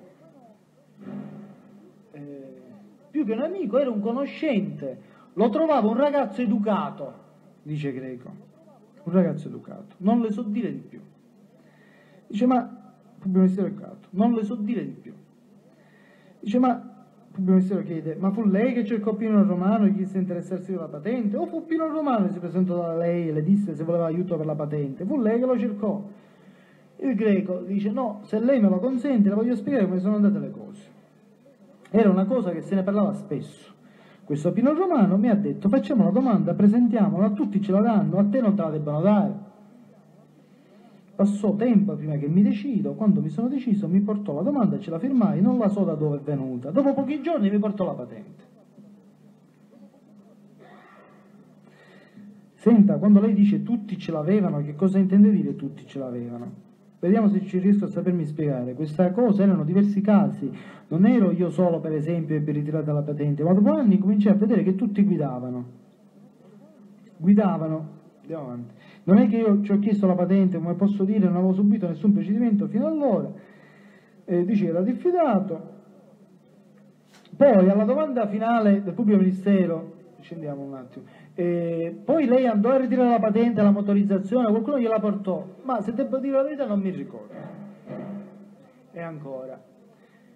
eh, più che un amico era un conoscente, lo trovavo un ragazzo educato, dice Greco, un ragazzo educato, non le so dire di più. Dice, ma, il pubblico ministero è educato, non le so dire di più. Dice, ma, il pubblico ministero chiede, ma fu lei che cercò Pino Romano e gli disse interessarsi della patente? O fu Pino Romano che si presentò da lei e le disse se voleva aiuto per la patente? Fu lei che lo cercò. Il Greco dice, no, se lei me lo consente le voglio spiegare come sono andate le cose. Era una cosa che se ne parlava spesso. Questo Pino Romano mi ha detto, facciamo la domanda, presentiamola, a tutti ce la danno, a te non te la debbano dare. Passò tempo prima che mi decido, quando mi sono deciso mi portò la domanda, ce la firmai, non la so da dove è venuta. Dopo pochi giorni mi portò la patente. Senta, quando lei dice tutti ce l'avevano, che cosa intende dire tutti ce l'avevano? Vediamo se ci riesco a sapermi spiegare. Questa cosa erano diversi casi, non ero io solo per esempio ebbi ritirata la patente, ma dopo anni cominciai a vedere che tutti guidavano. Guidavano, andiamo avanti. Non è che io ci ho chiesto la patente, come posso dire, non avevo subito nessun procedimento fino allora, eh, dice era diffidato. Poi alla domanda finale del pubblico ministero, scendiamo un attimo, eh, poi lei andò a ritirare la patente, la motorizzazione, qualcuno gliela portò, ma se devo dire la verità non mi ricordo. E ancora,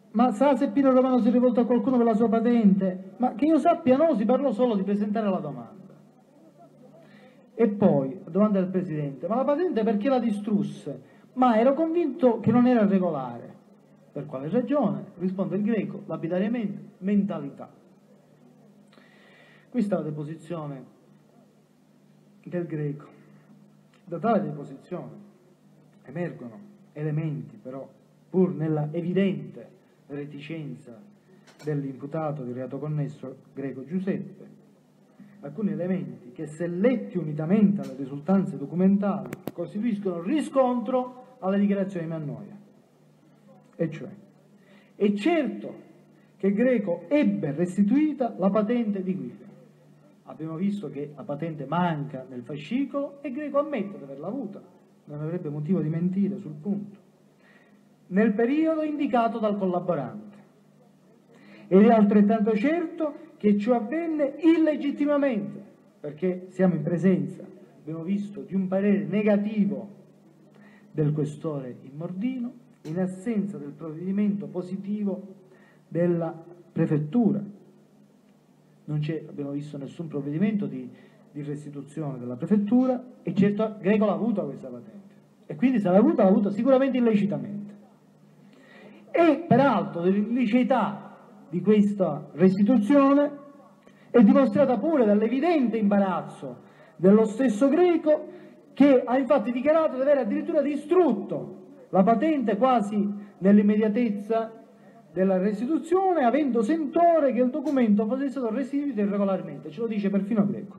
ma sa se Pino Romano si è rivolto a qualcuno per la sua patente? Ma che io sappia no, si parlò solo di presentare la domanda. E poi, la domanda del Presidente, ma la patente perché la distrusse? Ma ero convinto che non era regolare. Per quale ragione? Risponde il Greco, lapidariamente, mentalità. Questa è la deposizione del Greco. Da tale deposizione emergono elementi, però, pur nella evidente reticenza dell'imputato di reato connesso Greco Giuseppe, alcuni elementi che, se letti unitamente alle risultanze documentali, costituiscono riscontro alle dichiarazioni di Mannoia. E cioè, è certo che Greco ebbe restituita la patente di guida. Abbiamo visto che la patente manca nel fascicolo e Greco ammette di averla avuta, non avrebbe motivo di mentire sul punto, nel periodo indicato dal collaborante. Ed è altrettanto certo che ciò avvenne illegittimamente, perché siamo in presenza, abbiamo visto, di un parere negativo del questore Immordino, in assenza del provvedimento positivo della prefettura. Non c'è, abbiamo visto, nessun provvedimento di, di restituzione della prefettura e certo Greco l'ha avuta questa patente e quindi se l'ha avuta, l'ha avuta sicuramente illecitamente. E peraltro l'illiceità di questa restituzione è dimostrata pure dall'evidente imbarazzo dello stesso Greco, che ha infatti dichiarato di aver addirittura distrutto la patente quasi nell'immediatezza della restituzione, avendo sentore che il documento fosse stato restituito irregolarmente, ce lo dice perfino Greco.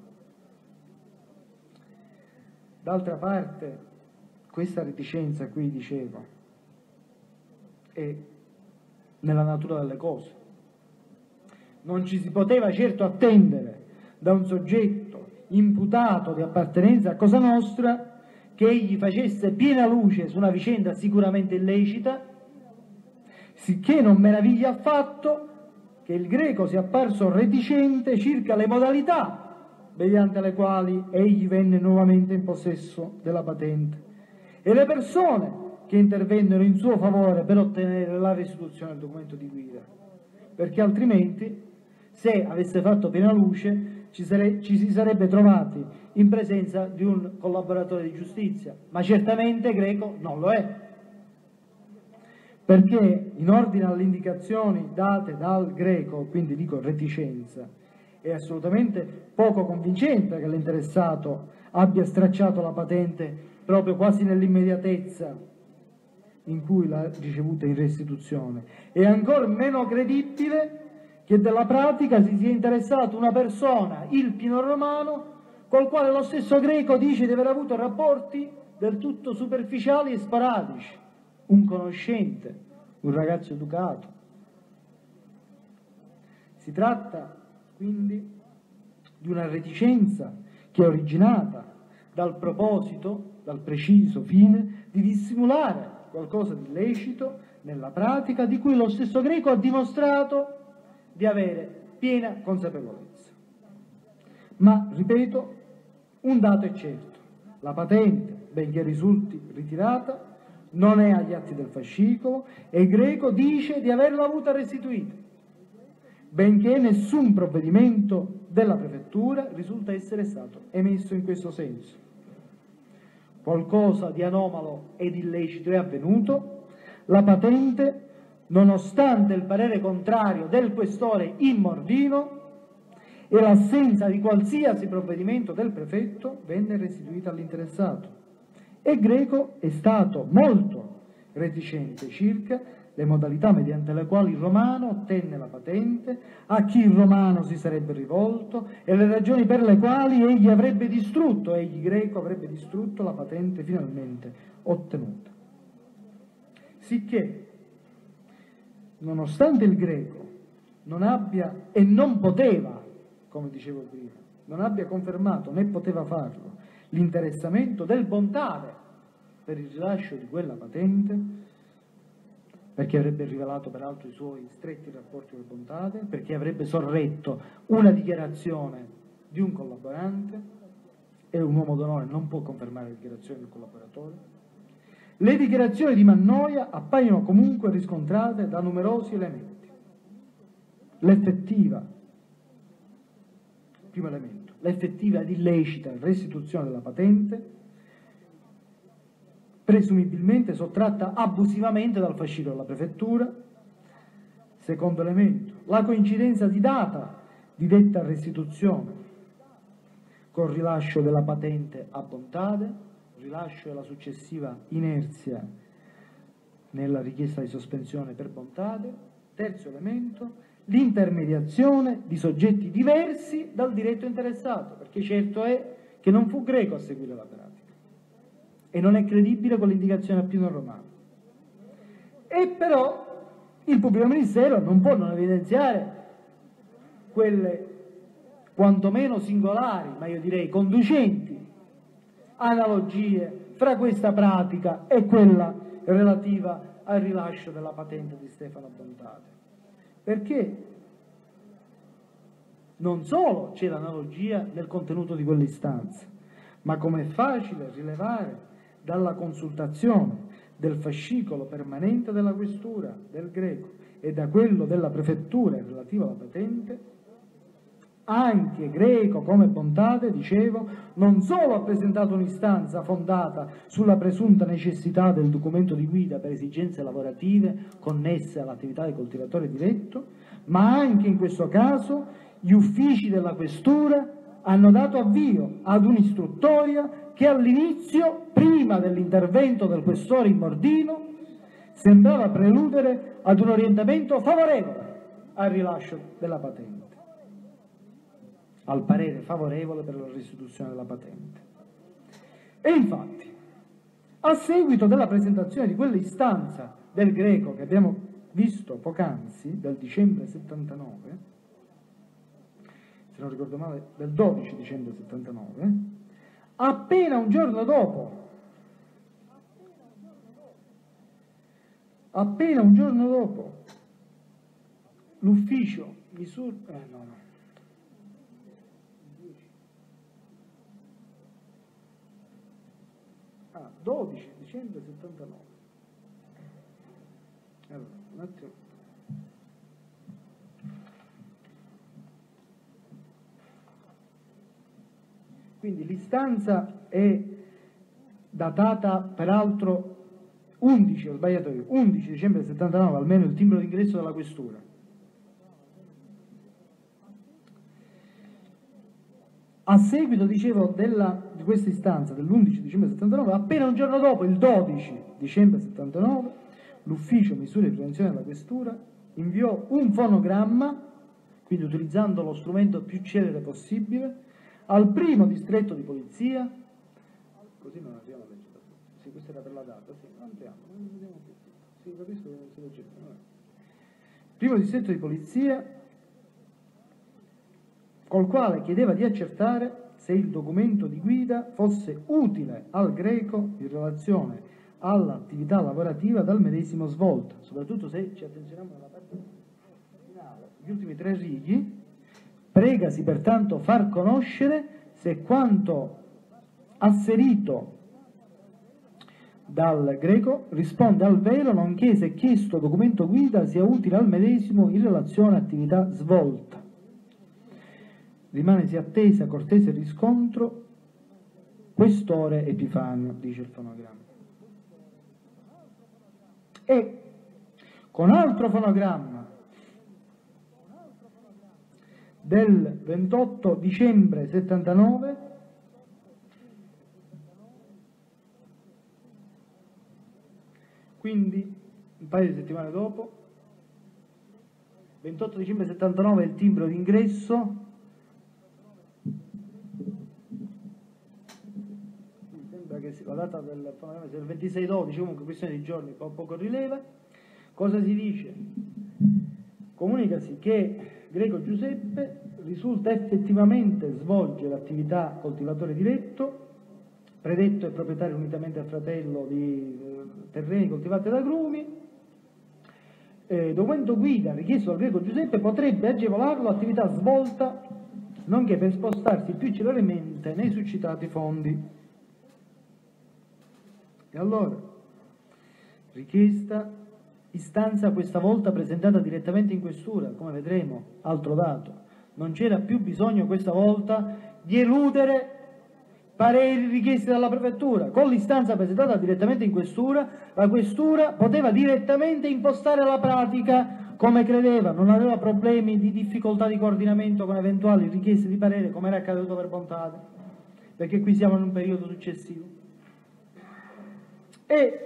D'altra parte, questa reticenza qui, dicevo, è nella natura delle cose. Non ci si poteva certo attendere da un soggetto imputato di appartenenza a Cosa Nostra che egli facesse piena luce su una vicenda sicuramente illecita, sicché non meraviglia affatto che il Greco sia apparso reticente circa le modalità mediante le quali egli venne nuovamente in possesso della patente e le persone che intervennero in suo favore per ottenere la restituzione del documento di guida, perché altrimenti, se avesse fatto piena luce, ci, sare- ci si sarebbe trovati in presenza di un collaboratore di giustizia, ma certamente Greco non lo è, perché in ordine alle indicazioni date dal Greco, quindi dico reticenza, è assolutamente poco convincente che l'interessato abbia stracciato la patente proprio quasi nell'immediatezza in cui l'ha ricevuta in restituzione. È ancora meno credibile che della pratica si sia interessato una persona, il Pino Romano, col quale lo stesso Greco dice di aver avuto rapporti del tutto superficiali e sporadici, un conoscente, un ragazzo educato. Si tratta quindi di una reticenza che è originata dal proposito, dal preciso fine di dissimulare qualcosa di illecito nella pratica di cui lo stesso Greco ha dimostrato di avere piena consapevolezza. Ma, ripeto, un dato è certo: la patente, benché risulti ritirata, non è agli atti del fascicolo e Greco dice di averla avuta restituita, benché nessun provvedimento della prefettura risulta essere stato emesso in questo senso. Qualcosa di anomalo ed illecito è avvenuto, la patente, nonostante il parere contrario del questore Immordino e l'assenza di qualsiasi provvedimento del prefetto, venne restituita all'interessato. E Greco è stato molto reticente circa le modalità mediante le quali il Romano ottenne la patente, a chi il Romano si sarebbe rivolto e le ragioni per le quali egli avrebbe distrutto, egli Greco avrebbe distrutto la patente finalmente ottenuta. Sicché, nonostante il Greco non abbia e non poteva, come dicevo prima, non abbia confermato né poteva farlo l'interessamento del Bontade per il rilascio di quella patente, perché avrebbe rivelato peraltro i suoi stretti rapporti col Bontade, perché avrebbe sorretto una dichiarazione di un collaborante, e un uomo d'onore non può confermare le dichiarazioni del collaboratore. Le dichiarazioni di Mannoia appaiono comunque riscontrate da numerosi elementi. L'effettiva, primo elemento, l'effettiva ed illecita restituzione della patente, presumibilmente sottratta abusivamente dal fascicolo della prefettura. Secondo elemento, la coincidenza di data di detta restituzione col rilascio della patente a Bontade, rilascio e la successiva inerzia nella richiesta di sospensione per Bontade. Terzo elemento, l'intermediazione di soggetti diversi dal diretto interessato, perché certo è che non fu Greco a seguire la pratica e non è credibile con l'indicazione a Pino Romano. E però il pubblico ministero non può non evidenziare quelle quantomeno singolari, ma io direi conducenti, analogie fra questa pratica e quella relativa al rilascio della patente di Stefano Bontade. Perché non solo c'è l'analogia nel contenuto di quell'istanza, ma come è facile rilevare dalla consultazione del fascicolo permanente della questura del Greco e da quello della prefettura relativo alla patente, anche Greco come Bontade, dicevo, non solo ha presentato un'istanza fondata sulla presunta necessità del documento di guida per esigenze lavorative connesse all'attività del coltivatore diretto, ma anche in questo caso gli uffici della questura hanno dato avvio ad un'istruttoria che all'inizio, prima dell'intervento del questore Immordino, sembrava preludere ad un orientamento favorevole al rilascio della patente, al parere favorevole per la restituzione della patente. E infatti, a seguito della presentazione di quell'istanza del Greco che abbiamo visto poc'anzi, del dicembre settantanove, se non ricordo male, del dodici dicembre settantanove, appena un giorno dopo, appena un giorno dopo, l'ufficio misura... Eh, no, no. Ah, dodici dicembre settantanove. Allora, un attimo. Quindi l'istanza è datata peraltro undici, ho sbagliato io, undici dicembre settantanove, almeno il timbro d'ingresso della questura. A seguito, dicevo, della, di questa istanza dell'undici dicembre settantanove, appena un giorno dopo, il dodici dicembre settantanove, l'ufficio misure di prevenzione della questura inviò un fonogramma, quindi utilizzando lo strumento più celere possibile, al primo distretto di polizia, così non arriviamo a leggere, sì, questa era per la data, sì, non entriamo, non vediamo più, sì, capisco che non si legge, primo distretto di polizia, col quale chiedeva di accertare se il documento di guida fosse utile al Greco in relazione all'attività lavorativa dal medesimo svolta, soprattutto se ci attenzioniamo alla parte finale, gli ultimi tre righi. Pregasi pertanto far conoscere se quanto asserito dal Greco risponde al vero, nonché se chiesto documento guida sia utile al medesimo in relazione all'attività svolta. Rimanesi attesa cortese riscontro, questore Epifanio, dice il fonogramma. E con altro fonogramma del ventotto dicembre settantanove, quindi un paio di settimane dopo, ventotto dicembre settantanove è il timbro d'ingresso, mi sembra che la data del fonogramma sia il ventisei dodici, comunque questione di giorni, poco rileva. Cosa si dice? Comunicasi che Greco Giuseppe risulta effettivamente svolgere l'attività coltivatore diretto, predetto e proprietario unitamente al fratello di eh, terreni coltivati ad agrumi. Eh, documento guida richiesto dal Greco Giuseppe potrebbe agevolarlo l'attività svolta, nonché per spostarsi più celermente nei succitati fondi. E allora, richiesta, istanza questa volta presentata direttamente in questura, come vedremo, altro dato. Non c'era più bisogno questa volta di eludere pareri richiesti dalla prefettura. Con l'istanza presentata direttamente in questura, la questura poteva direttamente impostare la pratica come credeva, non aveva problemi di difficoltà di coordinamento con eventuali richieste di parere, come era accaduto per Bontade, perché qui siamo in un periodo successivo. E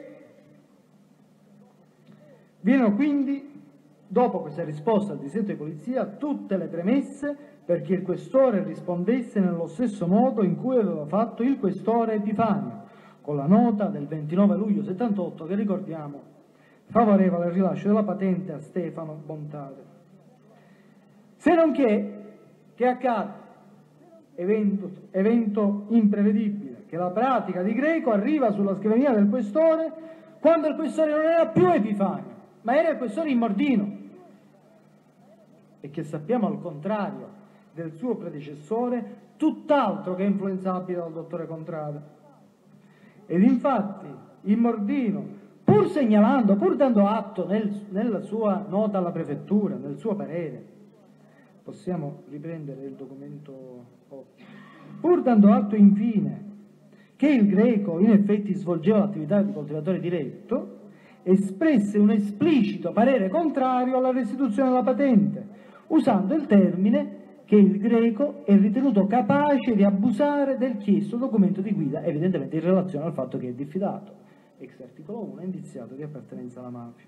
viene quindi, dopo questa risposta al distretto di polizia, tutte le premesse perché il questore rispondesse nello stesso modo in cui aveva fatto il questore Epifanio, con la nota del ventinove luglio settantotto che ricordiamo favorevole al rilascio della patente a Stefano Bontade. Se non che, che accade, evento, evento imprevedibile, che la pratica di Greco arriva sulla scrivania del questore quando il questore non era più Epifanio, ma era il questore Immordino, e che sappiamo al contrario del suo predecessore tutt'altro che influenzabile dal dottore Contrada. Ed infatti Immordino, pur segnalando, pur dando atto nel, nella sua nota alla prefettura, nel suo parere, possiamo riprendere il documento otto, pur dando atto infine che il Greco in effetti svolgeva l'attività di coltivatore diretto, espresse un esplicito parere contrario alla restituzione della patente, usando il termine che il Greco è ritenuto capace di abusare del chiesto documento di guida, evidentemente in relazione al fatto che è diffidato, ex articolo uno, indiziato di appartenenza alla mafia.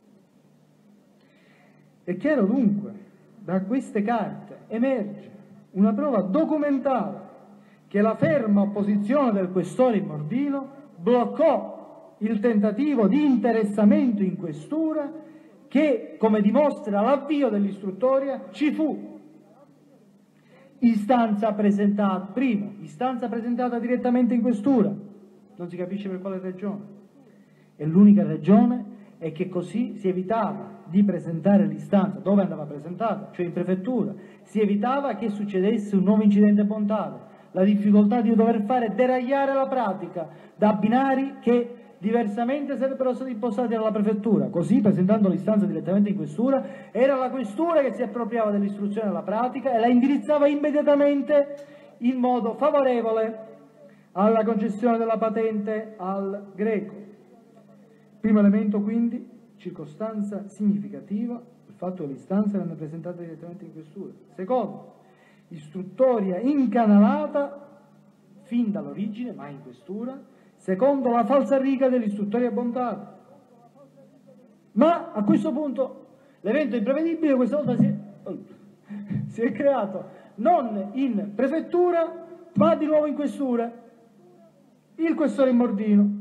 È chiaro dunque, da queste carte emerge una prova documentale che la ferma opposizione del questore Immordino bloccò il tentativo di interessamento in questura che, come dimostra l'avvio dell'istruttoria, ci fu. Istanza presentata, primo, istanza presentata direttamente in questura, non si capisce per quale ragione, e l'unica ragione è che così si evitava di presentare l'istanza dove andava presentata, cioè in prefettura, si evitava che succedesse un nuovo incidente Bontade, la difficoltà di dover fare deragliare la pratica da binari che diversamente sarebbero stati impostati dalla prefettura. Così, presentando l'istanza direttamente in questura, era la questura che si appropriava dell'istruzione della pratica e la indirizzava immediatamente in modo favorevole alla concessione della patente al Greco. Primo elemento quindi, circostanza significativa, il fatto che l'istanza venne presentata direttamente in questura. Secondo, istruttoria incanalata fin dall'origine, ma in questura, secondo la falsariga dell'istruttoria Bontade. Ma a questo punto l'evento imprevedibile questa volta si è, si è creato non in prefettura, ma di nuovo in questura, il questore Immordino.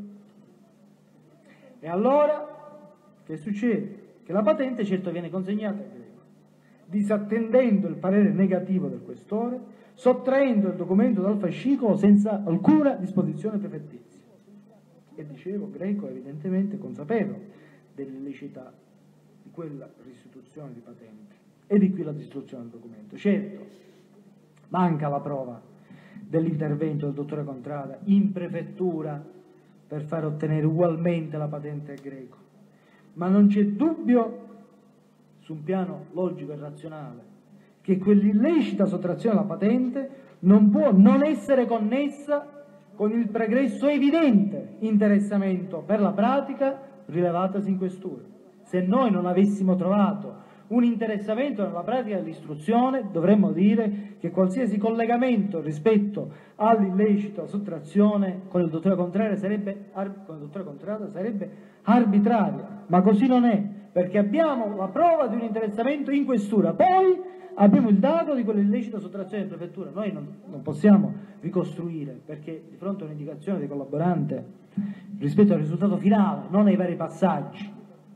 E allora che succede? Che la patente certo viene consegnata al Greco, disattendendo il parere negativo del questore, sottraendo il documento dal fascicolo senza alcuna disposizione prefettizia. E dicevo, Greco è evidentemente consapevole dell'illiceità di quella restituzione di patente, e di qui la distruzione del documento. Certo, manca la prova dell'intervento del dottore Contrada in prefettura per far ottenere ugualmente la patente al Greco, ma non c'è dubbio, su un piano logico e razionale, che quell'illecita sottrazione della patente non può non essere connessa con il pregresso evidente interessamento per la pratica rilevatasi in questura. Se noi non avessimo trovato un interessamento nella pratica dell'istruzione, dovremmo dire che qualsiasi collegamento rispetto all'illecito sottrazione con il dottore Contrada sarebbe, con il dottore Contrada sarebbe arbitrario, ma così non è, perché abbiamo la prova di un interessamento in questura, poi abbiamo il dato di quell'illecita sottrazione in prefettura. Noi non, non possiamo ricostruire, perché di fronte a un'indicazione del collaborante rispetto al risultato finale, non ai vari passaggi,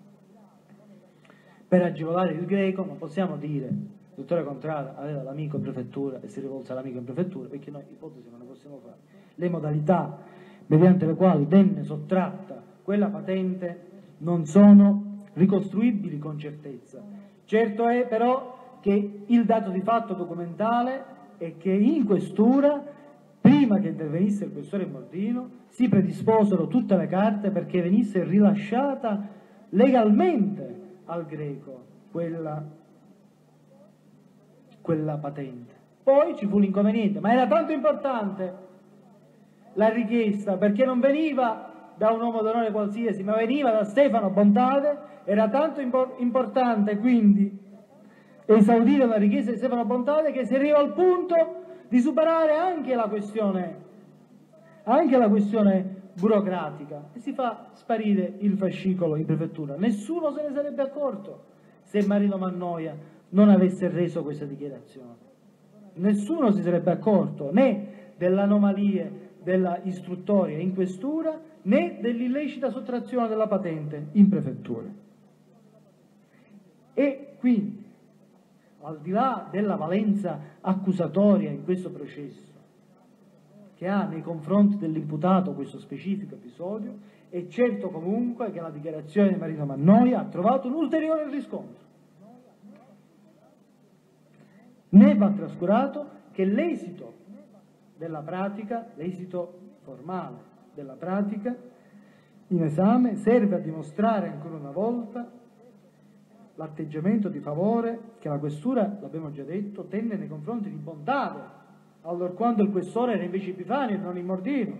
per agevolare il Greco non possiamo dire il dottore Contrada aveva l'amico in prefettura e si rivolse all'amico in prefettura, perché noi ipotesi non ne possiamo fare. Le modalità mediante le quali venne sottratta quella patente non sono ricostruibili con certezza. Certo è però che il dato di fatto documentale è che in questura, prima prima che intervenisse il questore Mordino, si predisposero tutte le carte perché venisse rilasciata legalmente al Greco quella, quella patente. Poi ci fu l'inconveniente, ma era tanto importante la richiesta, perché non veniva da un uomo d'onore qualsiasi, ma veniva da Stefano Bontade, era tanto impor- importante quindi esaudire la richiesta di Stefano Bontade che si arriva al punto di superare anche la questione, anche la questione burocratica, e si fa sparire il fascicolo in prefettura. Nessuno se ne sarebbe accorto se Marino Mannoia non avesse reso questa dichiarazione. Nessuno si sarebbe accorto né delle anomalie della istruttoria in questura né dell'illecita sottrazione della patente in prefettura. E quindi, al di là della valenza accusatoria in questo processo che ha nei confronti dell'imputato questo specifico episodio, è certo comunque che la dichiarazione di Marino Mannoia ha trovato un ulteriore riscontro. Ne va trascurato che l'esito della pratica, l'esito formale della pratica in esame serve a dimostrare ancora una volta l'atteggiamento di favore che la questura, l'abbiamo già detto, tenne nei confronti di Bontade, allorquando il questore era invece Epifanio e non il Mordino.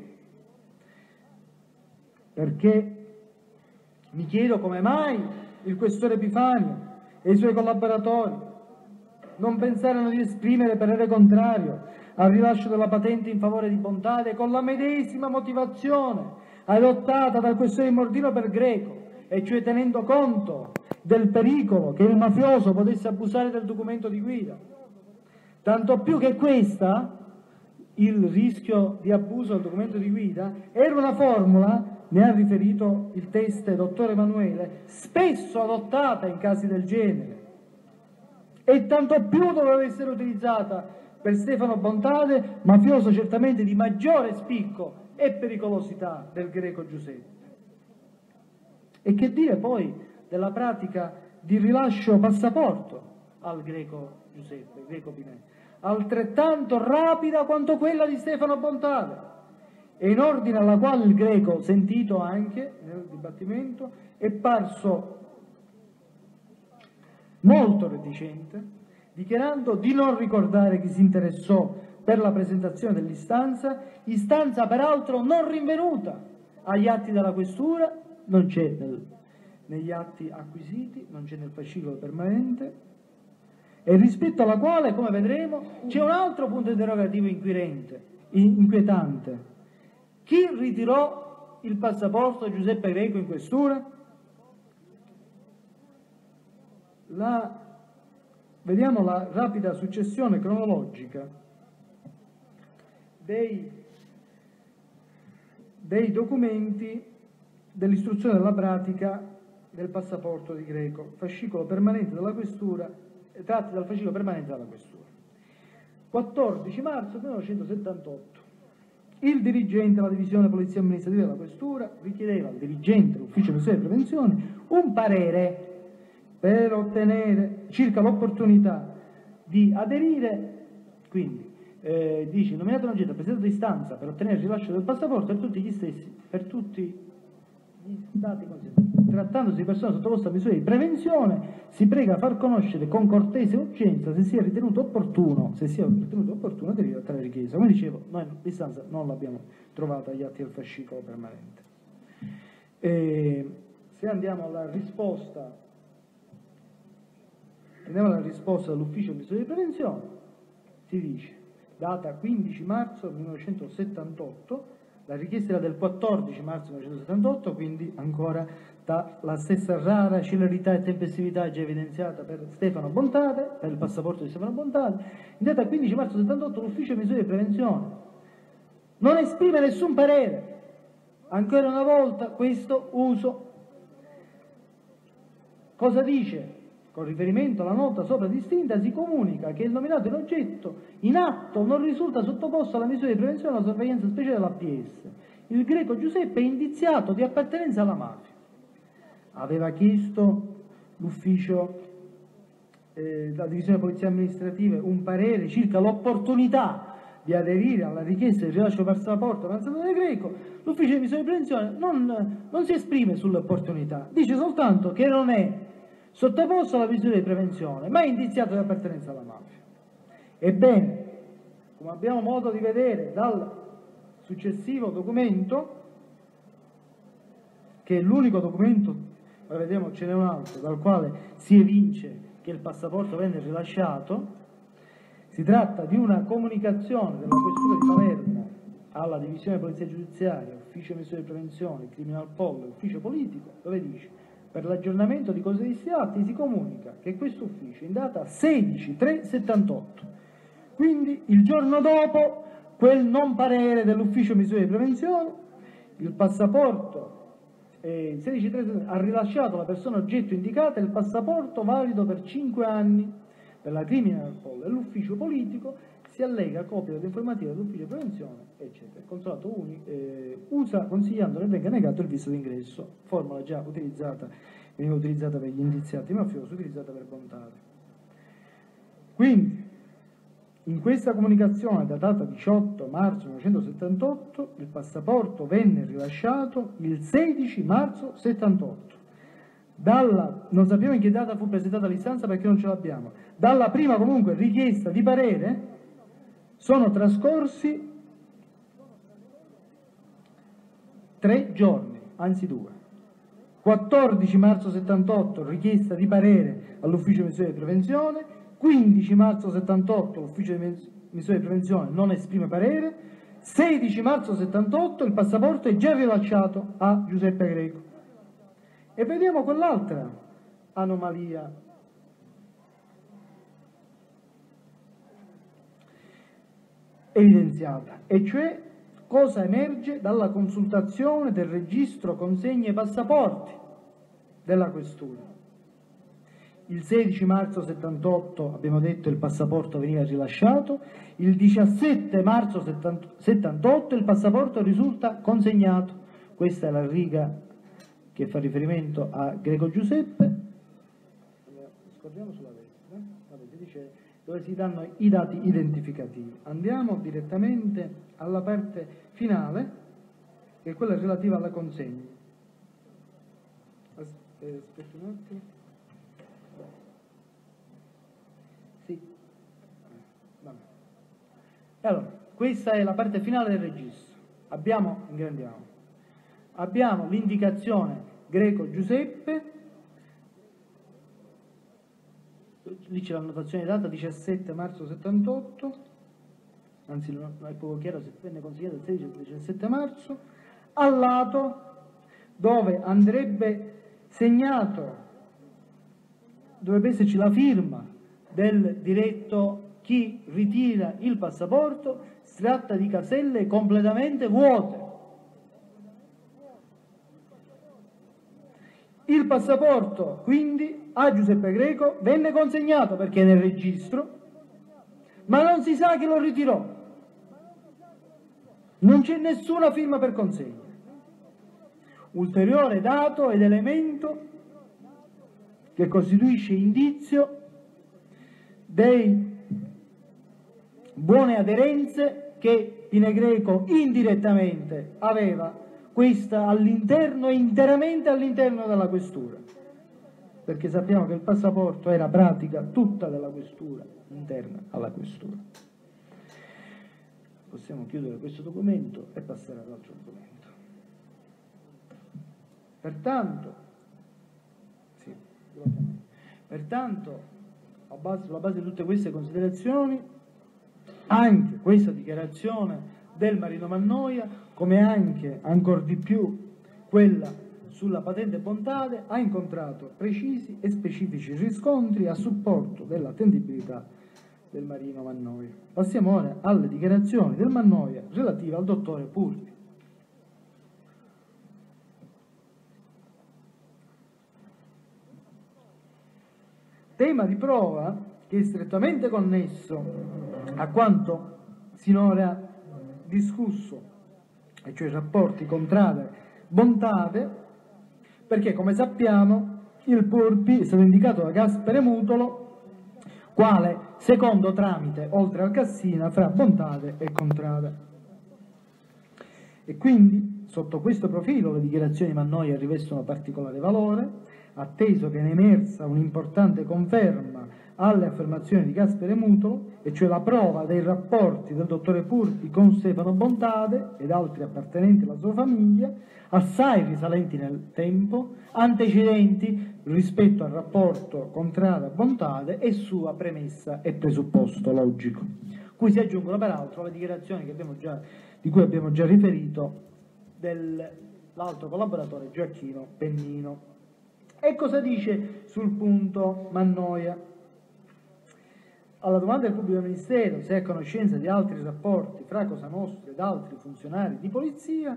Perché mi chiedo come mai il questore Epifanio e i suoi collaboratori non pensarono di esprimere parere contrario al rilascio della patente in favore di Bontade con la medesima motivazione adottata dal questore Mordino per Greco, e cioè tenendo conto del pericolo che il mafioso potesse abusare del documento di guida. Tanto più che questa, il rischio di abuso del documento di guida, era una formula, ne ha riferito il teste dottor Emanuele, spesso adottata in casi del genere, e tanto più doveva essere utilizzata per Stefano Bontade, mafioso certamente di maggiore spicco e pericolosità del Greco Giuseppe. E che dire poi della pratica di rilascio passaporto al Greco Giuseppe, Greco Pinè, altrettanto rapida quanto quella di Stefano Bontade, e in ordine alla quale il Greco, sentito anche nel dibattimento, è parso molto reticente, dichiarando di non ricordare chi si interessò per la presentazione dell'istanza, istanza peraltro non rinvenuta agli atti della questura, non c'è nel, negli atti acquisiti, non c'è nel fascicolo permanente, e rispetto alla quale, come vedremo, c'è un altro punto interrogativo inquirente, inquietante. Chi ritirò il passaporto a Giuseppe Greco in questura? La, vediamo la rapida successione cronologica dei, dei documenti dell'istruzione della pratica del passaporto di Greco, fascicolo permanente della questura, tratti dal fascicolo permanente della questura. quattordici marzo millenovecentosettantotto. Il dirigente della divisione polizia amministrativa della questura richiedeva al dirigente dell'ufficio ministero di prevenzione un parere per ottenere circa l'opportunità di aderire, quindi eh, dice: nominato un oggetto presentato istanza per ottenere il rilascio del passaporto per tutti gli stessi, per tutti gli stati consentiti. Trattandosi di persona sottoposta a misure di prevenzione, si prega a far conoscere con cortese urgenza se sia ritenuto opportuno, se sia ritenuto opportuno aderire a tale richiesta. Come dicevo, noi l'istanza non l'abbiamo trovata agli atti del fascicolo permanente. E se andiamo alla risposta Andiamo alla risposta dell'ufficio ministero di prevenzione, si dice, data quindici marzo millenovecentosettantotto, la richiesta era del quattordici marzo millenovecentosettantotto, quindi ancora dalla stessa rara celerità e tempestività già evidenziata per Stefano Bontade, per il passaporto di Stefano Bontade. In data quindici marzo millenovecentosettantotto l'ufficio ministero di prevenzione non esprime nessun parere, ancora una volta questo uso. Cosa dice? Con riferimento alla nota sopra distinta si comunica che il nominato in oggetto in atto non risulta sottoposto alla misura di prevenzione alla sorveglianza speciale dell'A P S. Il Greco Giuseppe è indiziato di appartenenza alla mafia. Aveva chiesto l'ufficio, eh, la divisione polizia amministrativa, un parere circa l'opportunità di aderire alla richiesta di rilascio del passaporto avanzata da Greco, l'ufficio di misura di prevenzione non, non si esprime sull'opportunità, dice soltanto che non è sottoposto alla misura di prevenzione, ma è indiziato di appartenenza alla mafia. Ebbene, come abbiamo modo di vedere dal successivo documento, che è l'unico documento, poi vediamo ce n'è un altro, dal quale si evince che il passaporto venne rilasciato. Si tratta di una comunicazione della Questura di Palermo alla Divisione di Polizia Giudiziaria, Ufficio Misure di Prevenzione, Criminal Pol, Ufficio Politico, dove dice: per l'aggiornamento di cose di questi atti si comunica che questo ufficio in data sedici tre settantotto, quindi il giorno dopo quel non parere dell'Ufficio Misure di Prevenzione, il passaporto eh, sedici tre ha rilasciato alla persona oggetto indicata il passaporto valido per cinque anni. Per la Criminal Pol e l'ufficio politico si allega copia dell'informativa dell'ufficio di prevenzione, eccetera. Il consolato Uni eh, usa consigliando che venga negato il visto d'ingresso, formula già utilizzata, veniva utilizzata per gli indiziati mafiosi, utilizzata per Bontade. Quindi, in questa comunicazione datata diciotto marzo millenovecentosettantotto, il passaporto venne rilasciato il sedici marzo settantotto. Dalla, non sappiamo in che data fu presentata l'istanza perché non ce l'abbiamo, dalla prima comunque richiesta di parere sono trascorsi tre giorni, anzi due. quattordici marzo settantotto richiesta di parere all'ufficio di misure di prevenzione, quindici marzo settantotto l'ufficio di misure di prevenzione non esprime parere, sedici marzo settantotto il passaporto è già rilasciato a Giuseppe Greco. E vediamo quell'altra anomalia. Evidenziata, e cioè cosa emerge dalla consultazione del registro consegne passaporti della Questura. Il sedici marzo settantotto, abbiamo detto, il passaporto veniva rilasciato, il diciassette marzo settantotto il passaporto risulta consegnato. Questa è la riga che fa riferimento a Greco Giuseppe, scordiamo sulla destra, vabbè, si dice, dove si danno i dati identificativi. Andiamo direttamente alla parte finale, che è quella relativa alla consegna. Aspetta un attimo. Sì. Vabbè. Allora, questa è la parte finale del registro. Abbiamo, ingrandiamo. Abbiamo l'indicazione Greco Giuseppe, lì c'è l'annotazione data diciassette marzo settantotto, anzi non è poco chiaro se venne consegnato il sedici o il diciassette marzo, al lato dove andrebbe segnato, dovrebbe esserci la firma del diretto chi ritira il passaporto, si tratta di caselle completamente vuote. Il passaporto, quindi, a Giuseppe Greco venne consegnato perché è nel registro, ma non si sa chi lo ritirò. Non c'è nessuna firma per consegna. Ulteriore dato ed elemento che costituisce indizio dei buone aderenze che Pine Greco indirettamente aveva questa all'interno e interamente all'interno della questura, perché sappiamo che il passaporto era pratica tutta della questura, interna alla questura. Possiamo chiudere questo documento e passare all'altro documento. Pertanto, sì, pertanto a base, sulla base di tutte queste considerazioni, anche questa dichiarazione del Marino Mannoia, come anche ancor di più quella sulla patente Bontade, ha incontrato precisi e specifici riscontri a supporto dell'attendibilità del Marino Mannoia. Passiamo ora alle dichiarazioni del Mannoia relative al dottore Purpi. Tema di prova che è strettamente connesso a quanto sinora discusso, e cioè i rapporti Contrade-Bontade, perché come sappiamo il Purpi è stato indicato da Gaspare Mutolo quale secondo tramite, oltre al Cassina, fra Bontade e Contrada. E quindi, sotto questo profilo, le dichiarazioni di Mannoia rivestono particolare valore, atteso che ne è emersa un'importante conferma alle affermazioni di Gaspare Mutolo, e cioè la prova dei rapporti del dottore Purpi con Stefano Bontade ed altri appartenenti alla sua famiglia, assai risalenti nel tempo, antecedenti rispetto al rapporto Contrada-Bontade e sua premessa e presupposto logico, cui si aggiungono peraltro le dichiarazioni che abbiamo già, di cui abbiamo già riferito dell'altro collaboratore Gioacchino Pennino. E cosa dice sul punto Mannoia? Alla domanda del pubblico ministero se è a conoscenza di altri rapporti fra Cosa Nostra ed altri funzionari di polizia,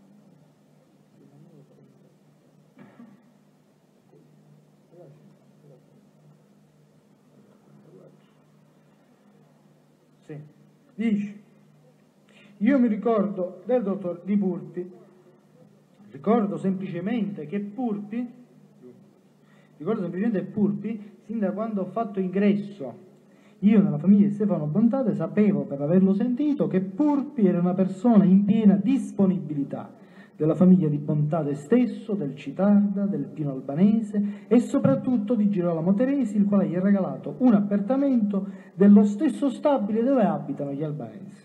sì, dice: io mi ricordo del dottor Di Purpi, ricordo semplicemente che Purpi, ricordo semplicemente che Purpi, sin da quando ho fatto ingresso io nella famiglia di Stefano Bontade, sapevo per averlo sentito che Purpi era una persona in piena disponibilità della famiglia di Bontade stesso, del Citarda, del Pino Albanese e soprattutto di Girolamo Teresi, il quale gli ha regalato un appartamento dello stesso stabile dove abitano gli albanesi.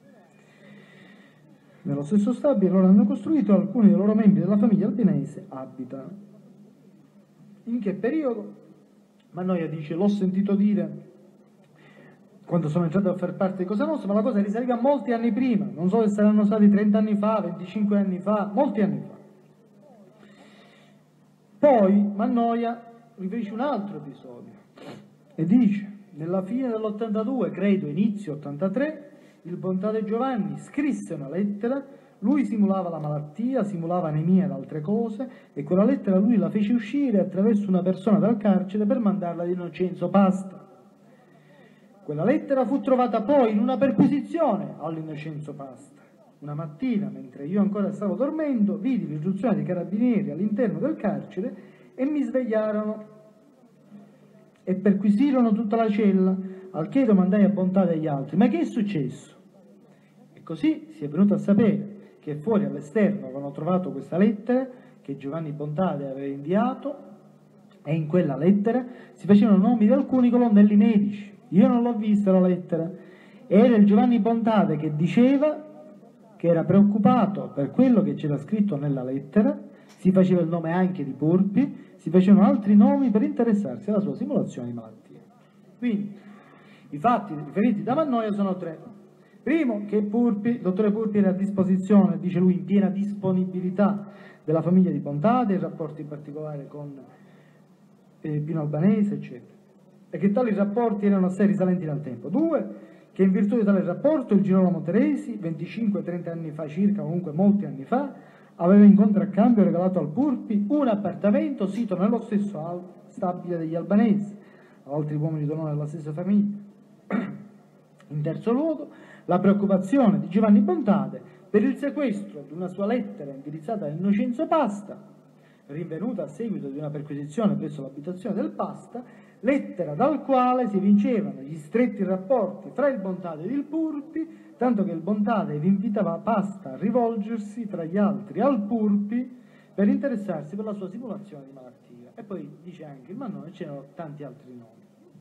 Nello stesso stabile loro hanno costruito, alcuni dei loro membri della famiglia albanese abitano. In che periodo? Mannoia dice: l'ho sentito dire quando sono entrato a far parte di Cosa Nostra, ma la cosa risaliva molti anni prima, non so se saranno stati trenta anni fa, venticinque anni fa, molti anni fa. Poi Mannoia riferisce un altro episodio e dice: nella fine dell'ottantadue, credo inizio ottantatré, il Bontade Giovanni scrisse una lettera, lui simulava la malattia, simulava anemia ed altre cose, e quella lettera lui la fece uscire attraverso una persona dal carcere per mandarla ad Innocenzo Pasta. Quella lettera fu trovata poi in una perquisizione all'Innocenzo Pasta. Una mattina, mentre io ancora stavo dormendo, vidi l'irruzione dei carabinieri all'interno del carcere e mi svegliarono e perquisirono tutta la cella, al che domandai a Bontade e agli altri: ma che è successo? E così si è venuto a sapere che fuori all'esterno avevano trovato questa lettera che Giovanni Bontade aveva inviato, e in quella lettera si facevano nomi di alcuni colonnelli medici. Io non l'ho vista la lettera, era il Giovanni Bontade che diceva che era preoccupato per quello che c'era scritto nella lettera, si faceva il nome anche di Purpi, si facevano altri nomi per interessarsi alla sua simulazione di malattia. Quindi i fatti riferiti da Mannoia sono tre. Primo, che Purpi, il dottore Purpi era a disposizione, dice lui, in piena disponibilità della famiglia di Bontade, in rapporti in particolare con eh, Pino Albanese, eccetera, e che tali rapporti erano assai risalenti nel tempo. Due, che in virtù di tale rapporto il Girolamo Teresi, venticinque trenta anni fa circa, comunque molti anni fa, aveva in contraccambio regalato al Purpi un appartamento sito nello stesso stabile degli albanesi, altri uomini d'onore della stessa famiglia. In terzo luogo, la preoccupazione di Giovanni Bontade per il sequestro di una sua lettera indirizzata a Innocenzo Pasta, rinvenuta a seguito di una perquisizione presso l'abitazione del Pasta, lettera dal quale si evincevano gli stretti rapporti fra il Bontade ed il Purpi, tanto che il Bontade vi invitava Pasta a rivolgersi, tra gli altri, al Purpi per interessarsi per la sua simulazione di malattia. E poi dice anche il Mannoia, c'erano tanti altri nomi.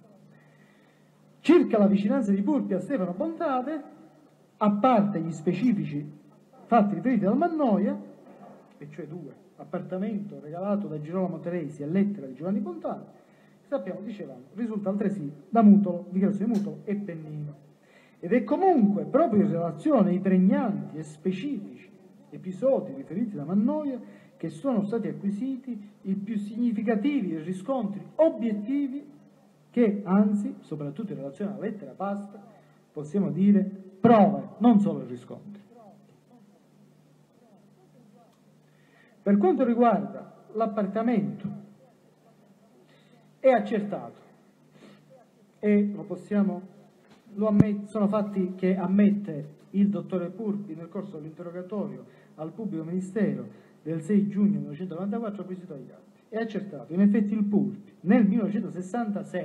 Circa la vicinanza di Purpi a Stefano Bontade, a parte gli specifici fatti riferiti dal Mannoia, e cioè due, appartamento regalato da Girolamo Teresi e lettera di Giovanni Bontade, sappiamo, dicevamo, risulta altresì da Mutolo, dichiarazione di Mutolo e Pennino. Ed è comunque proprio in relazione ai pregnanti e specifici episodi riferiti da Mannoia che sono stati acquisiti i più significativi riscontri obiettivi che, anzi, soprattutto in relazione alla lettera Pasta, possiamo dire prove, non solo riscontri. Per quanto riguarda l'appartamento, è accertato e lo possiamo, lo ammette, sono fatti che ammette il dottore Purpi nel corso dell'interrogatorio al pubblico ministero del sei giugno millenovecentonovantaquattro acquisito agli atti. È accertato, in effetti il Purpi nel millenovecentosessantasei,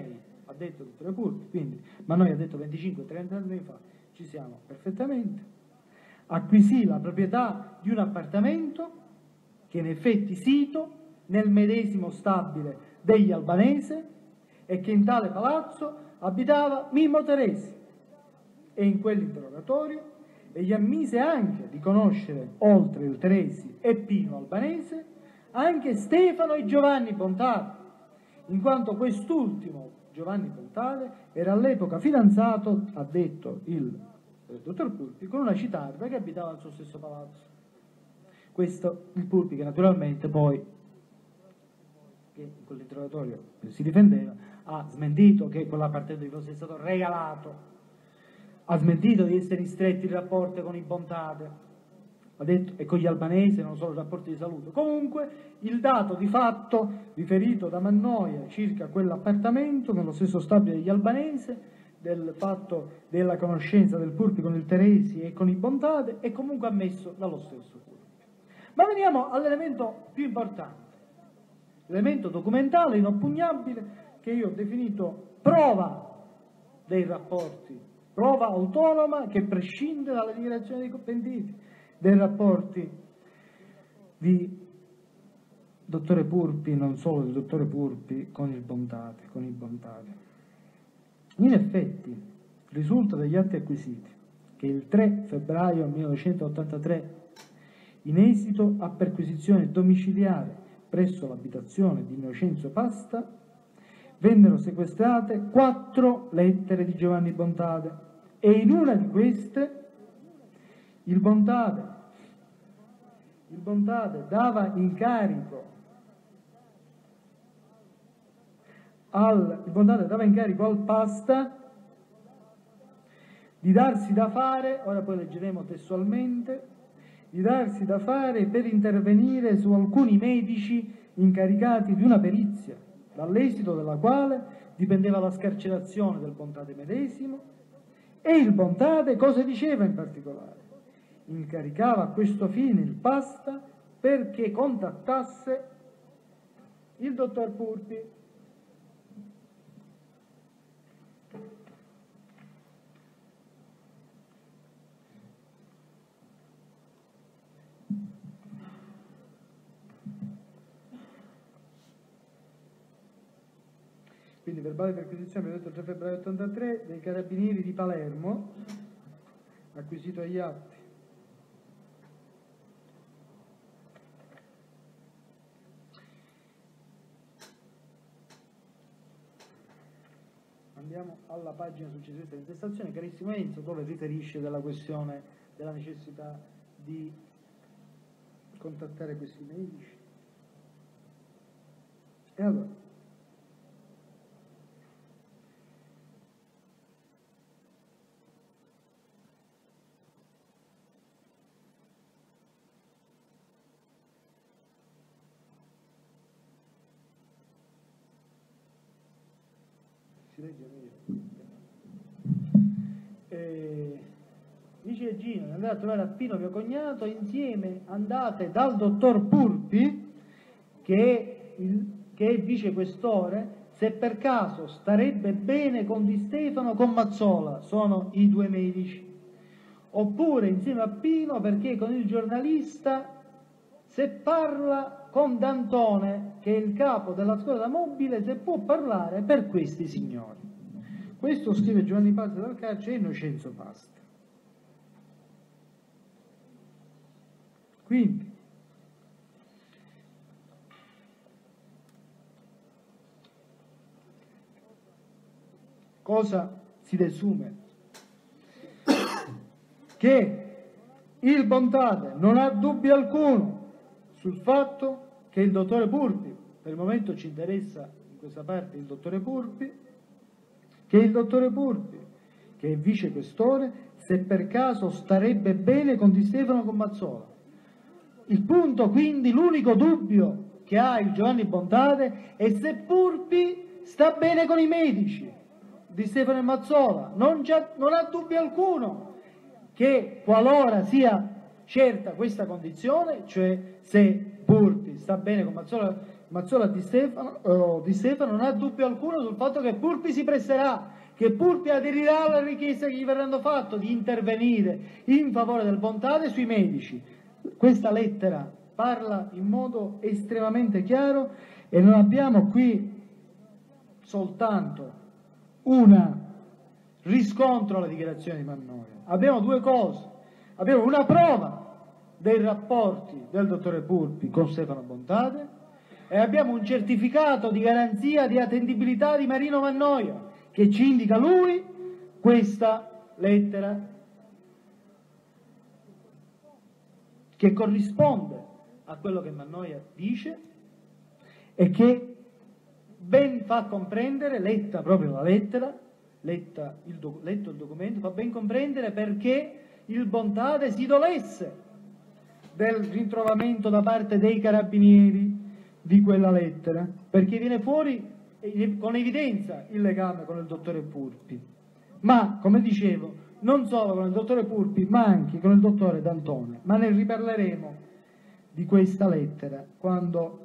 ha detto il dottore Purpi, quindi, ma noi ha detto venticinque trenta anni fa, ci siamo perfettamente. Acquisì la proprietà di un appartamento che in effetti sito nel medesimo stabile degli Albanese e che in tale palazzo abitava Mimmo Teresi, e in quell'interrogatorio egli ammise anche di conoscere, oltre il Teresi e Pino Albanese, anche Stefano e Giovanni Pontale, in quanto quest'ultimo, Giovanni Pontale, era all'epoca fidanzato, ha detto il, il dottor Purpi, con una citarda che abitava al suo stesso palazzo. Questo il Purpi, che naturalmente poi, che in quell'interrogatorio si difendeva, ha smentito che quell'appartamento fosse stato regalato, ha smentito di essere ristretti i rapporti con i Bontate, ha detto, e con gli albanesi, non solo i rapporti di salute. Comunque il dato di fatto riferito da Mannoia circa quell'appartamento nello stesso stabile degli albanesi, del fatto della conoscenza del Purpi con il Teresi e con i Bontate, è comunque ammesso dallo stesso Purpi. Ma veniamo all'elemento più importante, l'elemento documentale inoppugnabile che io ho definito prova dei rapporti, prova autonoma che prescinde dalle dichiarazioni dei pentiti, dei rapporti di dottore Purpi, non solo del dottore Purpi, con il Bontate, con i Bontate. In effetti risulta dagli atti acquisiti che il tre febbraio millenovecentottantatré, in esito a perquisizione domiciliare presso l'abitazione di Innocenzio Pasta, vennero sequestrate quattro lettere di Giovanni Bontate e in una di queste il Bontate, il Bontate dava incarico al, il Bontate dava incarico al Pasta di darsi da fare, ora poi leggeremo testualmente, di darsi da fare per intervenire su alcuni medici incaricati di una perizia, dall'esito della quale dipendeva la scarcerazione del Bontate medesimo, e il Bontate cosa diceva in particolare? Incaricava a questo fine il Pasta perché contattasse il dottor Purpi. Quindi verbale di perquisizione, abbiamo detto il tre febbraio ottantatré, dei carabinieri di Palermo, acquisito agli atti. Andiamo alla pagina successiva dell'intestazione, carissimo Enzo, dove riferisce della questione della necessità di contattare questi medici. E allora, si legge meglio. Eh, dice Gino, andate a trovare a Pino mio cognato, insieme andate dal dottor Purpi, che è, il, che è vicequestore, se per caso starebbe bene con Di Stefano, con Mazzola, sono i due medici, oppure insieme a Pino, perché con il giornalista, se parla con D'Antone, che è il capo della squadra mobile, se può parlare per questi signori. Questo scrive Giovanni Pasta dal carcere e Innocenzio Pasta. Quindi, cosa si desume? Che il Bontate non ha dubbi alcuno sul fatto che il dottore Purpi, per il momento ci interessa in questa parte il dottore Purpi, che il dottore Purpi, che è vicequestore, se per caso starebbe bene con Di Stefano o con Mazzola. Il punto, quindi, l'unico dubbio che ha il Giovanni Bontate è se Purpi sta bene con i medici, Di Stefano e Mazzola. Non, non ha dubbio alcuno che qualora sia certa questa condizione, cioè se Purpi sta bene con Mazzola Mazzola Di Stefano, oh, Di Stefano non ha dubbio alcuno sul fatto che Purpi si presserà, che Purpi aderirà alle richieste che gli verranno fatte di intervenire in favore del Bontate sui medici. Questa lettera parla in modo estremamente chiaro e non abbiamo qui soltanto un riscontro alla dichiarazione di Mannoia, abbiamo due cose: abbiamo una prova dei rapporti del dottore Purpi con Stefano Bontate e abbiamo un certificato di garanzia di attendibilità di Marino Mannoia che ci indica lui questa lettera che corrisponde a quello che Mannoia dice e che ben fa comprendere, letta proprio la lettera, letta il doc- letto il documento, fa ben comprendere perché il Bontate si dolesse del ritrovamento da parte dei carabinieri di quella lettera, perché viene fuori con evidenza il legame con il dottore Purpi, ma come dicevo non solo con il dottore Purpi ma anche con il dottore D'Antone, ma ne riparleremo di questa lettera quando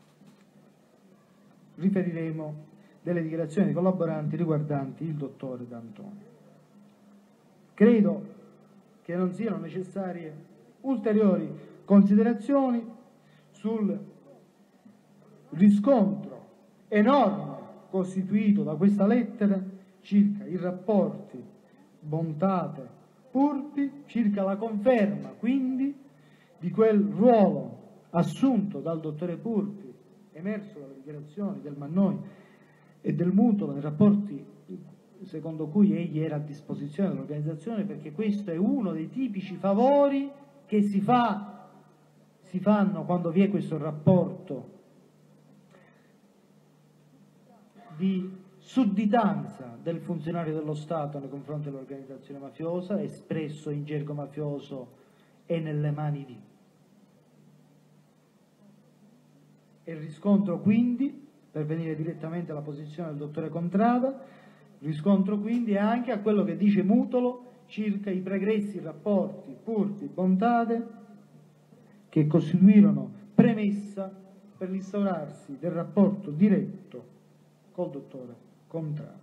riferiremo delle dichiarazioni dei collaboranti riguardanti il dottore D'Antone. Credo che non siano necessarie ulteriori considerazioni sul riscontro enorme costituito da questa lettera circa i rapporti Bontate-Purpi, circa la conferma quindi di quel ruolo assunto dal dottore Purpi, emerso dalle dichiarazioni del Mannoia e del Mutola nei rapporti secondo cui egli era a disposizione dell'organizzazione, perché questo è uno dei tipici favori che si fa, si fanno quando vi è questo rapporto di sudditanza del funzionario dello Stato nei confronti dell'organizzazione mafiosa, espresso in gergo mafioso e nelle mani di. E riscontro quindi, per venire direttamente alla posizione del dottore Contrada, riscontro quindi anche a quello che dice Mutolo circa i pregressi rapporti Purpi-Bontate che costituirono premessa per l'instaurarsi del rapporto diretto col dottore Contrada.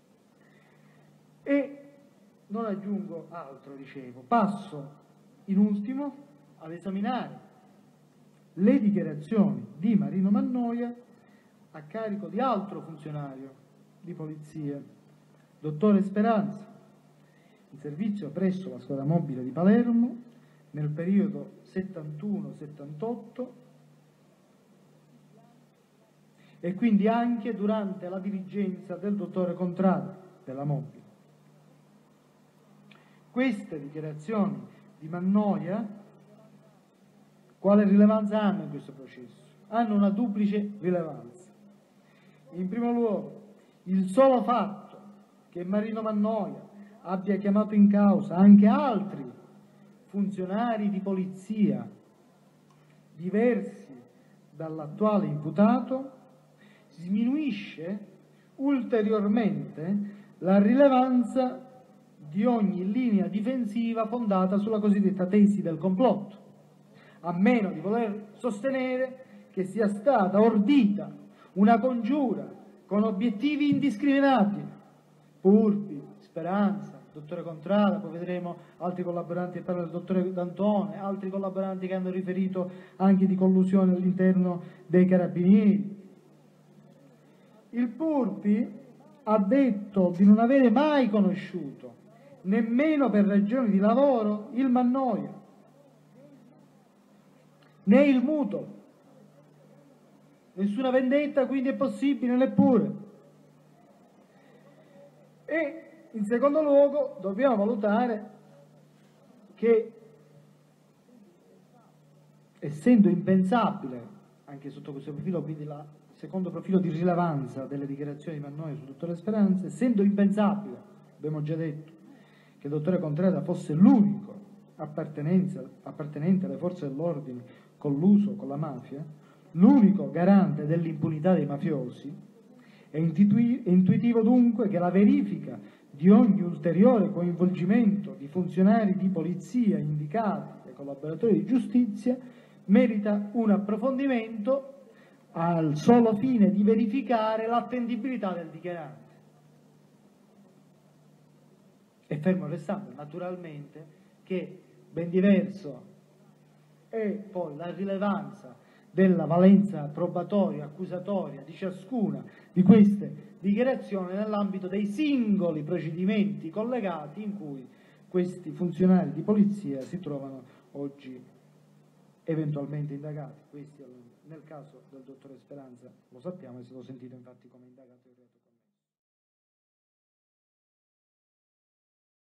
E non aggiungo altro, dicevo, passo in ultimo ad esaminare le dichiarazioni di Marino Mannoia a carico di altro funzionario di polizia, dottore Speranza, in servizio presso la squadra mobile di Palermo nel periodo settantuno settantotto e quindi anche durante la dirigenza del dottore Contrada della mobile. Queste dichiarazioni di Mannoia quale rilevanza hanno in questo processo? Hanno una duplice rilevanza. In primo luogo, il solo fatto che Marino Mannoia abbia chiamato in causa anche altri funzionari di polizia diversi dall'attuale imputato sminuisce ulteriormente la rilevanza di ogni linea difensiva fondata sulla cosiddetta tesi del complotto, a meno di voler sostenere che sia stata ordita una congiura con obiettivi indiscriminati. Purpi, Speranza, dottore Contrada, poi vedremo altri collaboranti che parlano del dottore D'Antone, altri collaboranti che hanno riferito anche di collusione all'interno dei carabinieri. Il Purpi ha detto di non avere mai conosciuto, nemmeno per ragioni di lavoro, il Mannoia, né il Muto. Nessuna vendetta quindi è possibile neppure. E in secondo luogo dobbiamo valutare che, essendo impensabile, anche sotto questo profilo, quindi il secondo profilo di rilevanza delle dichiarazioni di Mannoia sul dottore Speranza, essendo impensabile, abbiamo già detto, che il dottore Contrada fosse l'unico appartenente alle forze dell'ordine colluso con la mafia, l'unico garante dell'impunità dei mafiosi, è intuitivo dunque che la verifica di ogni ulteriore coinvolgimento di funzionari di polizia indicati e collaboratori di giustizia merita un approfondimento al solo fine di verificare l'attendibilità del dichiarante. E fermo restando naturalmente che ben diverso è poi la rilevanza della valenza probatoria, accusatoria di ciascuna di queste dichiarazioni nell'ambito dei singoli procedimenti collegati in cui questi funzionari di polizia si trovano oggi eventualmente indagati. Questi nel caso del dottore Speranza lo sappiamo, è stato sentito infatti come indagato.